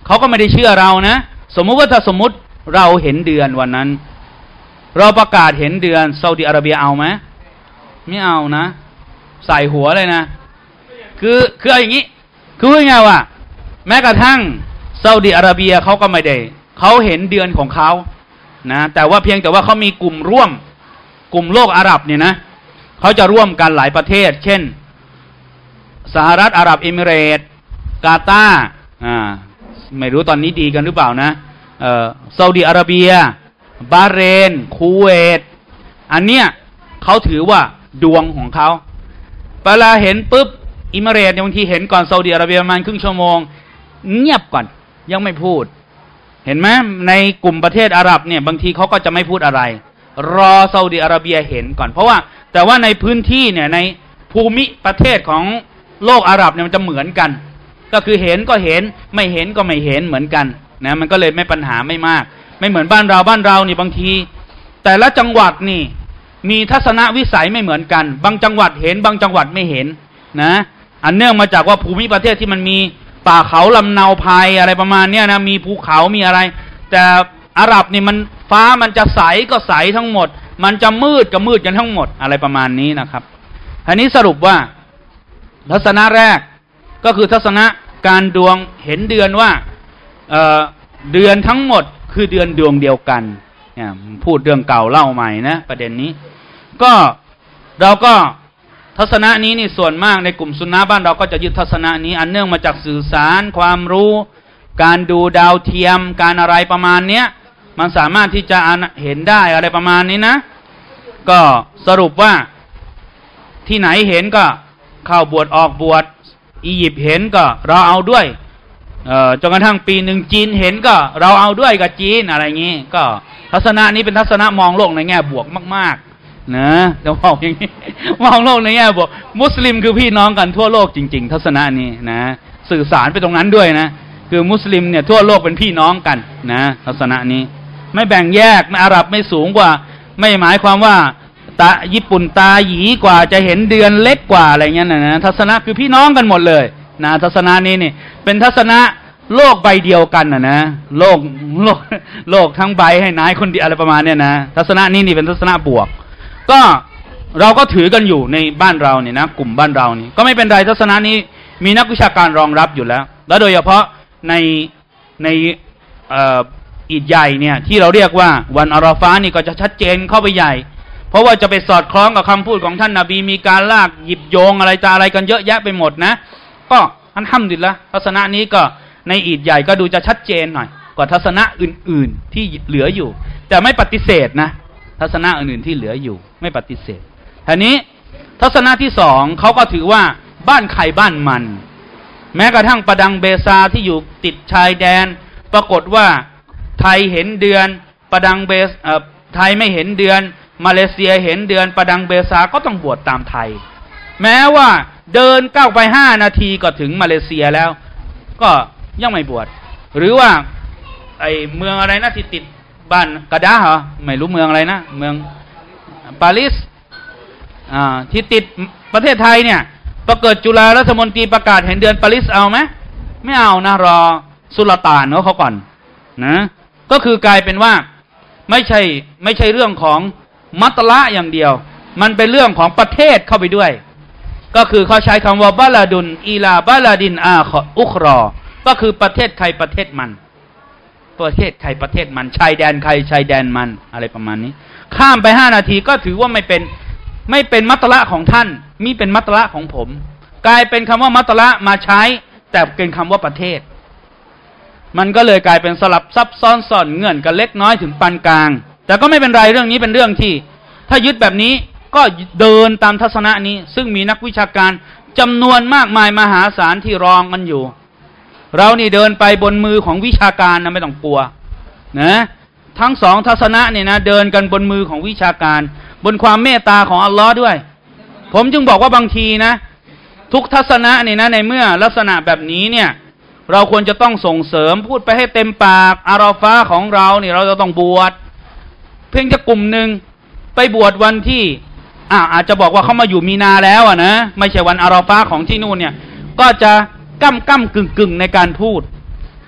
เขาก็ไม่ได้เชื่อเรานะสมมุติว่าถ้าสมมุติเราเห็นเดือนวันนั้นเราประกาศเห็นเดือนซาอุดิอาระเบียเอาไหมไม่เอานะใส่หัวเลยนะคืออย่างนี้คือไงวะแม้กระทั่งซาอุดิอาระเบียเขาก็ไม่ได้เขาเห็นเดือนของเขานะแต่ว่าเพียงแต่ว่าเขามีกลุ่มร่วมกลุ่มโลกอาหรับเนี่ยนะเขาจะร่วมกันหลายประเทศเช่นสหรัฐอาหรับเอมิเรตส์กาตาร์ไม่รู้ตอนนี้ดีกันหรือเปล่านะซาอุดิอาระเบียบาห์เรนคูเวตอันเนี้ยเขาถือว่าดวงของเขาเวลาเห็นปุ๊บเอมิเรตส์บางทีเห็นก่อนซาอุดิอาระเบียประมาณครึ่งชั่วโมงเงียบก่อนยังไม่พูดเห็นไหมในกลุ่มประเทศอาหรับเนี่ยบางทีเขาก็จะไม่พูดอะไรรอซาอุดิอาระเบียเห็นก่อนเพราะว่าแต่ว่าในพื้นที่เนี่ยในภูมิประเทศของโลกอาหรับเนี่ยมันจะเหมือนกันก็คือเห็นก็เห็นไม่เห็นก็ไม่เห็นเหมือนกันนะมันก็เลยไม่ปัญหาไม่มากไม่เหมือนบ้านเรานี่บางทีแต่ละจังหวัดนี่มีทัศนวิสัยไม่เหมือนกันบางจังหวัดเห็นบางจังหวัดไม่เห็นนะอันเนื่องมาจากว่าภูมิประเทศที่มันมีป่าเขาลำเนาภัยอะไรประมาณเนี้ยนะมีภูเขามีอะไรแต่อาหรับนี่มันฟ้ามันจะใสก็ใสทั้งหมดมันจะมืดก็มืดกันทั้งหมดอะไรประมาณนี้นะครับอันนี้สรุปว่าทัศนะแรกก็คือทัศนะการดวงเห็นเดือนว่าเดือนทั้งหมดคือเดือนดวงเดียวกันพูดเรื่องเก่าเล่าใหม่นะประเด็นนี้ก็เราก็ทัศนะนี้นี่ส่วนมากในกลุ่มซุนนะห์บ้านเราก็จะยึดทัศนะนี้อันเนื่องมาจากสื่อสารความรู้การดูดาวเทียมการอะไรประมาณเนี้ยมันสามารถที่จะเห็นได้อะไรประมาณนี้นะก็สรุปว่าที่ไหนเห็นก็เข้าบวชออกบวชอียิปต์เห็นก็เราเอาด้วยจนกระทั่งปีหนึ่งจีนเห็นก็เราเอาด้วยกับจีนอะไรงี้ก็ทัศนะนี้เป็นทัศนะมองโลกในแง่บวกมากๆนะจะบอกอย่างนี้มองโลกในแง่บวกมุสลิมคือพี่น้องกันทั่วโลกจริงๆทัศนะนี้นะสื่อสารไปตรงนั้นด้วยนะคือมุสลิมเนี่ยทั่วโลกเป็นพี่น้องกันนะทัศนะนี้ไม่แบ่งแยกไม่อาหรับไม่สูงกว่าไม่หมายความว่าญี่ปุ่นตาหยีกว่าจะเห็นเดือนเล็กกว่าอะไรเงี้ยนะทัศนะคือพี่น้องกันหมดเลยนะทัศนะนี้นี่เป็นทัศนะโลกใบเดียวกันนะโลกทั้งใบให้นายคนเดียวอะไรประมาณเนี้ยนะทัศนะนี้นี่เป็นทัศนะบวกก็เราก็ถือกันอยู่ในบ้านเราเนี่ยนะกลุ่มบ้านเรานี่ก็ไม่เป็นไรทัศนะนี้มีนักวิชาการรองรับอยู่แล้วและโดยเฉพาะในอีดใหญ่เนี่ยที่เราเรียกว่าวันอาราฟานี่ก็จะชัดเจนเข้าไปใหญ่เพราะว่าจะไปสอดคล้องกับคำพูดของท่านนบีมีการลากหยิบโยงอะไรจะอะไรกันเยอะแยะไปหมดนะก็อัลฮัมดุลิลละห์ทัศนะนี้ก็ในอีดใหญ่ก็ดูจะชัดเจนหน่อยกว่าทัศนะอื่นๆที่เหลืออยู่แต่ไม่ปฏิเสธนะทัศนะอื่นๆที่เหลืออยู่ไม่ปฏิเสธทีนี้ทัศนะที่สองเขาก็ถือว่าบ้านใครบ้านมันแม้กระทั่งประดังเบซาที่อยู่ติดชายแดนปรากฏว่าไทยเห็นเดือนประดังเบซไทยไม่เห็นเดือนมาเลเซียเห็นเดือนประดังเบซาก็ต้องบวชตามไทยแม้ว่าเดินก้าวไป5 นาทีก็ถึงมาเลเซียแล้วก็ยังไม่บวชหรือว่าไอเมืองอะไรนะที่ติดบ้านกระดาเหรอไม่รู้เมืองอะไรนะเมืองปารีสที่ติดประเทศไทยเนี่ยประเกิดจุฬารัฐมนตรีประกาศเห็นเดือนปารีสเอาไหมไม่เอานะรอสุลต่านเขาก่อนนะก็คือกลายเป็นว่าไม่ใช่เรื่องของมัตละอย่างเดียวมันเป็นเรื่องของประเทศเข้าไปด้วยก็คือเขาใช้คำว่าบาลาดุนอีลาบาลาดินอุครอก็คือประเทศใครประเทศมันประเทศใครประเทศมันชายแดนใครชายแดนมันอะไรประมาณนี้ข้ามไป5 นาทีก็ถือว่าไม่เป็นมัตละของท่านมีเป็นมัตละของผมกลายเป็นคำว่ามัตละมาใช้แต่เป็นคำว่าประเทศมันก็เลยกลายเป็นสลับซับซ้อนซ่อนเงื่อนกันเล็กน้อยถึงปานกลางแต่ก็ไม่เป็นไรเรื่องนี้เป็นเรื่องที่ถ้ายึดแบบนี้ก็เดินตามทัศนะนี้ซึ่งมีนักวิชาการจำนวนมากมายมหาศาลที่รองกันอยู่เรานี่เดินไปบนมือของวิชาการนะไม่ต้องกลัวนะทั้งสองทัศนะเนี่ยนะเดินกันบนมือของวิชาการบนความเมตตาของอัลลอฮ์ด้วยผมจึงบอกว่าบางทีนะทุกทัศนะนี่นะในเมื่อลักษณะแบบนี้เนี่ยเราควรจะต้องส่งเสริมพูดไปให้เต็มปากอาราฟาของเราเนี่ยเราจะต้องบวชเพียงจะกลุ่มหนึ่งไปบวชวันที่อาจจะบอกว่าเขามาอยู่มีนาแล้วนะไม่ใช่วันอาราฟาของที่นู่นเนี่ยก็จะก้ำกึ่งในการพูด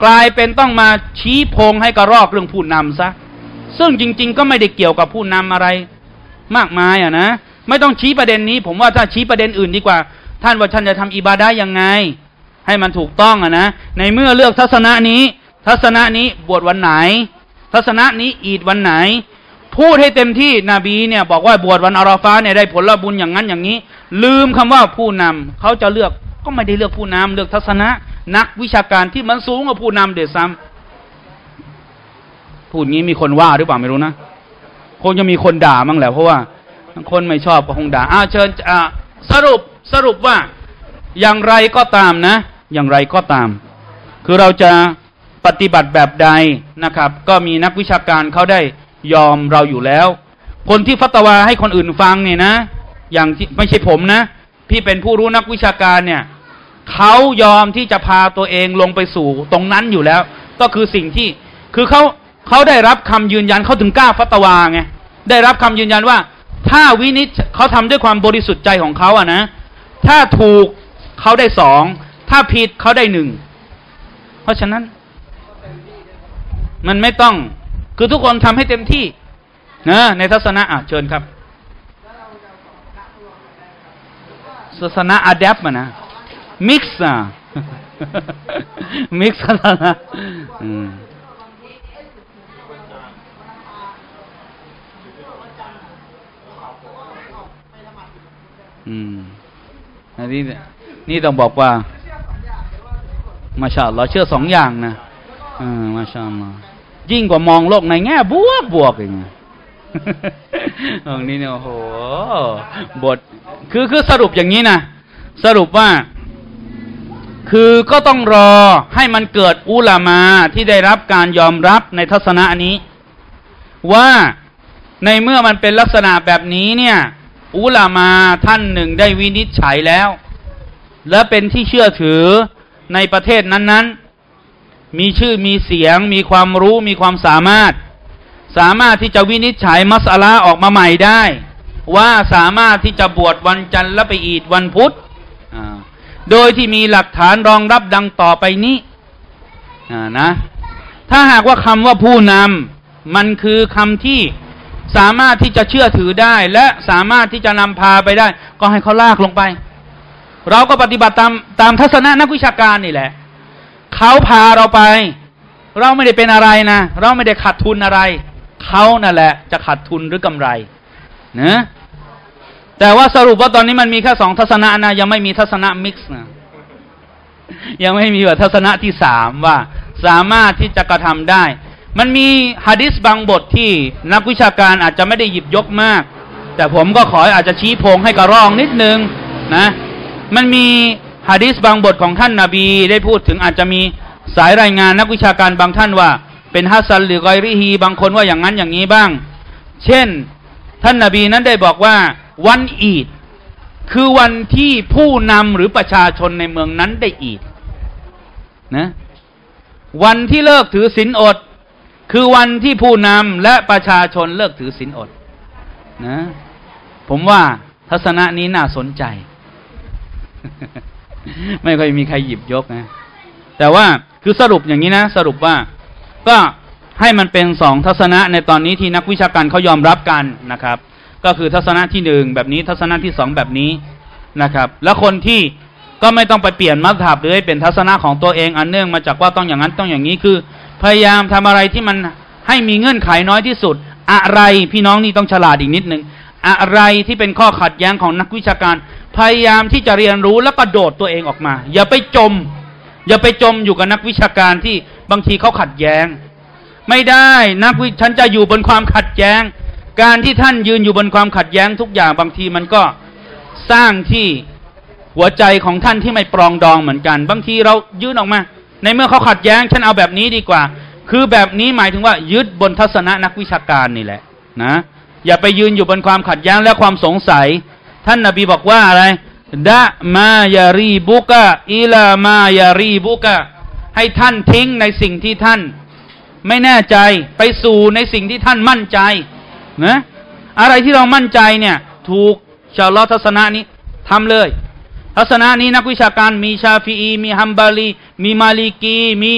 กลายเป็นต้องมาชี้โพงให้กระรอกเรื่องผู้นำซะซึ่งจริงๆก็ไม่ได้เกี่ยวกับผู้นำอะไรมากมายนะไม่ต้องชี้ประเด็นนี้ผมว่าถ้าชี้ประเด็นอื่นดีกว่าท่านว่าท่านจะทำอิบาดะห์ยังไงให้มันถูกต้องนะในเมื่อเลือกทัศนะนี้บวชวันไหนทัศนะนี้อีดวันไหนพูดให้เต็มที่นบีเนี่ยบอกว่าบวชวันอาราฟาเนี่ยได้ผลบุญอย่างนั้นอย่างนี้ลืมคำว่าผู้นำเขาจะเลือกก็ไม่ได้เลือกผู้นำเลือกทัศนะนักวิชาการที่มันสูงกว่าผู้นำเดือดซ้ำพูดงี้มีคนว่าหรือเปล่าไม่รู้นะคงจะมีคนด่ามั้งแหละเพราะว่าคนไม่ชอบก็คงด่าเชิญสรุปว่าอย่างไรก็ตามนะอย่างไรก็ตามคือเราจะปฏิบัติแบบใดนะครับก็มีนักวิชาการเขาได้ยอมเราอยู่แล้วคนที่ฟัตวาให้คนอื่นฟังเนี่ยนะอย่างที่ไม่ใช่ผมนะพี่เป็นผู้รู้นักวิชาการเนี่ยเขายอมที่จะพาตัวเองลงไปสู่ตรงนั้นอยู่แล้วก็คือสิ่งที่คือเขาได้รับคำยืนยันเขาถึงกล้าฟัตวาไงได้รับคำยืนยันว่าถ้าวินิจเขาทำด้วยความบริสุทธิ์ใจของเขานะถ้าถูกเขาได้2ถ้าผิดเขาได้1เพราะฉะนั้นมันไม่ต้องคือทุกคนทำให้เต็มที่นะในทัศนะเชิญครับทัศนะอะแดปนะมิกซ์มิกซ์นะอันนี้นี่ต้องบอกว่ามาชาอัลลอฮ์เชื่อ2อย่างนะมาชาอัลลอฮ์ยิ่งกว่ามองโลกในแง่บวกอย่างเงี้ยตรงนี้เนี่ยโอ้โหบทคือสรุปอย่างนี้นะสรุปว่าคือก็ต้องรอให้มันเกิดอุลามาที่ได้รับการยอมรับในทัศนะนี้ว่าในเมื่อมันเป็นลักษณะแบบนี้เนี่ยอุลามาท่านหนึ่งได้วินิจฉัยแล้วและเป็นที่เชื่อถือในประเทศนั้นๆมีชื่อมีเสียงมีความรู้มีความสามารถที่จะวินิจฉัยมัสอะลาห์ออกมาใหม่ได้ว่าสามารถที่จะบวชวันจันทร์และไปอีดวันพุธโดยที่มีหลักฐานรองรับดังต่อไปนี้นะถ้าหากว่าคำว่าผู้นำมันคือคำที่สามารถที่จะเชื่อถือได้และสามารถที่จะนำพาไปได้ก็ให้เขาลากลงไปเราก็ปฏิบัติตามทัศนะนักวิชาการนี่แหละเขาพาเราไปเราไม่ได้เป็นอะไรนะเราไม่ได้ขาดทุนอะไรเขานั่นแหละจะขาดทุนหรือกำไรนะแต่ว่าสรุปว่าตอนนี้มันมีแค่2ทัศนะนะยังไม่มีทัศนะมิกซ์นะยังไม่มีว่าทัศนะที่3ว่าสามารถที่จะกระทำได้มันมีหะดีษบางบทที่นักวิชาการอาจจะไม่ได้หยิบยกมากแต่ผมก็ขออาจจะชี้โพงให้กระรองนิดนึงนะมันมีหะดีษบางบทของท่านนบีได้พูดถึงอาจจะมีสายรายงานนักวิชาการบางท่านว่าเป็นฮัสซันหรือกอยริฮีบางคนว่าอย่างนั้นอย่างนี้บ้างเช่นท่านนบีนั้นได้บอกว่าวันอีดคือวันที่ผู้นำหรือประชาชนในเมืองนั้นได้อีดนะวันที่เลิกถือศีลอดคือวันที่ผู้นำและประชาชนเลิกถือศีลอดนะผมว่าทัศนะนี้น่าสนใจไม่ค่อยมีใครหยิบยกนะแต่ว่าคือสรุปอย่างนี้นะสรุปว่าก็ให้มันเป็น2ทัศนะในตอนนี้ที่นักวิชาการเขายอมรับกันนะครับก็คือทัศนะที่1แบบนี้ทัศนะที่2แบบนี้นะครับแล้วคนที่ก็ไม่ต้องไปเปลี่ยนมัซฮับหรือให้เป็นทัศนะของตัวเองอันเนื่องมาจากว่าต้องอย่างนั้นต้องอย่างนี้คือพยายามทำอะไรที่มันให้มีเงื่อนไขน้อยที่สุดอะไรพี่น้องนี่ต้องฉลาดอีกนิดนึงอะไรที่เป็นข้อขัดแย้งของนักวิชาการพยายามที่จะเรียนรู้แล้วก็โดดตัวเองออกมาอย่าไปจมอยู่กับนักวิชาการที่บางทีเขาขัดแย้งไม่ได้ฉันจะอยู่บนความขัดแย้งการที่ท่านยืนอยู่บนความขัดแย้งทุกอย่างบางทีมันก็สร้างที่หัวใจของท่านที่ไม่ปรองดองเหมือนกันบางทีเรายืนออกมาในเมื่อเขาขัดแย้งฉันเอาแบบนี้ดีกว่าคือแบบนี้หมายถึงว่ายึดบนทัศนะนักวิชาการนี่แหละนะอย่าไปยืนอยู่บนความขัดแย้งและความสงสัยท่านนบีบอกว่าอะไรดะมายารีบุกะอิลามายารีบุกะให้ท่านทิ้งในสิ่งที่ท่านไม่แน่ใจไปสู่ในสิ่งที่ท่านมั่นใจนะอะไรที่เรามั่นใจเนี่ยถูกชาลอทัศนะนี้ทำเลยทัศนะนี้นักวิชาการมีชาฟีอีมีฮัมบาลีมีมาลิกีมี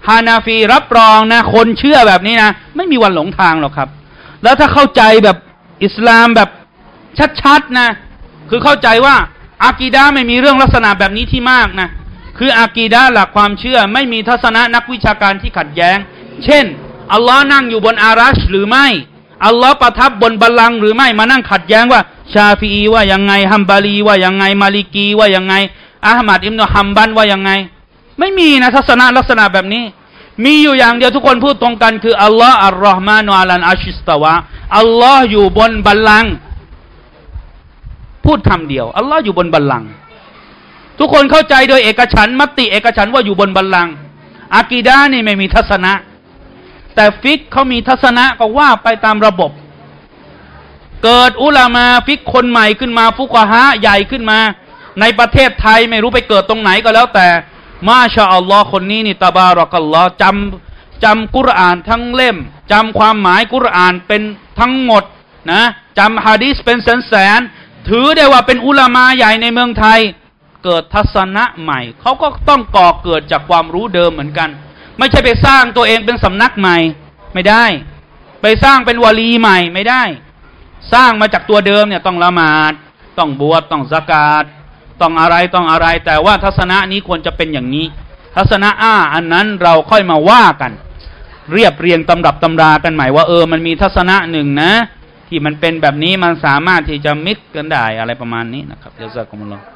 ฮานาฟีรับรองนะคนเชื่อแบบนี้นะไม่มีวันหลงทางหรอกครับแล้วถ้าเข้าใจแบบอิสลามแบบชัดๆนะคือเข้าใจว่าอากีดะห์ไม่มีเรื่องลักษณะแบบนี้ที่มากนะคืออากีดะห์หลักความเชื่อไม่มีทัศนะนักวิชาการที่ขัดแย้งเช่นอัลลอฮ์นั่งอยู่บนอารัชหรือไม่อัลลอฮ์ประทับบนบัลลังก์หรือไม่มานั่งขัดแย้งว่าชาฟีอีว่ายังไงฮัมบารีว่ายังไงมาลิกีว่ายังไงอะห์มัดอิบนุฮัมบันว่ายังไงไม่มีนะทัศนะลักษณะแบบนี้มีอยู่อย่างเดียวทุกคนพูดตรงกันคืออัลลอฮ์อัลลอฮ์มานุอัลอัชอิสตาวะอัลลอฮ์อยู่บนบัลลังก์พูดคำเดียวอัลลอฮ์อยู่บนบัลลังก์ทุกคนเข้าใจโดยเอกฉันท์มติเอกฉันท์ว่าอยู่บนบัลลังก์อากีดะห์นี่ไม่มีทัศนะแต่ฟิกเขามีทัศนะก็ว่าไปตามระบบเกิดอุลามาฟิกคนใหม่ขึ้นมาฟุกะฮะใหญ่ขึ้นมาในประเทศไทยไม่รู้ไปเกิดตรงไหนก็แล้วแต่มาชาอัลลอฮ์คนนี้นี่ตะบารักัลลอฮ์จำกุรอานทั้งเล่มจำความหมายกุรอานเป็นทั้งหมดนะจำหะดีษเป็นแสนถือได้ว่าเป็นอุลามาใหญ่ในเมืองไทยเกิดทัศนะใหม่เขาก็ต้องก่อเกิดจากความรู้เดิมเหมือนกันไม่ใช่ไปสร้างตัวเองเป็นสำนักใหม่ไม่ได้ไปสร้างเป็นวะลีใหม่ไม่ได้สร้างมาจากตัวเดิมเนี่ยต้องละหมาดต้องบวชต้องซะกาตต้องอะไรแต่ว่าทัศนะนี้ควรจะเป็นอย่างนี้ทัศนะอันนั้นเราค่อยมาว่ากันเรียบเรียงตำรับตำรากันใหม่ว่ามันมีทัศนะหนึ่งนะที่มันเป็นแบบนี้มันสามารถที่จะมิกกันได้อะไรประมาณนี้นะครับยะซากุมุลลอฮ์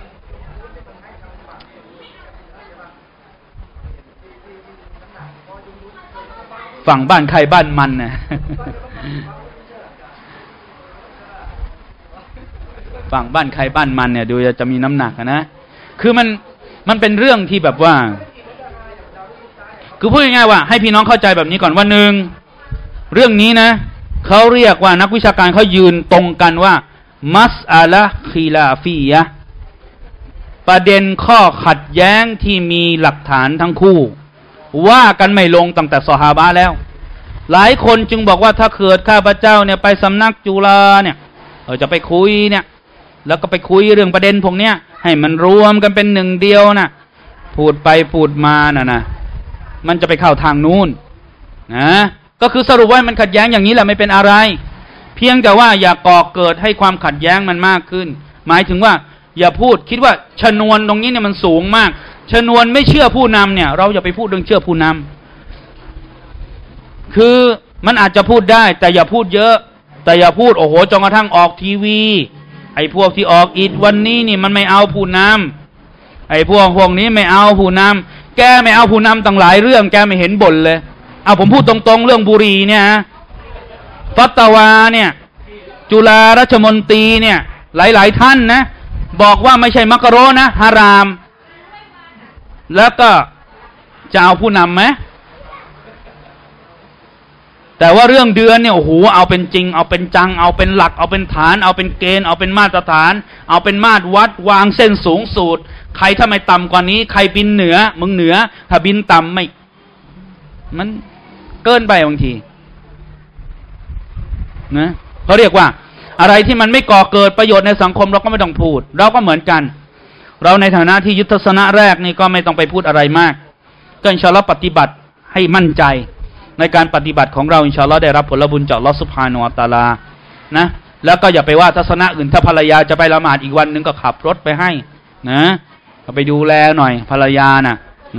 ฝั่งบ้านใครบ้านมันนะฝั่งบ้านใครบ้านมันเนี่ยดูจะมีน้ำหนักนะคือมันเป็นเรื่องที่แบบว่าคือพูดง่ายๆว่าให้พี่น้องเข้าใจแบบนี้ก่อนว่าหนึ่งเรื่องนี้นะเขาเรียกว่านักวิชาการเขายืนตรงกันว่ามัสอะละคีลาฟียะประเด็นข้อขัดแย้งที่มีหลักฐานทั้งคู่ว่ากันไม่ลงตั้งแต่ซอฮาบะห์แล้วหลายคนจึงบอกว่าถ้าเกิดข้าพเจ้าเนี่ยไปสำนักจุฬาเนี่ยจะไปคุยเนี่ยแล้วก็ไปคุยเรื่องประเด็นพวกเนี้ยให้มันรวมกันเป็นหนึ่งเดียวนะพูดไปพูดมานะมันจะไปเข้าทางนู้นนะก็คือสรุปว่ามันขัดแย้งอย่างนี้แหละไม่เป็นอะไรเพียงแต่ว่าอย่าก่อเกิดให้ความขัดแย้งมันมากขึ้นหมายถึงว่าอย่าพูดคิดว่าชนวนตรงนี้เนี่ยมันสูงมากชนวนไม่เชื่อผู้นำเนี่ยเราอย่าไปพูดเรื่องเชื่อผู้นำคือมันอาจจะพูดได้แต่อย่าพูดเยอะแต่อย่าพูดโอ้โหจนกระทั่งออกทีวีไอ้พวกที่ออกอีดวันนี้นี่มันไม่เอาผู้นำไอ้พวกนี้ไม่เอาผู้นำแกไม่เอาผู้นำตั้งหลายเรื่องแกไม่เห็นบ่นเลยเอาผมพูดตรงๆเรื่องบุหรี่เนี่ยฟัตวาเนี่ยจุฬาราชมนตรีเนี่ยหลายๆท่านนะบอกว่าไม่ใช่มักรุฮ์นะฮารามแล้วก็จะเอาผู้นำไหมแต่ว่าเรื่องเดือนเนี่ยโอ้โหเอาเป็นจริงเอาเป็นจังเอาเป็นหลักเอาเป็นฐานเอาเป็นเกณฑ์เอาเป็นมาตรฐานเอาเป็นมาตรวัดวางเส้นสูงสุดใครถ้าไม่ต่ำกว่านี้ใครบินเหนือมึงเหนือถ้าบินต่ำไม่มันเกินไปบางทีนะเขาเรียกว่าอะไรที่มันไม่ก่อเกิดประโยชน์ในสังคมเราก็ไม่ต้องพูดเราก็เหมือนกันเราในฐานะที่ยึดทัศนะแรกนี่ก็ไม่ต้องไปพูดอะไรมากก็อินชาอัลลอฮ์ปฏิบัติให้มั่นใจในการปฏิบัติของเราอินชาอัลลอฮ์ได้รับผลบุญจากอัลเลาะห์ซุบฮานะฮูวะตะอาลานะแล้วก็อย่าไปว่าทัศนะอื่นถ้าภรรยาจะไปละหมาดอีกวันนึงก็ขับรถไปให้นะก็ไปดูแลหน่อยภรรยาน่ะ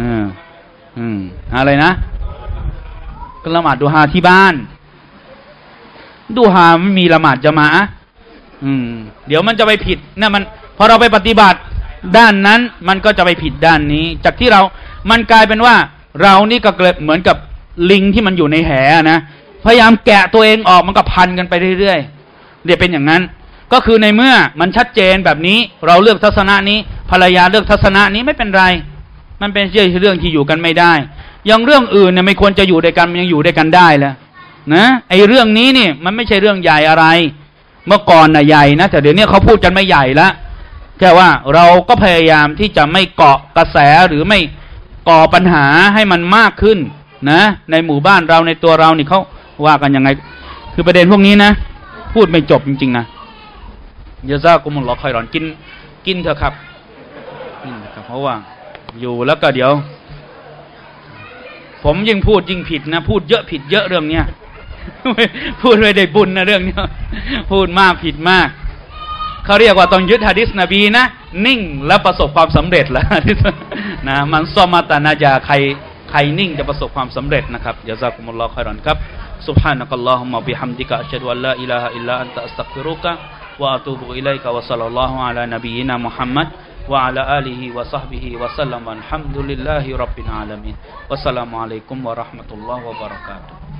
อะไรนะก็ละหมาดดูฮาที่บ้านดูฮาไม่มีละหมาดจะมาเดี๋ยวมันจะไปผิดนะมันพอเราไปปฏิบัติด้านนั้นมันก็จะไปผิดด้านนี้จากที่มันกลายเป็นว่าเรานี่ก็เกิดเหมือนกับลิงที่มันอยู่ในแหนะพยายามแกะตัวเองออกมันก็พันกันไปเรื่อยๆเดี๋ยวเป็นอย่างนั้นก็คือในเมื่อมันชัดเจนแบบนี้เราเลือกทัศนะนี้ภรรยาเลือกทัศนะนี้ไม่เป็นไรมันเป็นเรื่องที่อยู่กันไม่ได้อย่างเรื่องอื่นเนี่ยไม่ควรจะอยู่ด้วยกันมันยังอยู่ด้วยกันได้แล้วนะไอ้เรื่องนี้นี่มันไม่ใช่เรื่องใหญ่อะไรเมื่อก่อนน่ะใหญ่นะแต่เดี๋ยวนี้เขาพูดกันไม่ใหญ่ละแค่ว่าเราก็พยายามที่จะไม่เกาะกระแสหรือไม่ก่อปัญหาให้มันมากขึ้นนะในหมู่บ้านเราในตัวเรานี่เขาว่ากันยังไงคือประเด็นพวกนี้นะพูดไม่จบจริงๆนะยะซากุมุลลอฮ์ค็อยรอนกินเถอะครับเพราะว่าอยู่แล้วก็เดี๋ยวผมยิ่งพูดยิ่งผิดนะพูดเยอะผิดเยอะเรื่องเนี้ย พูดไม่ได้บุญนะเรื่องนี้พูดมากผิดมากเขาเรียกว่าต้องยึดหะดีษนบีนะนิ่งและประสบความสำเร็จแล้วนะมันซอมาตานาจาใครนิ่งจะประสบความสำเร็จนะครับยะซากุมุลลอฮุค็อยรอนครับ Subhanakallahumma bihamdika asyhadu an la ilaha illa anta astaghfiruka wa atubu ilaika wa sallallahu ala nabiyyina Muhammad wa ala alihi wa sahbihi wa sallam walhamdulillahi rabbil alamin. Wassalamualaikum warahmatullahi wabarakatuh.